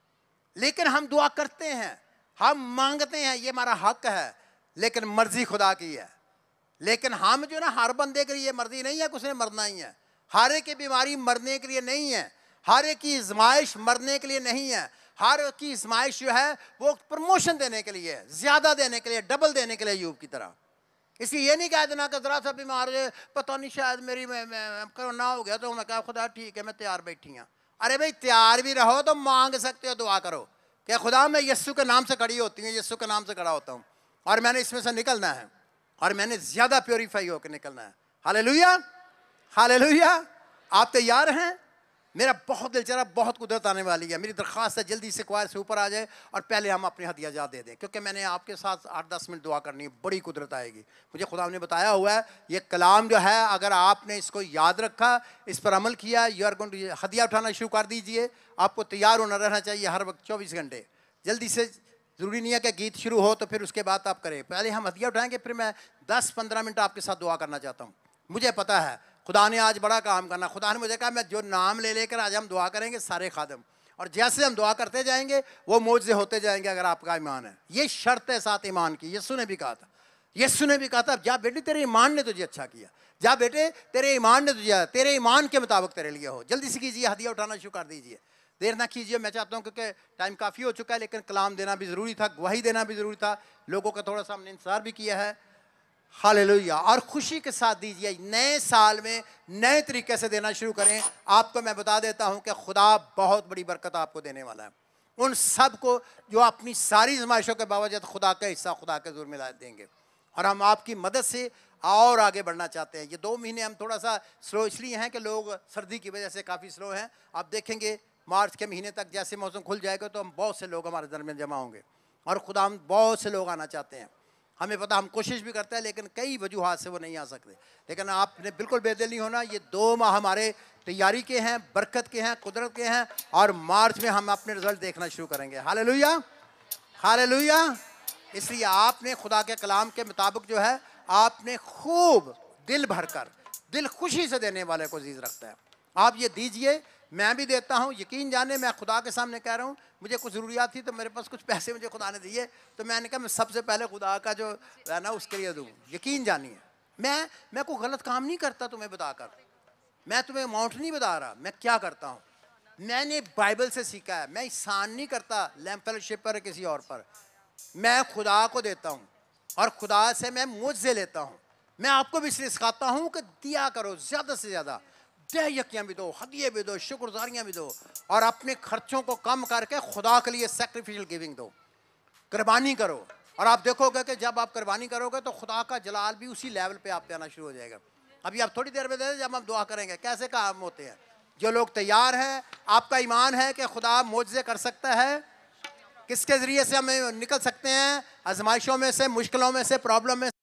लेकिन हम दुआ करते हैं, हम मांगते हैं, ये हमारा हक है, लेकिन मर्जी खुदा की है। लेकिन हम जो ना हर बंदे के लिए मर्जी नहीं है कि उसने मरना ही है, हर एक की बीमारी मरने के लिए नहीं है, हर एक की आजमाइश मरने के लिए नहीं है, हर एक की आजमाइश जो है वो प्रमोशन देने के लिए, ज्यादा देने के लिए, डबल देने के लिए, यूब की तरह। इसलिए ये नहीं कह देना कि जरा सा बीमार है, पता नहीं शायद मेरी मैं, मैं कोरोना हो गया तो मैं कहा खुदा ठीक है मैं तैयार बैठी हूँ। अरे भाई तैयार भी रहो तो मांग सकते हो, दुआ करो कि खुदा मैं यीशु के नाम से खड़ी होती हूँ, यीशु के नाम से खड़ा होता हूँ और मैंने इसमें से निकलना है और मैंने ज्यादा प्योरीफाई होकर निकलना है। Hallelujah, hallelujah. आप तैयार हैं? मेरा बहुत दिल चला, बहुत कुदरत आने वाली है। मेरी दरख्वास्त है जल्दी से क्वायर से ऊपर आ जाए और पहले हम अपने हदिया जा दे दें, क्योंकि मैंने आपके साथ आठ दस मिनट दुआ करनी है, बड़ी कुदरत आएगी। मुझे खुदा ने बताया हुआ है ये कलाम जो है अगर आपने इसको याद रखा, इस पर अमल किया, यू आर गोइंग टू, हदिया उठाना शुरू कर दीजिए। आपको तैयार होना रहना चाहिए हर वक्त चौबीस घंटे। जल्दी से, ज़रूरी नहीं है कि गीत शुरू हो तो फिर उसके बाद आप करें, पहले हम हदिया उठाएंगे, फिर मैं दस पंद्रह मिनट आपके साथ दुआ करना चाहता हूँ। मुझे पता है खुदा ने आज बड़ा काम करना। खुदा ने मुझे कहा मैं जो नाम ले लेकर आज हम दुआ करेंगे सारे खादम, और जैसे हम दुआ करते जाएंगे वो मौजज़े होते जाएंगे अगर आपका ईमान है। ये शर्त है साथ ईमान की। यीशु ने भी कहा था, यीशु ने भी कहा था जा बेटी तेरे ईमान ने तुझे अच्छा किया, जा बेटे तेरे ईमान ने तुझे, तेरे ईमान के मुताबिक तेरे लिए हो। जल्दी से कीजिए, हदिया उठाना शुरू कर दीजिए, देर ना कीजिए। मैं चाहता हूँ क्योंकि टाइम काफ़ी हो चुका है, लेकिन कलाम देना भी ज़रूरी था, गवाही देना भी ज़रूरी था, लोगों का थोड़ा सा हमने इंतज़ार भी किया है। हालेलुया। और खुशी के साथ दीजिए, नए साल में नए तरीके से देना शुरू करें। आपको मैं बता देता हूं कि खुदा बहुत बड़ी बरकत आपको देने वाला है। उन सब को जो अपनी सारी आजमाइशों के बावजूद खुदा का हिस्सा खुदा के ज़रूर मिला देंगे, और हम आपकी मदद से और आगे बढ़ना चाहते हैं। ये दो महीने हम थोड़ा सा स्लो इसलिए हैं कि लोग सर्दी की वजह से काफ़ी स्लो हैं। आप देखेंगे मार्च के महीने तक जैसे मौसम खुल जाएगा तो हम बहुत से लोग हमारे दरमियान जमा होंगे, और खुदा हम बहुत से लोग आना चाहते हैं। हमें पता, हम कोशिश भी करते हैं लेकिन कई वजूहात से वो नहीं आ सकते। लेकिन आपने बिल्कुल बेदिल नहीं होना। ये दो माह हमारे तैयारी के हैं, बरकत के हैं, कुदरत के हैं, और मार्च में हम अपने रिजल्ट देखना शुरू करेंगे। Hallelujah, hallelujah. इसलिए आपने खुदा के कलाम के मुताबिक जो है आपने खूब दिल भरकर, दिल खुशी से देने वाले को अजीज रखता है। आप ये दीजिए, मैं भी देता हूँ। यकीन जाने मैं खुदा के सामने कह रहा हूँ, मुझे कुछ ज़रूरियात थी तो मेरे पास कुछ पैसे मुझे खुदा ने दिए, तो मैंने कहा मैं सबसे पहले खुदा का जो है ना उसके लिए दूँ। यकीन जानिए मैं मैं कोई गलत काम नहीं करता तुम्हें बताकर, मैं तुम्हें अमाउंट नहीं बता रहा। मैं क्या करता हूँ, मैंने बाइबल से सीखा है। मैं एहसान नहीं करता लैंप फेलोशिप पर किसी और पर, मैं खुदा को देता हूँ और खुदा से मैं मुझसे लेता हूँ। मैं आपको भी इसलिए सिखाता हूँ कि दिया करो, ज़्यादा से ज़्यादा दहयकियाँ भी दो, हदिये भी दो, शुक्रगुजारियाँ भी दो, और अपने खर्चों को कम करके खुदा के लिए सैक्रिफिशियल गिविंग दो, कुर्बानी करो। और आप देखोगे कि जब आप कुर्बानी करोगे तो खुदा का जलाल भी उसी लेवल पे आप पे आना शुरू हो जाएगा। अभी आप थोड़ी देर में दे, जब हम दुआ करेंगे कैसे काम होते हैं। जो लोग तैयार हैं, आपका ईमान है कि खुदा मौजज़े कर सकता है, किसके ज़रिए से हम निकल सकते हैं आजमाइशों में से, मुश्किलों में से, प्रॉब्लम में।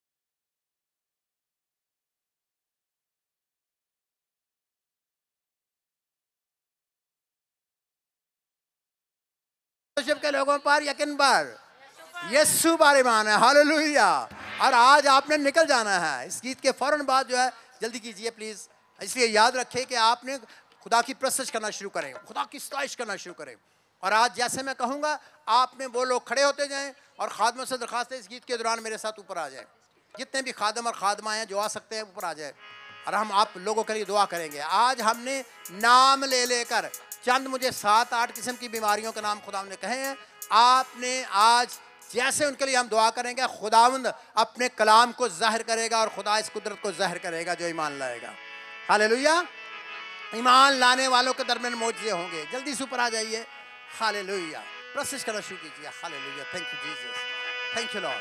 के लोगों पर यकीन पर यीशु पर ईमान है। हालेलुया। और आज आपने निकल जाना है। इस गीत के फौरन बाद जो है जल्दी कीजिए प्लीज। इसलिए याद रखें कि आपने खुदा की प्रशंसा करना शुरू करें, खुदा की सताइश करना शुरू करें। और आज जैसे मैं कहूँगा आपने वो लोग खड़े होते जाएं, और खादमों से दरखास्त है इस गीत के दौरान मेरे साथ ऊपर आ जाए। जितने भी खादम और खादमा हैं जो आ सकते हैं ऊपर आ जाए, और हम आप लोगों के लिए दुआ करेंगे। आज हमने नाम ले लेकर चंद, मुझे सात आठ किस्म की बीमारियों के नाम खुदा ने कहे हैं। आपने आज जैसे उनके लिए हम दुआ करेंगे, खुदावंद अपने कलाम को जाहिर करेगा और खुदा इस कुदरत को जाहिर करेगा जो ईमान लाएगा। हालेलुया। ईमान लाने वालों के दरमियान मौजज़े होंगे। जल्दी से ऊपर आ जाइए। हालेलुया। प्रोसेस करना शुरू कीजिए। Hallelujah. Thank you Jesus, thank you Lord.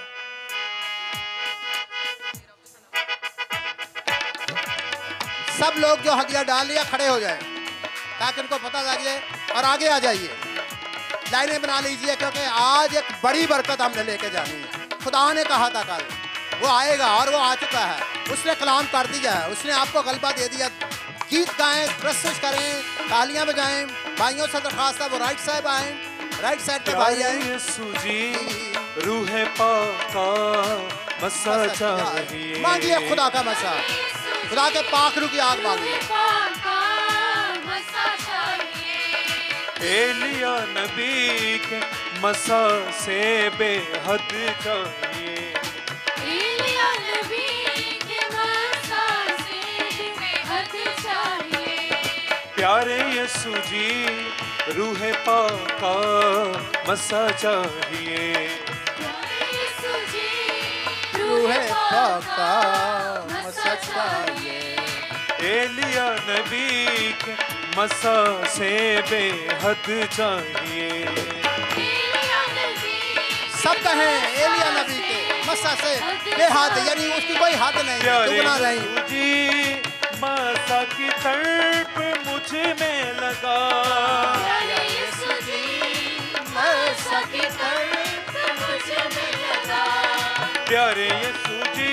सब लोग जो हदिया डाल लिया खड़े हो जाए ताकि उनको पता लग जाए, और आगे आ जाइए, लाइनें बना लीजिए, क्योंकि आज एक बड़ी बरकत हमने लेके जानी है। खुदा ने कहा था कल वो आएगा, और वो आ चुका है। उसने कलाम कर दिया है, उसने आपको गलबा दे दिया। गीत गाएं, प्रस्तुत करें, तालियां बजाएं। भाइयों से दरखास्त है वो राइट साइड आए, राइट साइड पे भाई आए। यीशु जी रूह पाका मसा चाहिए, मांगिए खुदा का मसा, खुदा के पाखरू की आग मांगिए। एलिया नबी के मसा से बेहद चाहिए। एलिया नबी के मसा से बेहद चाहिए। प्यारे यीशु जी रूह पाका मसा चाहिए। प्यारे यीशु जी रूह पाका मसा चाहिए। एलिया नबी के मसा से बेहद चाहिए। एलिया नबी सब कहें एलिया नबी के मसा से बेहद, यानी उसकी कोई हद नहीं, प्यारे दुगना नहीं। यीशु जी मसा की तड़प मुझ में लगा। प्यारे यीशु जी मसा की तड़प मुझ में लगा। प्यारे यीशु जी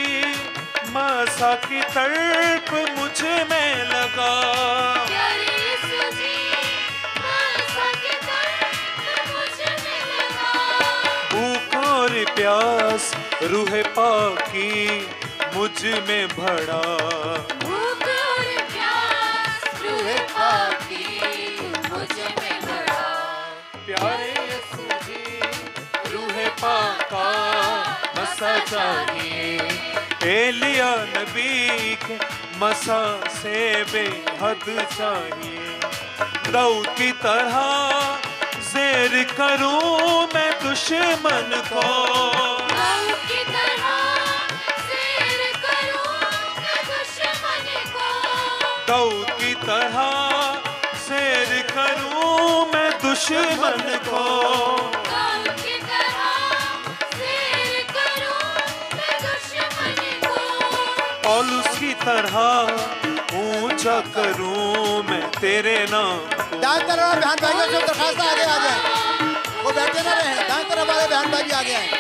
मसा की तड़प मुझ में लगा। प्यारे यीशु जी मसा की तड़प मुझ में लगा। भूख और प्यास रूह पाकी मुझ में भरा। भूख और प्यास रूह पाकी मुझ में भरा। प्यारे यीशु जी रूह पाका मसा चाहिए। एलिया नबी के मसा से बेहद चाहिए। दाऊद की तरह ज़ेर करूं मैं दुश्मन को। दाऊद की तरह ज़ेर करूं मैं दुश्मन को। दाऊद की तरह ज़ेर करूं मैं दुश्मन को। दाऊद की तरह ज़ेर करूं मैं दुश्मन को। पौलुस की तरह ऊंचा करूं मैं तेरे नाम को। दाएं तरफ वाले बहन भाइयों से दरखास्त है, आगे आ जाए, वो बैठे ना रहे। दाएं तरफ वाले बहन भाई भी आगे आए।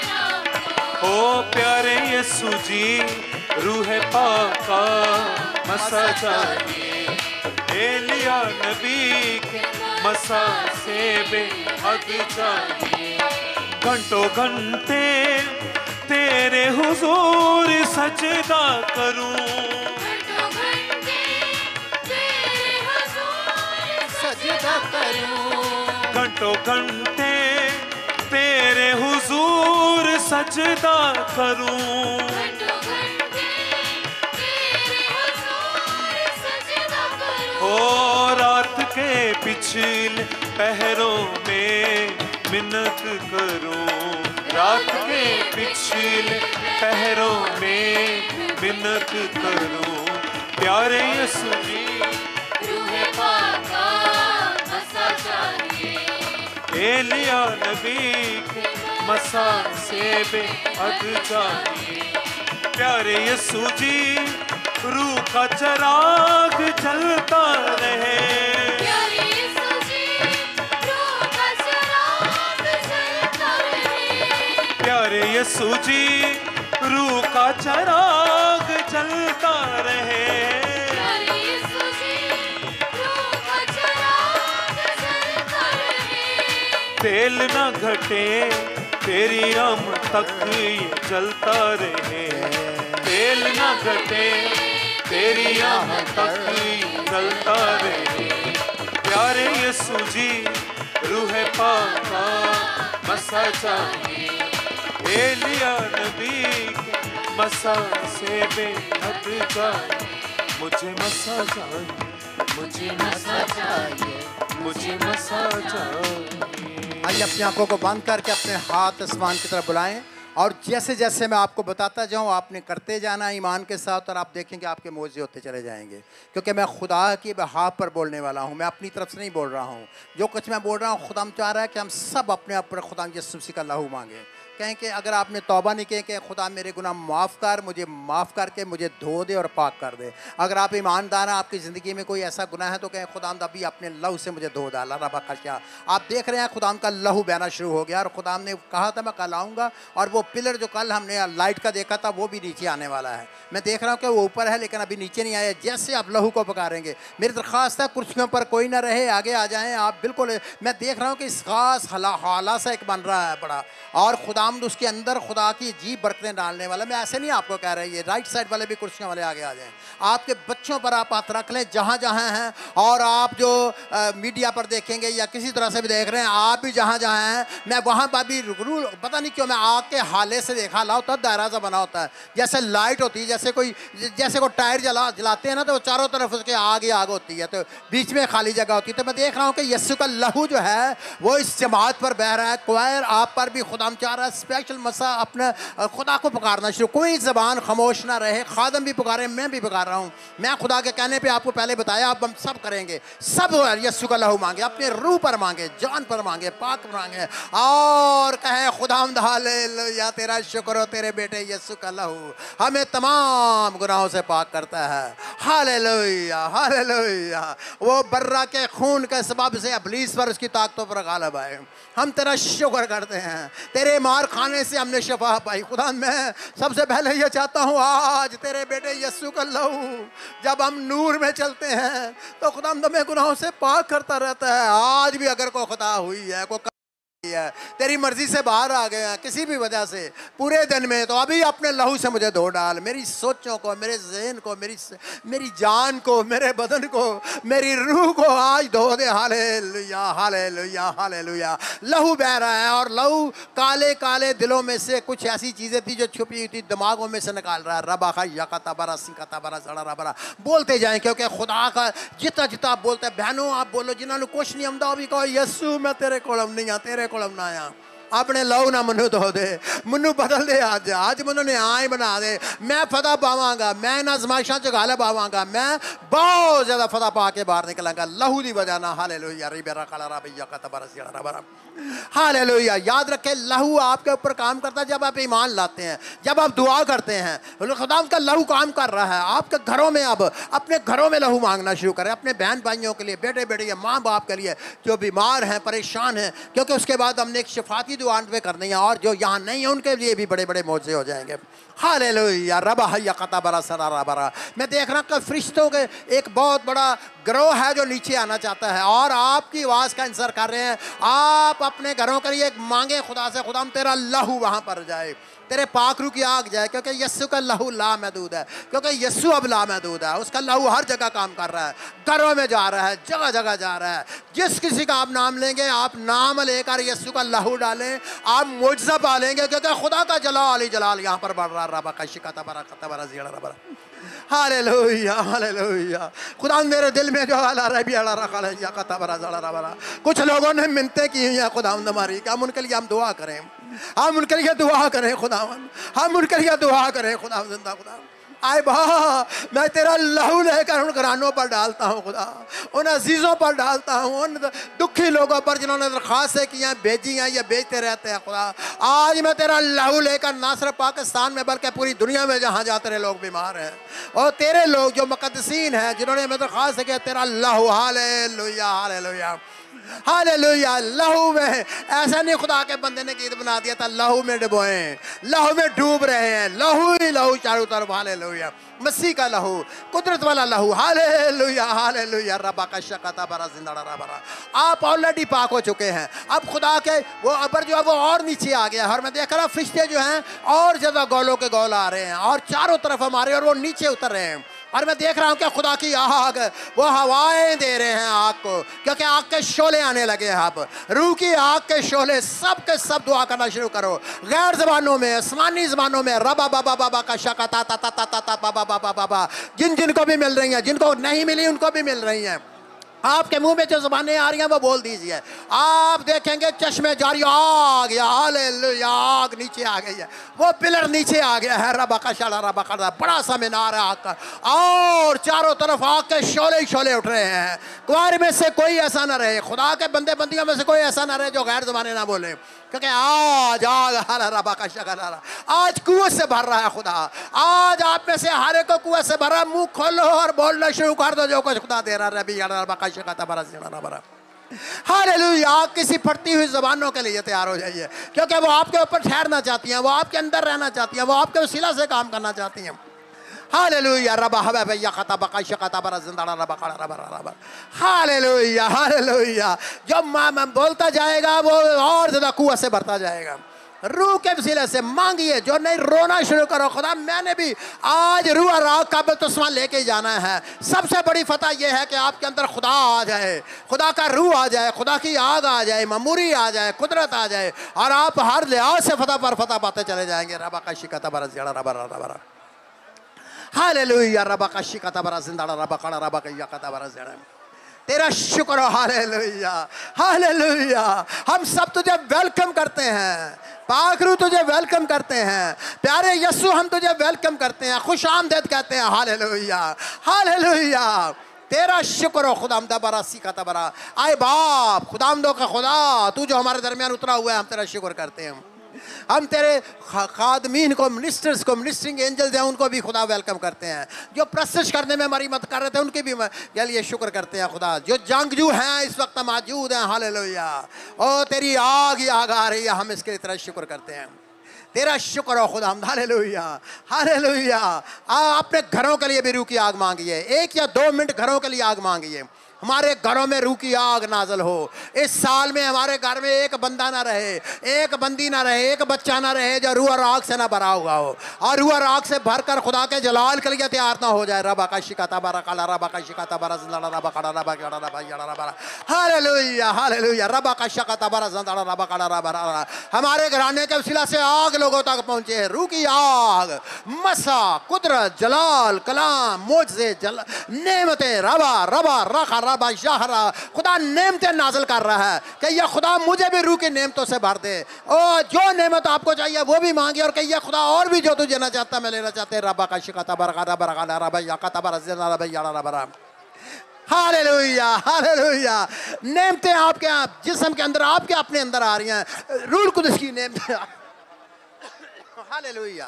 ओ प्यारे यीशु जी रूह पाका मसा चाहिए। एलिया नबी के मसा से बेहद चाहिए। घंटों घंटे तेरे हुजूर सजदा करूं। घंटों घंटे तेरे हुजूर सजदा करूं। घंटों घंटे तेरे हुजूर सजदा करूं। घंटों घंटे तेरे हुजूर सजदा करूं। ओ रात के पिछले पहरों में मिन्नत करूं। रात के पिछले पहरों में मिन्नत करूं। प्यारे यीशु जी रूह पाका मसा चाहिए। एलिया नबी के मसा से बेहद चाहिए। प्यारे यीशु जी रूह का चराग जलता रहे। प्यारे यीशु जी रूह का चराग जलता रहे। प्यारे यीशु जी रूह का चराग जलता रहे। प्यारे यीशु जी रूह का चराग जलता रहे। तेल न घटे तेरी आम तक ये जलता रहे। तेल न घटे तेरी आम तक ये जलता रहे। प्यारे यीशु जी रूह पाका मसा चाहिए। एलिया नबी के मसा से बेहद चाहिए। मुझे मसा चाहिए। मुझे मसा चाहिए। मुझे मसा चाहिए। आइए अपनी आंखों को बंद करके अपने हाथ आसमान की तरफ बुलाएं और जैसे जैसे मैं आपको बताता जाऊं आपने करते जाना ईमान के साथ और आप देखेंगे आपके मौजे होते चले जाएंगे। क्योंकि मैं खुदा की बहाव पर बोलने वाला हूं, मैं अपनी तरफ से नहीं बोल रहा हूं। जो कुछ मैं बोल रहा हूं खुदा चाह रहा है कि हम सब अपने आप पर खुदा यीशु मसीह का लहू मांगे। कहें कि अगर आपने तौबा नहीं किया कि खुदा मेरे गुनाह माफ़ कर, मुझे माफ़ करके मुझे धो दे और पाक कर दे। अगर आप ईमानदार हैं, आपकी ज़िंदगी में कोई ऐसा गुनाह है तो कहें खुदा अभी अपने लहू से मुझे धो डाला रबा खशिया। आप देख रहे हैं खुदा का लहू बहना शुरू हो गया और खुदा ने कहा था मैं कल आऊँगा और वो पिलर जो कल हमने लाइट का देखा था वो भी नीचे आने वाला है। मैं देख रहा हूँ कि वो ऊपर है लेकिन अभी नीचे नहीं आया। जैसे आप लहू को पकारेंगे, मेरी दरख्वास्त है कुर्सियों पर कोई ना रहे, आगे आ जाएँ आप। बिल्कुल मैं देख रहा हूँ कि इस खास हाला हाला सा एक बन रहा है बड़ा, और खुदा खुदावंद उसके अंदर खुदा की अजीब बरकतें डालने वाला। मैं ऐसे नहीं आपको कह रही है, राइट साइड वाले भी कुर्सियों वाले आगे आ जाएं। आपके बच्चों पर आप हाथ रख लें जहाँ जहाँ हैं, और आप जो आ, मीडिया पर देखेंगे या किसी तरह से भी देख रहे हैं, आप भी जहाँ जहाँ हैं, मैं वहाँ पर भी रूल पता नहीं क्यों मैं आग के हाले से देखा लाओ तब दायरा सा बना होता है, जैसे लाइट होती है, जैसे कोई जैसे कोई टायर जला जलाते हैं ना तो चारों तरफ उसके आग ही आग होती है, तो बीच में खाली जगह होती है। तो मैं देख रहा हूँ कि यीशु का लहू जो है वो इस जमात पर बह रहा है। क्वायर आप पर भी खुदाम चाह रहा है स्पेशल मसा अपने खुदा को पुकारना शुरू, कोई ज़बान खामोश ना रहे। खादम भी पुकारे, मैं भी पुकार रहा हूँ। मैं खुदा के कहने पे आपको पहले बताया, अब हम सब करेंगे, सब यीशु का लहू मांगे, अपने रूह पर मांगे, जान पर मांगे, पाक पर मांगे, और कहे खुदावंद हालेलुया तेरा शुक्र हो तेरे बेटे यीशु का लहू हमें तमाम गुनाहों से पाक करता है। Hallelujah hallelujah. वो बर्रा के खून के सबब से इब्लीस पर उसकी ताकतों पर गालिब आए। हम तेरा शुक्र करते हैं, तेरे मार खाने से हमने शफा पाई। खुदा मैं सबसे पहले ये चाहता हूँ आज तेरे बेटे यीशु का लहू जब हम नूर में चलते हैं तो खुदा हमें गुनाहों से पाक करता रहता है। आज भी अगर कोई खता हुई है, कोई है, तेरी मर्जी से बाहर आ गए हैं किसी भी वजह से पूरे दिन में, तो अभी अपने लहू से मुझे धो डाल, मेरी सोचों को, मेरे जहन को, मेरी मेरी जान को, मेरे बदन को, मेरी रूह को आज धो दे। Hallelujah hallelujah hallelujah. लहू बह रहा है और लहू काले काले दिलों में से कुछ ऐसी चीजें थी जो छुपी हुई थी दिमागों में से निकाल रहा है। रबा खा यकाता बरा सिंकाता बरा जड़ा रबरा बोलते जाएं, क्योंकि खुदा का जितना जितना बोलते हैं। बहनों आप बोलो जिन्होंने कुछ नहीं आमदा भी कहो यीशु मैं तेरे कोल नहीं आ, तेरे कोलम ना आया, अपने लहू ना मनु धो दे, मनु बदल दे। आज आज मनु ने आए बना दे। मैं फतह पावांगा, मैं इन आजमाइशों च गालिब आवांगा, मैं बहुत ज्यादा फतह पा के बाहर निकलांगा लहू दी वजह ना। हालेलुया रिबेरा काला रबिया का तबरा सियारा रबरा। हालेलुया। याद रखें लहू आपके ऊपर काम करता है जब आप ईमान लाते हैं, जब आप दुआ करते हैं, खुदा का लहू काम कर रहा है आपके घरों में। अब अपने घरों में लहू मांगना शुरू करें, अपने बहन भाइयों के लिए, बेटे बेटे, माँ बाप के लिए जो बीमार हैं, परेशान हैं, क्योंकि उसके बाद हमने एक शिफाती दुआ पे करनी है, और जो यहाँ नहीं है उनके लिए भी बड़े बड़े मौजे हो जाएंगे। हालेलुया रबा हया कता बरा सरारा बरा। मैं देख रहा हूँ कि फरिश्तों के एक बहुत बड़ा ग्रोह है जो नीचे आना चाहता है और आपकी आवाज़ का इंतजार कर रहे हैं। आप अपने घरों के लिए मांगे खुदा से, खुदा तेरा लहू वहाँ पर जाए, तेरे पाकरू की आग जाए, क्योंकि यीशु का लहू लामहदूद है, क्योंकि यीशु अब लामहदूद है। उसका लहू हर जगह काम कर रहा है, घरों में जा रहा है, जगह जगह जा रहा है। जिस किसी का आप नाम लेंगे, आप नाम लेकर यीशु का लहू डालें, आप मुआजिज़ा पालेंगे, क्योंकि खुदा का जलाल ही जलाल यहाँ पर बढ़ रहा है। रबा का शिकाता बरा कता बरा ज़ियड़ा रबा। Hallelujah hallelujah. खुदा मेरे दिल में जो हाल आ रहा है भी अड़ा रखा है या कता बरा ज़ड़ा रबा। कुछ लोगों ने मिन्नतें की हैं खुदा हमारी, कि हम उनके लिए हम दुआ करें, हम उनके लिए दुआ करें खुदावन, हम उनके लिए दुआ करें खुदा जिंदा खुदा। आए बा मैं तेरा लहू लेकर उन घरानों पर डालता हूँ खुदा, उन अजीज़ों पर डालता हूँ, उन दुखी लोगों पर जिन्होंने दरख्वास्तें की हैं, भेजी हैं या भेजते रहते हैं खुदा। आज मैं तेरा लहू लेकर ना सिर्फ पाकिस्तान में बल्कि पूरी दुनिया में जहाँ जहाँ तेरे लोग बीमार हैं और तेरे लोग जो मुकद्दसीन हैं जिन्होंने मैं दरख्वास्त किया, तेरा लहू हालेलुया हालेलुया हालेलुया। लहू में ऐसा नहीं खुदा के बंदे ने गीत बना दिया था लहू में डुबोए, लहू में डूब रहे हैं, लहू ही लहू चारों तरफ। हालेलुया मसीह का लहू, कुदरत वाला लहू। हालेलुया हालेलुया रबा का शकाता बरा जिंदा बरा। आप ऑलरेडी पाक हो चुके हैं, अब खुदा के वो अबर जो है वो और नीचे आ गया है। और मैं देख रहा फरिश्ते जो हैं और ज्यादा गौलों के गौल आ रहे हैं और चारों तरफ हमारे, और वो नीचे उतर रहे हैं। और मैं देख रहा हूँ कि खुदा की आग वो हवाएं दे रहे हैं आग को, क्योंकि आग के शोले आने लगे हैं। अब रूह की आग के शोले सब के सब दुआ करना शुरू करो, गैर जबानों में, आसमानी जबानों में। रबा बाबा बाबा का शका ता ता ता ता ता बाबा बाबा बाबा। जिन जिनको भी मिल रही हैं, जिनको नहीं मिली उनको भी मिल रही हैं। आपके मुंह में जो ज़बानें आ रही हैं वो बोल दीजिए। आप देखेंगे चश्मे जारी आ गया। हालेलुया आग नीचे आ गई है, वो पिलर नीचे आ गया है। रबा का शाला रबा का बड़ा सा मीनार है आग का, और चारों तरफ आग के शोले ही शोले उठ रहे हैं। कुआर में से कोई ऐसा ना रहे, खुदा के बंदे बंदियों में से कोई ऐसा ना रहे जो गैर ज़बानें ना बोले, क्योंकि आज आग हरा रबा का शका आज कुएं से भर रहा है खुदा। आज आप में से हर एक को कुएं से भरा। मुंह खोलो और बोलना शुरू कर दो जो कुछ खुदा दे रहा है। रबी रबा का शका था बरा सियारा बरा। हालेलुया। आप किसी फटती हुई ज़बानों के लिए तैयार हो जाइए, क्योंकि वो आपके ऊपर ठहरना चाहती हैं, वो आपके अंदर रहना चाहती हैं, वो आपके वसीला से काम करना चाहती हैं। हालेलुया रबा हवा भैया खता बका शकाता बरा जिंदाड़ा रबा खड़ा रबा रबा। Hallelujah hallelujah. जब मैं मैं बोलता जाएगा वो और ज़्यादा कुआं से भरता जाएगा, रूह के वसीले से मांगिए। जो नहीं रोना शुरू करो, खुदा मैंने भी आज रूह और आग का बपतिस्मा लेके जाना है। सबसे बड़ी फतह यह है कि आपके अंदर खुदा आ जाए, खुदा का रूह आ जाए, खुदा की आग आ जाए, ममूरी आ जाए, कुदरत आ जाए और आप हर लिहाज से फतह पर फतह पाते चले जाएंगे। रबा का शिकता बरस जड़ा रबा रबा हालेलुया रबा का शिकता बरस जिंदा रबा कड़ा रबा का यकता बरस जड़ा। तेरा शुक्र हो, हालेलुया हालेलुया। हम सब तुझे वेलकम करते हैं, पाक रूह तुझे वेलकम करते हैं, प्यारे यीशु हम तुझे वेलकम करते हैं, खुश आमदीद कहते हैं। Hallelujah hallelujah. तेरा शुक्र हो खुदामदा बरासी का तबरा। आए बाप खुदामदों का खुदा, तू जो हमारे दरमियान उतरा हुआ है, हम तेरा शुक्र करते हैं। हम तेरे खादमीन को, मिनिस्टर्स को, मिनिस्टरिंग एंजल्स हैं, उनको भी खुदा वेलकम करते हैं। जो प्रस्तुत करने में हमारी मदद कर रहे थे उनके भी के लिए शुक्र करते हैं खुदा। जो जंगजू हैं इस वक्त मौजूद हैं, हालेलुया। ओ तेरी आग ही आग आ रही है, हम इसके लिए तेरा शुक्र करते हैं। तेरा शुक्र हो खुदा, हालेलुया हालेलुया। अपने घरों के लिए भी रूह की आग मांगिए। एक या दो मिनट घरों के लिए आग मांगिए। हमारे घरों में रूह की आग नाजल हो। इस साल में हमारे घर में एक बंदा ना रहे, एक बंदी ना रहे, एक बच्चा ना रहे जो रूह और आग से ना भरा हुआ हो, और रूह और आग से भरकर खुदा के जलाल के लिए तैयार ना हो जाए। रबा का शिकाता बारा काला रबा का शिकाता बारा जिंदा रबा काला रबा काला रबा याड़ा रबा हालेलुया हालेलुया। रबा का शिकाता बारा जिंदा रबा काला रबा। हमारे घराने के वसीला से आग लोगों तक पहुंचे है। रूह की आग, मसा, कुदरत, जलाल, कलाम, मोज़े, जल नेमतें, रबा रबा रखा खुदा नेमतें नाज़िल कर रहा है कि यह खुदा मुझे भी रूह की नेमतों से भर दे। और जो नेमत आपको चाहिए वो भी मांगे, और कहिए खुदा और भी जो तू देना चाहता मैं लेना चाहते। रबा का शिकाता बरकाता बरकाना रबा याकाता बरज़ना रबा याड़ा रबा। Hallelujah hallelujah. नेमतें आपके आप जिस्म के अंदर, आपके अपने अंदर आ रही हैं। रूह कुदस की नेमतें। Hallelujah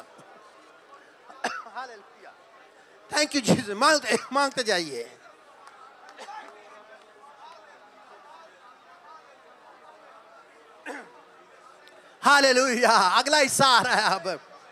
hallelujah. Thank you Jesus. मांगते मांगते जाइए। हालेलुया। अगला हिस्सा आ रहा है। अब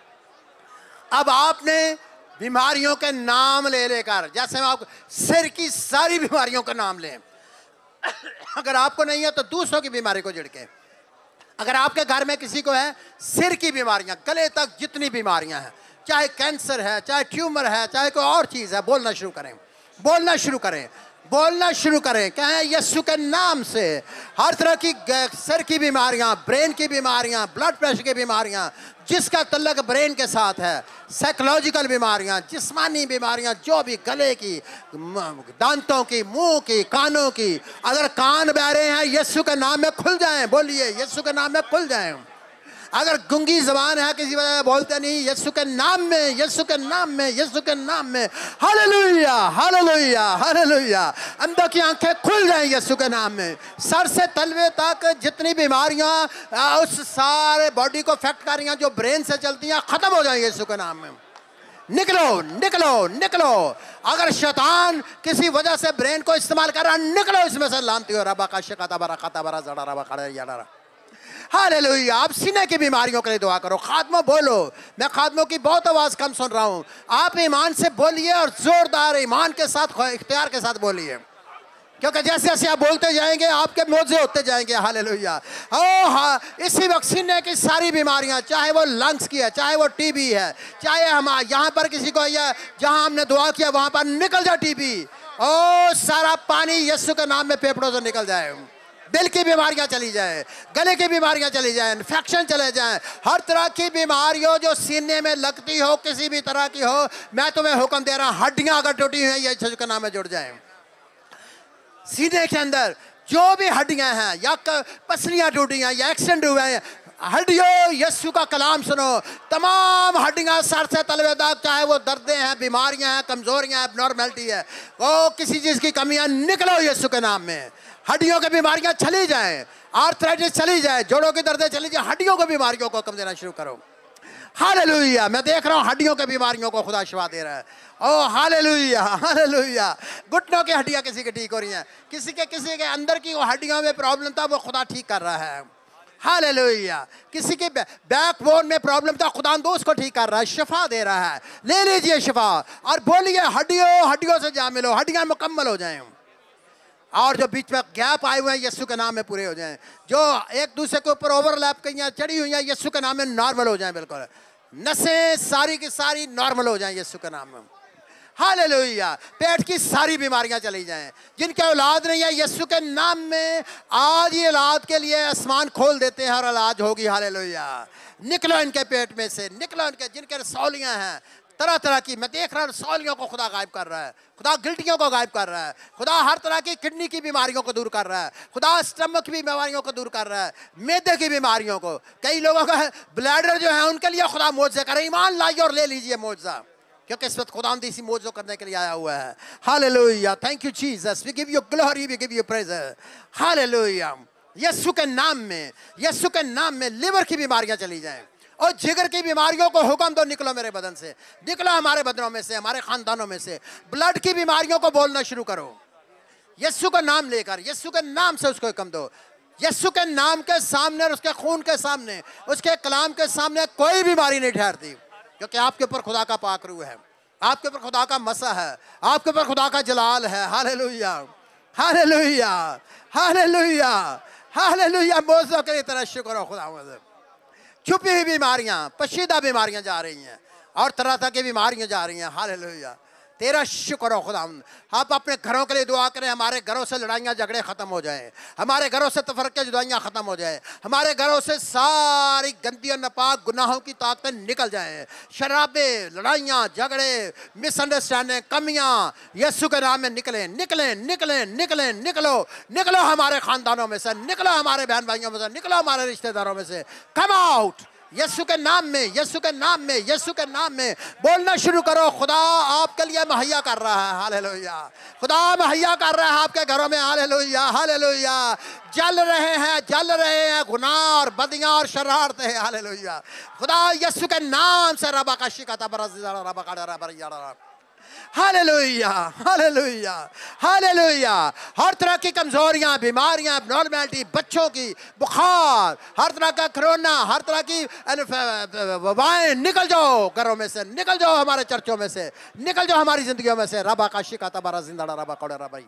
अब आपने बीमारियों के नाम ले लेकर, जैसे आप सिर की सारी बीमारियों का नाम लें, अगर आपको नहीं है तो दूसरों की बीमारी को झिड़के। अगर आपके घर में किसी को है सिर की बीमारियां, गले तक जितनी बीमारियां हैं, चाहे कैंसर है, चाहे ट्यूमर है, चाहे कोई और चीज़ है, बोलना शुरू करें, बोलना शुरू करें, बोलना शुरू करें। कहें यीशु के नाम से हर तरह की सर की बीमारियां, ब्रेन की बीमारियां, ब्लड प्रेशर की बीमारियां, जिसका तल्लक ब्रेन के साथ है, साइकोलॉजिकल बीमारियां, जिस्मानी बीमारियां, जो भी गले की, दांतों की, मुंह की, कानों की, अगर कान बहरे हैं यीशु के नाम में खुल जाएं। बोलिए यीशु के नाम में खुल जाएं। अगर गुंगी जबान है, किसी वजह से बोलते नहीं, यीशु के नाम में, यीशु के नाम में, यीशु के नाम में। Hallelujah hallelujah hallelujah. अंदर की आंखें खुल जाएं यीशु के नाम में। सर से तलवे तक जितनी बीमारियां उस सारे बॉडी को अफेक्ट कर रही हैं, जो ब्रेन से चलती हैं, खत्म हो जाएं यीशु के नाम में। निकलो निकलो निकलो। अगर शैतान किसी वजह से ब्रेन को इस्तेमाल कर रहा, निकलो इसमें से। लानती हो रबा का शिकाता बरा खाता बरा जड़ा रबा खड़ा याड़ा। हालेलुया। आप सीने की बीमारियों के लिए दुआ करो। खादमों बोलो। मैं खादमों की बहुत आवाज़ कम सुन रहा हूँ। आप ईमान से बोलिए और जोरदार ईमान के साथ, इख्तियार के साथ बोलिए, क्योंकि जैसे जैसे आप बोलते जाएंगे आपके मोजे होते जाएंगे। हालेलुया। ओ हाँ, इसी वक्त सीने की सारी बीमारियां, चाहे वो लंग्स की है, चाहे वो टीबी है, चाहे हम यहाँ पर किसी को या जहाँ हमने दुआ किया वहाँ पर निकल जाए टीबी। ओ सारा पानी यीशु के नाम में फेफड़ों से निकल जाए। दिल की बीमारियां चली जाए, गले की बीमारियां चली जाए, इन्फेक्शन चले जाएं, हर तरह की बीमारियों जो सीने में लगती हो, किसी भी तरह की हो, मैं तुम्हें हुक्म दे रहा हूं, हड्डियां अगर टूटी हुई हैं यीशु के नाम में जुड़ जाएं। सीने के अंदर जो भी हड्डियां हैं, या पसलियां टूटी हैं, या एक्सीडेंट हुए हैं, हड्डियों यीशु का कलाम सुनो। तमाम हड्डियां सर से तलवे तक, चाहे वो दर्दें हैं, बीमारियां हैं, कमजोरियां हैं, नॉर्मेलिटी है, वो किसी चीज़ की कमियां, निकलो यीशु के नाम में। हड्डियों की बीमारियां चली जाएं, आर्थराइटिस चली जाए, जोड़ों की दर्दें चली जाए, हड्डियों की बीमारियों को कम देना शुरू करो। हालेलुया। मैं देख रहा हूँ हड्डियों की बीमारियों को खुदा शिफा दे रहा है। ओ हालेलुया हालेलुया। घुटनों की हड्डियां किसी की ठीक हो रही हैं, किसी के किसी के अंदर की वो हड्डियों में प्रॉब्लम था, वो खुदा ठीक कर रहा है। हालेलुया। किसी के बैकबोन में प्रॉब्लम था, खुदा दोस्त को ठीक कर रहा है, शिफा दे रहा है। ले लीजिए शिफा और बोलिए हड्डियों हड्डियों से जा मिलो, हड्डियां मुकम्मल हो जाएं। और जो बीच में गैप आए हुए हैं यीशु के नाम में पूरे हो जाएं। जो एक दूसरे के ऊपर ओवरलैप कहीं चढ़ी हुई हैं यीशु के नाम में नॉर्मल हो जाएं। बिल्कुल नसें सारी की सारी नॉर्मल हो जाएं यीशु के नाम में। हालेलुया। पेट की सारी बीमारियां चली जाएं। जिनके औलाद नहीं है यीशु के नाम में आज ये औलाद के लिए आसमान खोल देते हैं और औलाद होगी। हालेलुया। निकलो इनके पेट में से, निकलो इनके जिनके रसौलियां हैं तरह तरह की, मैं देख रहा हूँ रसौलियों को खुदा गायब कर रहा है, खुदा गिल्टियों को गायब कर रहा है, खुदा हर तरह की किडनी की बीमारियों को दूर कर रहा है, खुदा स्टमक की बीमारियों को दूर कर रहा है, मैदे की बीमारियों को, कई लोगों का ब्लैडर जो है उनके लिए खुदा मोज़े करे। ईमान लाइए और ले लीजिए मोज़ा, क्योंकि इस वक्त खुदा इसी मोज़ो करने के लिए आया हुआ है। Hallelujah. Thank you Jesus, we give you glory, we give you praise. Hallelujah. Yeshu के नाम में, यीशु के नाम में लिवर की बीमारियां चली जाएं और जिगर की बीमारियों को हुक्म दो निकलो मेरे बदन से, निकलो हमारे बदनों में से, हमारे खानदानों में से। ब्लड की बीमारियों को बोलना शुरू करो यीशु का नाम लेकर, यीशु के नाम से उसको हुक्म दो। यीशु के नाम के सामने और उसके खून के सामने, उसके कलाम के सामने कोई बीमारी नहीं ठहरती, क्योंकि आपके ऊपर खुदा का पाक रूह है, आपके ऊपर खुदा का मसा है, आपके ऊपर खुदा का जलाल है। Hallelujah, hallelujah, hallelujah, hallelujah. मौजूद की तरह शुक्र हो खुदा। छुपी हुई बीमारियां, पशीदा बीमारियां जा रही हैं और तरह तरह की बीमारियां जा रही हैं। हालेलुया। तेरा शुक्र हो खुदा। आप अपने घरों के लिए दुआ करें, हमारे घरों से लड़ाइयाँ झगड़े ख़त्म हो जाएं, हमारे घरों से तफरके जुदाइयाँ ख़त्म हो जाएं, हमारे घरों से सारी गंदी और नापाक गुनाहों की ताकतें निकल जाएं, शराबें, लड़ाइयाँ, झगड़े, मिसअंडरस्टैंडिंग, कमियाँ यीशु के नाम में निकलें, निकलें, निकलें, निकलें, निकलो, निकलो हमारे ख़ानदानों में से, निकलो हमारे बहन भाइयों में से, निकलो हमारे रिश्तेदारों में से। कम आउट यीशु के नाम में, यीशु के नाम में, यीशु के नाम में बोलना शुरू करो। खुदा आपके लिए मुहैया कर रहा है। हालेलुया। खुदा मुहैया कर रहा है आपके घरों में। Hallelujah, hallelujah. जल रहे हैं, जल रहे हैं गुनाह और बदियां और शरारतें। हालेलुया। खुदा यीशु के नाम से रबा का शिकाता बरज़ा रबा का डरा बरज़ा। Hallelujah, hallelujah, hallelujah. हर तरह की कमजोरियां, बीमारियां, नॉर्मैलिटी, बच्चों की बुखार, हर तरह का कोरोना, हर तरह की वबाएं निकल जाओ घरों में से, निकल जाओ हमारे चर्चों में से, निकल जाओ हमारी जिंदगियों में से। रबा का शिकाता बरा जिंदा रबा कोड़ा रबाई।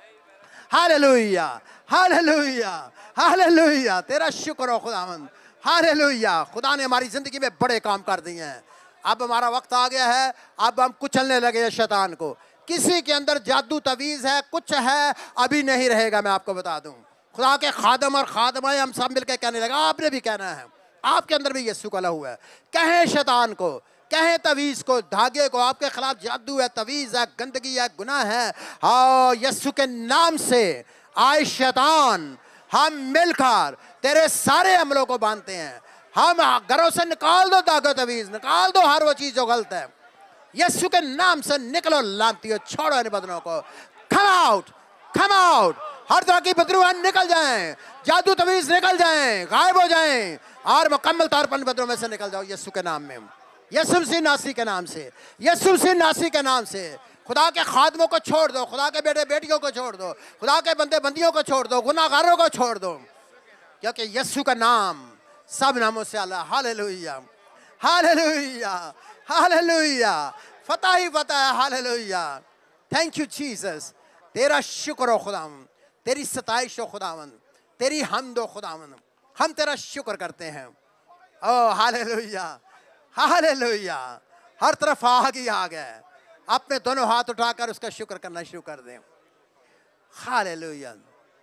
Hallelujah, hallelujah, hallelujah. तेरा शुक्र हो खुदावंद। हालेलुया। खुदा ने हमारी जिंदगी में बड़े काम कर दिए हैं। अब हमारा वक्त आ गया है, अब हम कुचलने लगे हैं शैतान को। किसी के अंदर जादू तवीज़ है, कुछ है, अभी नहीं रहेगा। मैं आपको बता दूं, खुदा के खादम और खादमाएं हम सब मिलकर कहने लगा, आपने भी कहना है, आपके अंदर भी यीशु का लहू है। कहें शैतान को, कहें तवीज़ को, धागे को, आपके खिलाफ जादू है, तवीज़ है, गंदगी है, गुनाह है। हाँ, यीशु के नाम से आए शैतान, हम मिलकर तेरे सारे अमलों को बांधते हैं। हम घरों से निकाल दो दागो तवीज़, निकाल दो हर वो चीज़ जो गलत है। यीशु के नाम से निकलो लानतियों, छोड़ो इन बदनों को। Come out, come out. हर तरह की बदरूह निकल जाएं, जादू तवीज़ निकल जाएं, गायब हो जाएं और मुकम्मल तौर पर बदरों में से निकल जाओ यीशु के नाम में, यीशु मसीह नासी के नाम से, यीशु मसीह नासी के नाम से। खुदा के खादमों को छोड़ दो, खुदा के बेटे बेटियों को छोड़ दो, खुदा के बंदे बंदियों को छोड़ दो, गुनाहगारों को छोड़ दो, क्योंकि यीशु का नाम सब नामों से अल्लाह। Hallelujah, hallelujah, hallelujah. फतह ही फतह है। हालेलुया। Thank you Jesus. तेरा शुक्र हो खुदावंद, तेरी सताइश हो खुदावंद, तेरी हमद हो खुदावंद। हम तेरा शुक्र करते हैं। ओ हालेलुया, हालेलुया। हर तरफ आग ही आग है। अपने दोनों हाथ उठाकर उसका शुक्र करना शुरू कर दें। हालेलुया।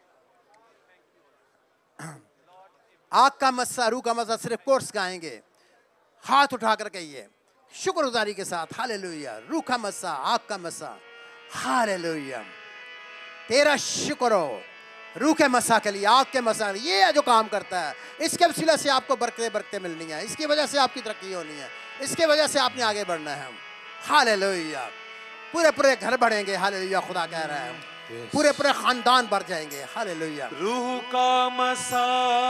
आग का मस्सा, रूह का मस्सा, सिर्फ कोर्स गाएंगे, हाथ उठाकर कहिए शुक्रगुजारी के साथ। हालेलुया। रूह का मस्सा, आग का मस्सा। हालेलुया। तेरा शुक्र हो रूह के मस्सा के लिए, आग के मस्सा, ये है जो काम करता है। इसके वसीले से आपको बरकतें बरकतें मिलनी है, इसकी वजह से आपकी तरक्की होनी है, इसके वजह से आपने आगे बढ़ना है। हालेलुया। पूरे पूरे घर बढ़ेंगे। हालेलुया। खुदा कह रहा है पूरे पूरे खानदान बढ़ जाएंगे। हालेलुया। रूह का मसा,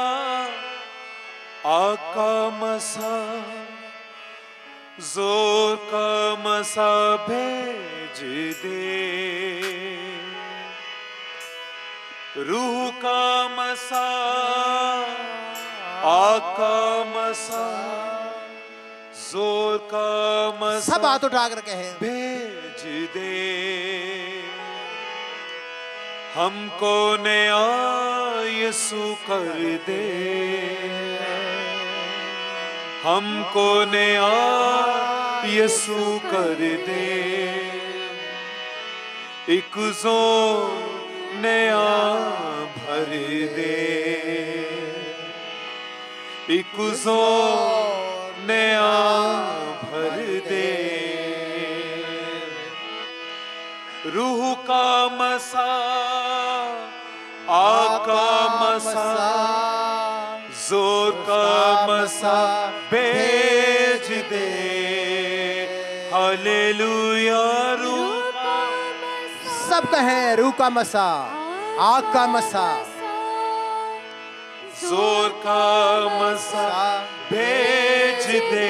आग का मसा, जोर का मसा भेज दे। रूह का मसा, आग का मसा, जोर का मसा, सब हाथ उठाकर कहे भेज दे। हमको नया यीशु कर दे, हमको नया यीशु कर दे, एक जो नया भर दे, एक जो नया भर दे। रूह का मसा, आका मसा, जोर का मसा भेज दे। हालेलुया। रूह का सब कहें रूह का मसा, आग का मसा, जोर का मसा भेज दे।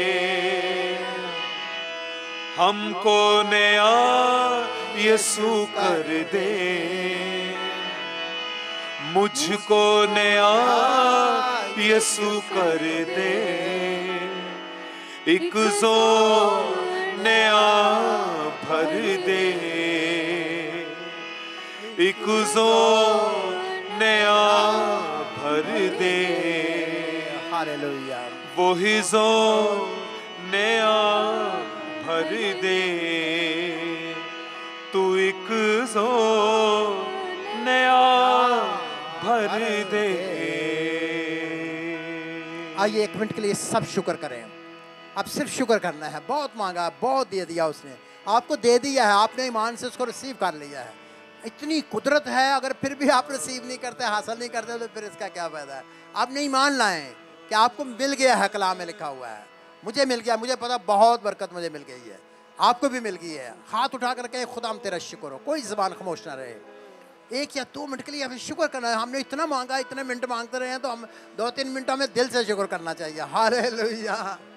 हमको नया यीशु कर दे, मुझको नया यीशु कर दे, एक जो नया भर दे, एक जो नया भर दे। हालेलुया। वही जो नया भर दे, तू एक जो नया भर दे। आइए एक मिनट के लिए सब शुक्र करें। अब सिर्फ शुक्र करना है। बहुत मांगा, बहुत दे दिया उसने, आपको दे दिया है, आपने ईमान से उसको रिसीव कर लिया है। इतनी कुदरत है, अगर फिर भी आप रिसीव नहीं करते, हासिल नहीं करते, तो फिर इसका क्या फायदा है। आपने ईमान लाएं कि आपको मिल गया है, कलाम में लिखा हुआ है। मुझे मिल गया, मुझे पता बहुत बरकत मुझे मिल गई है, आपको भी मिल गई है। हाथ उठा कर कहें खुदा हम तेरा शुक्र हो, कोई ज़बान खामोश ना रहे। एक या दो मिनट के लिए हमें शुक्र करना है। हमने इतना मांगा, इतने मिनट मांगते रहे हैं, तो हम दो तीन मिनट हमें दिल से शुक्र करना चाहिए। हालेलुया।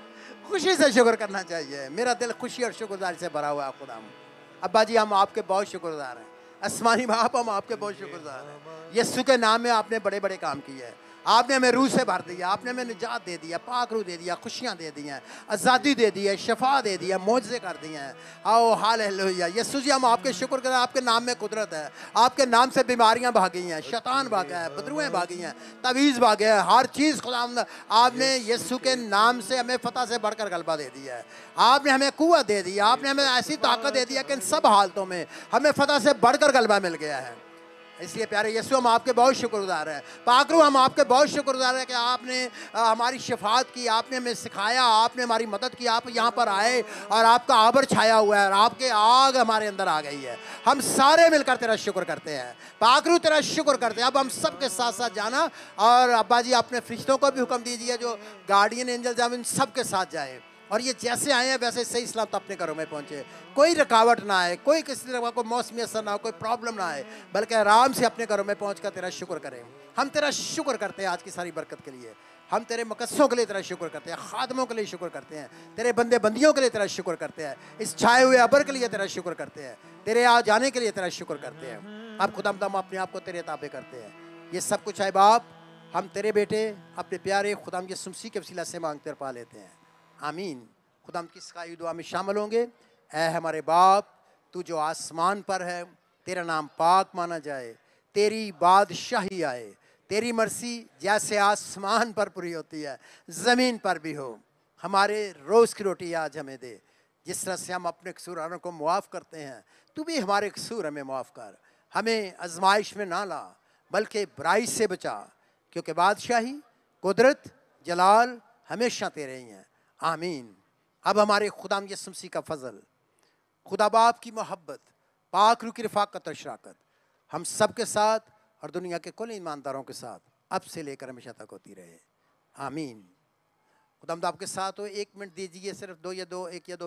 खुशी से शुक्र करना चाहिए। मेरा दिल खुशी और शुक्रगुजारी से भरा हुआ है खुदा। अब्बा जी हम आपके बहुत शुक्रगुजार हैं। आसमानी बाप हम आपके बहुत शुक्रगुजार हैं। यीशु के नाम में आपने बड़े बड़े काम किए हैं। आपने हमें रूह से भर दिया, आपने हमें निजात दे दिया, पाक रूह दे दिया, खुशियाँ दे दी हैं, आज़ादी दे दी है, शफा दे दिया, मौजज़े कर दिए हैं। आओ हालेलुया। यीशु जी हम आपके शुक्र करें, आपके नाम में कुदरत है, आपके नाम से बीमारियां भागी हैं, शैतान भागा है, बदरुएं भागी हैं, तवीज़ भागे हैं, हर चीज़ खुदा आपने यीशु के नाम से हमें फतह से बढ़कर गलबा दे दिया है। आपने हमें कुव्वत दे दी, आपने हमें ऐसी ताकत दे दी है कि इन सब हालतों में हमें फतह से बढ़कर गलबा मिल गया है। इसलिए प्यारे यीशु हम आपके बहुत शुक्रगुजार हैं। पाकरू हम आपके बहुत शुक्रगुजार हैं कि आपने हमारी शफात की, आपने हमें सिखाया, आपने हमारी मदद की। आप यहाँ पर आए और आपका आबर छाया हुआ है और आपके आग हमारे अंदर आ गई है। हम सारे मिलकर तेरा शुक्र करते हैं। पाकरू तेरा शुक्र करते हैं। अब हम सब के साथ साथ जाना, और अब्बा जी अपने फरिश्तों को भी हुक्म दीजिए जो गार्डियन एंजल जाए, इन सब के साथ जाए, और ये जैसे आए हैं वैसे सही सलामत अपने घरों में पहुंचे। कोई रुकावट ना आए, कोई किसी तरह का कोई मौसमी असर ना हो, कोई प्रॉब्लम ना आए, बल्कि आराम से अपने घरों में पहुंचकर तेरा शुक्र करें। हम तेरा शुक्र करते हैं आज की सारी बरकत के लिए। हम तेरे मकसदों के लिए तेरा शुक्र करते हैं, खादमों के लिए शुक्र करते हैं, तेरे बंदे बंदियों के लिए तेरा शुक्र करते हैं, इस छाए हुए अबर के लिए तेरा शुक्र करते हैं, तेरे आ जाने के लिए तेरा शुक्र करते हैं। अब खुदा हम अपने आप को तेरे ताबे करते हैं। ये सब कुछ है बाप, हम तेरे बेटे अपने प्यारे खुदा यीशु मसीह के वसीला से मांगते और पा लेते हैं। आमीन। खुदा हम किस खाई दुआ में शामिल होंगे। ऐ हमारे बाप, तू जो आसमान पर है, तेरा नाम पाक माना जाए, तेरी बादशाही आए, तेरी मर्सी जैसे आसमान पर पूरी होती है ज़मीन पर भी हो। हमारे रोज़ की रोटी आज हमें दे, जिस तरह से हम अपने कसूरारों को मुआफ़ करते हैं, तू भी हमारे कसूर हमें माफ़ कर। हमें आजमाइश में ना ला, बल्कि बुराई से बचा, क्योंकि बादशाही, कुदरत, जलाल हमेशा तेरे ही हैं। आमीन। अब हमारे खुदाम यीशु मसीह का फजल, खुदा बाप की मोहब्बत, पाक रूह की रफ़ाक़त और शराकत हम सब के साथ और दुनिया के कुल ईमानदारों के साथ अब से लेकर हमेशा तक होती रहे। आमीन। खुदा आपके साथ हो। एक मिनट दीजिए, सिर्फ दो या दो एक या दो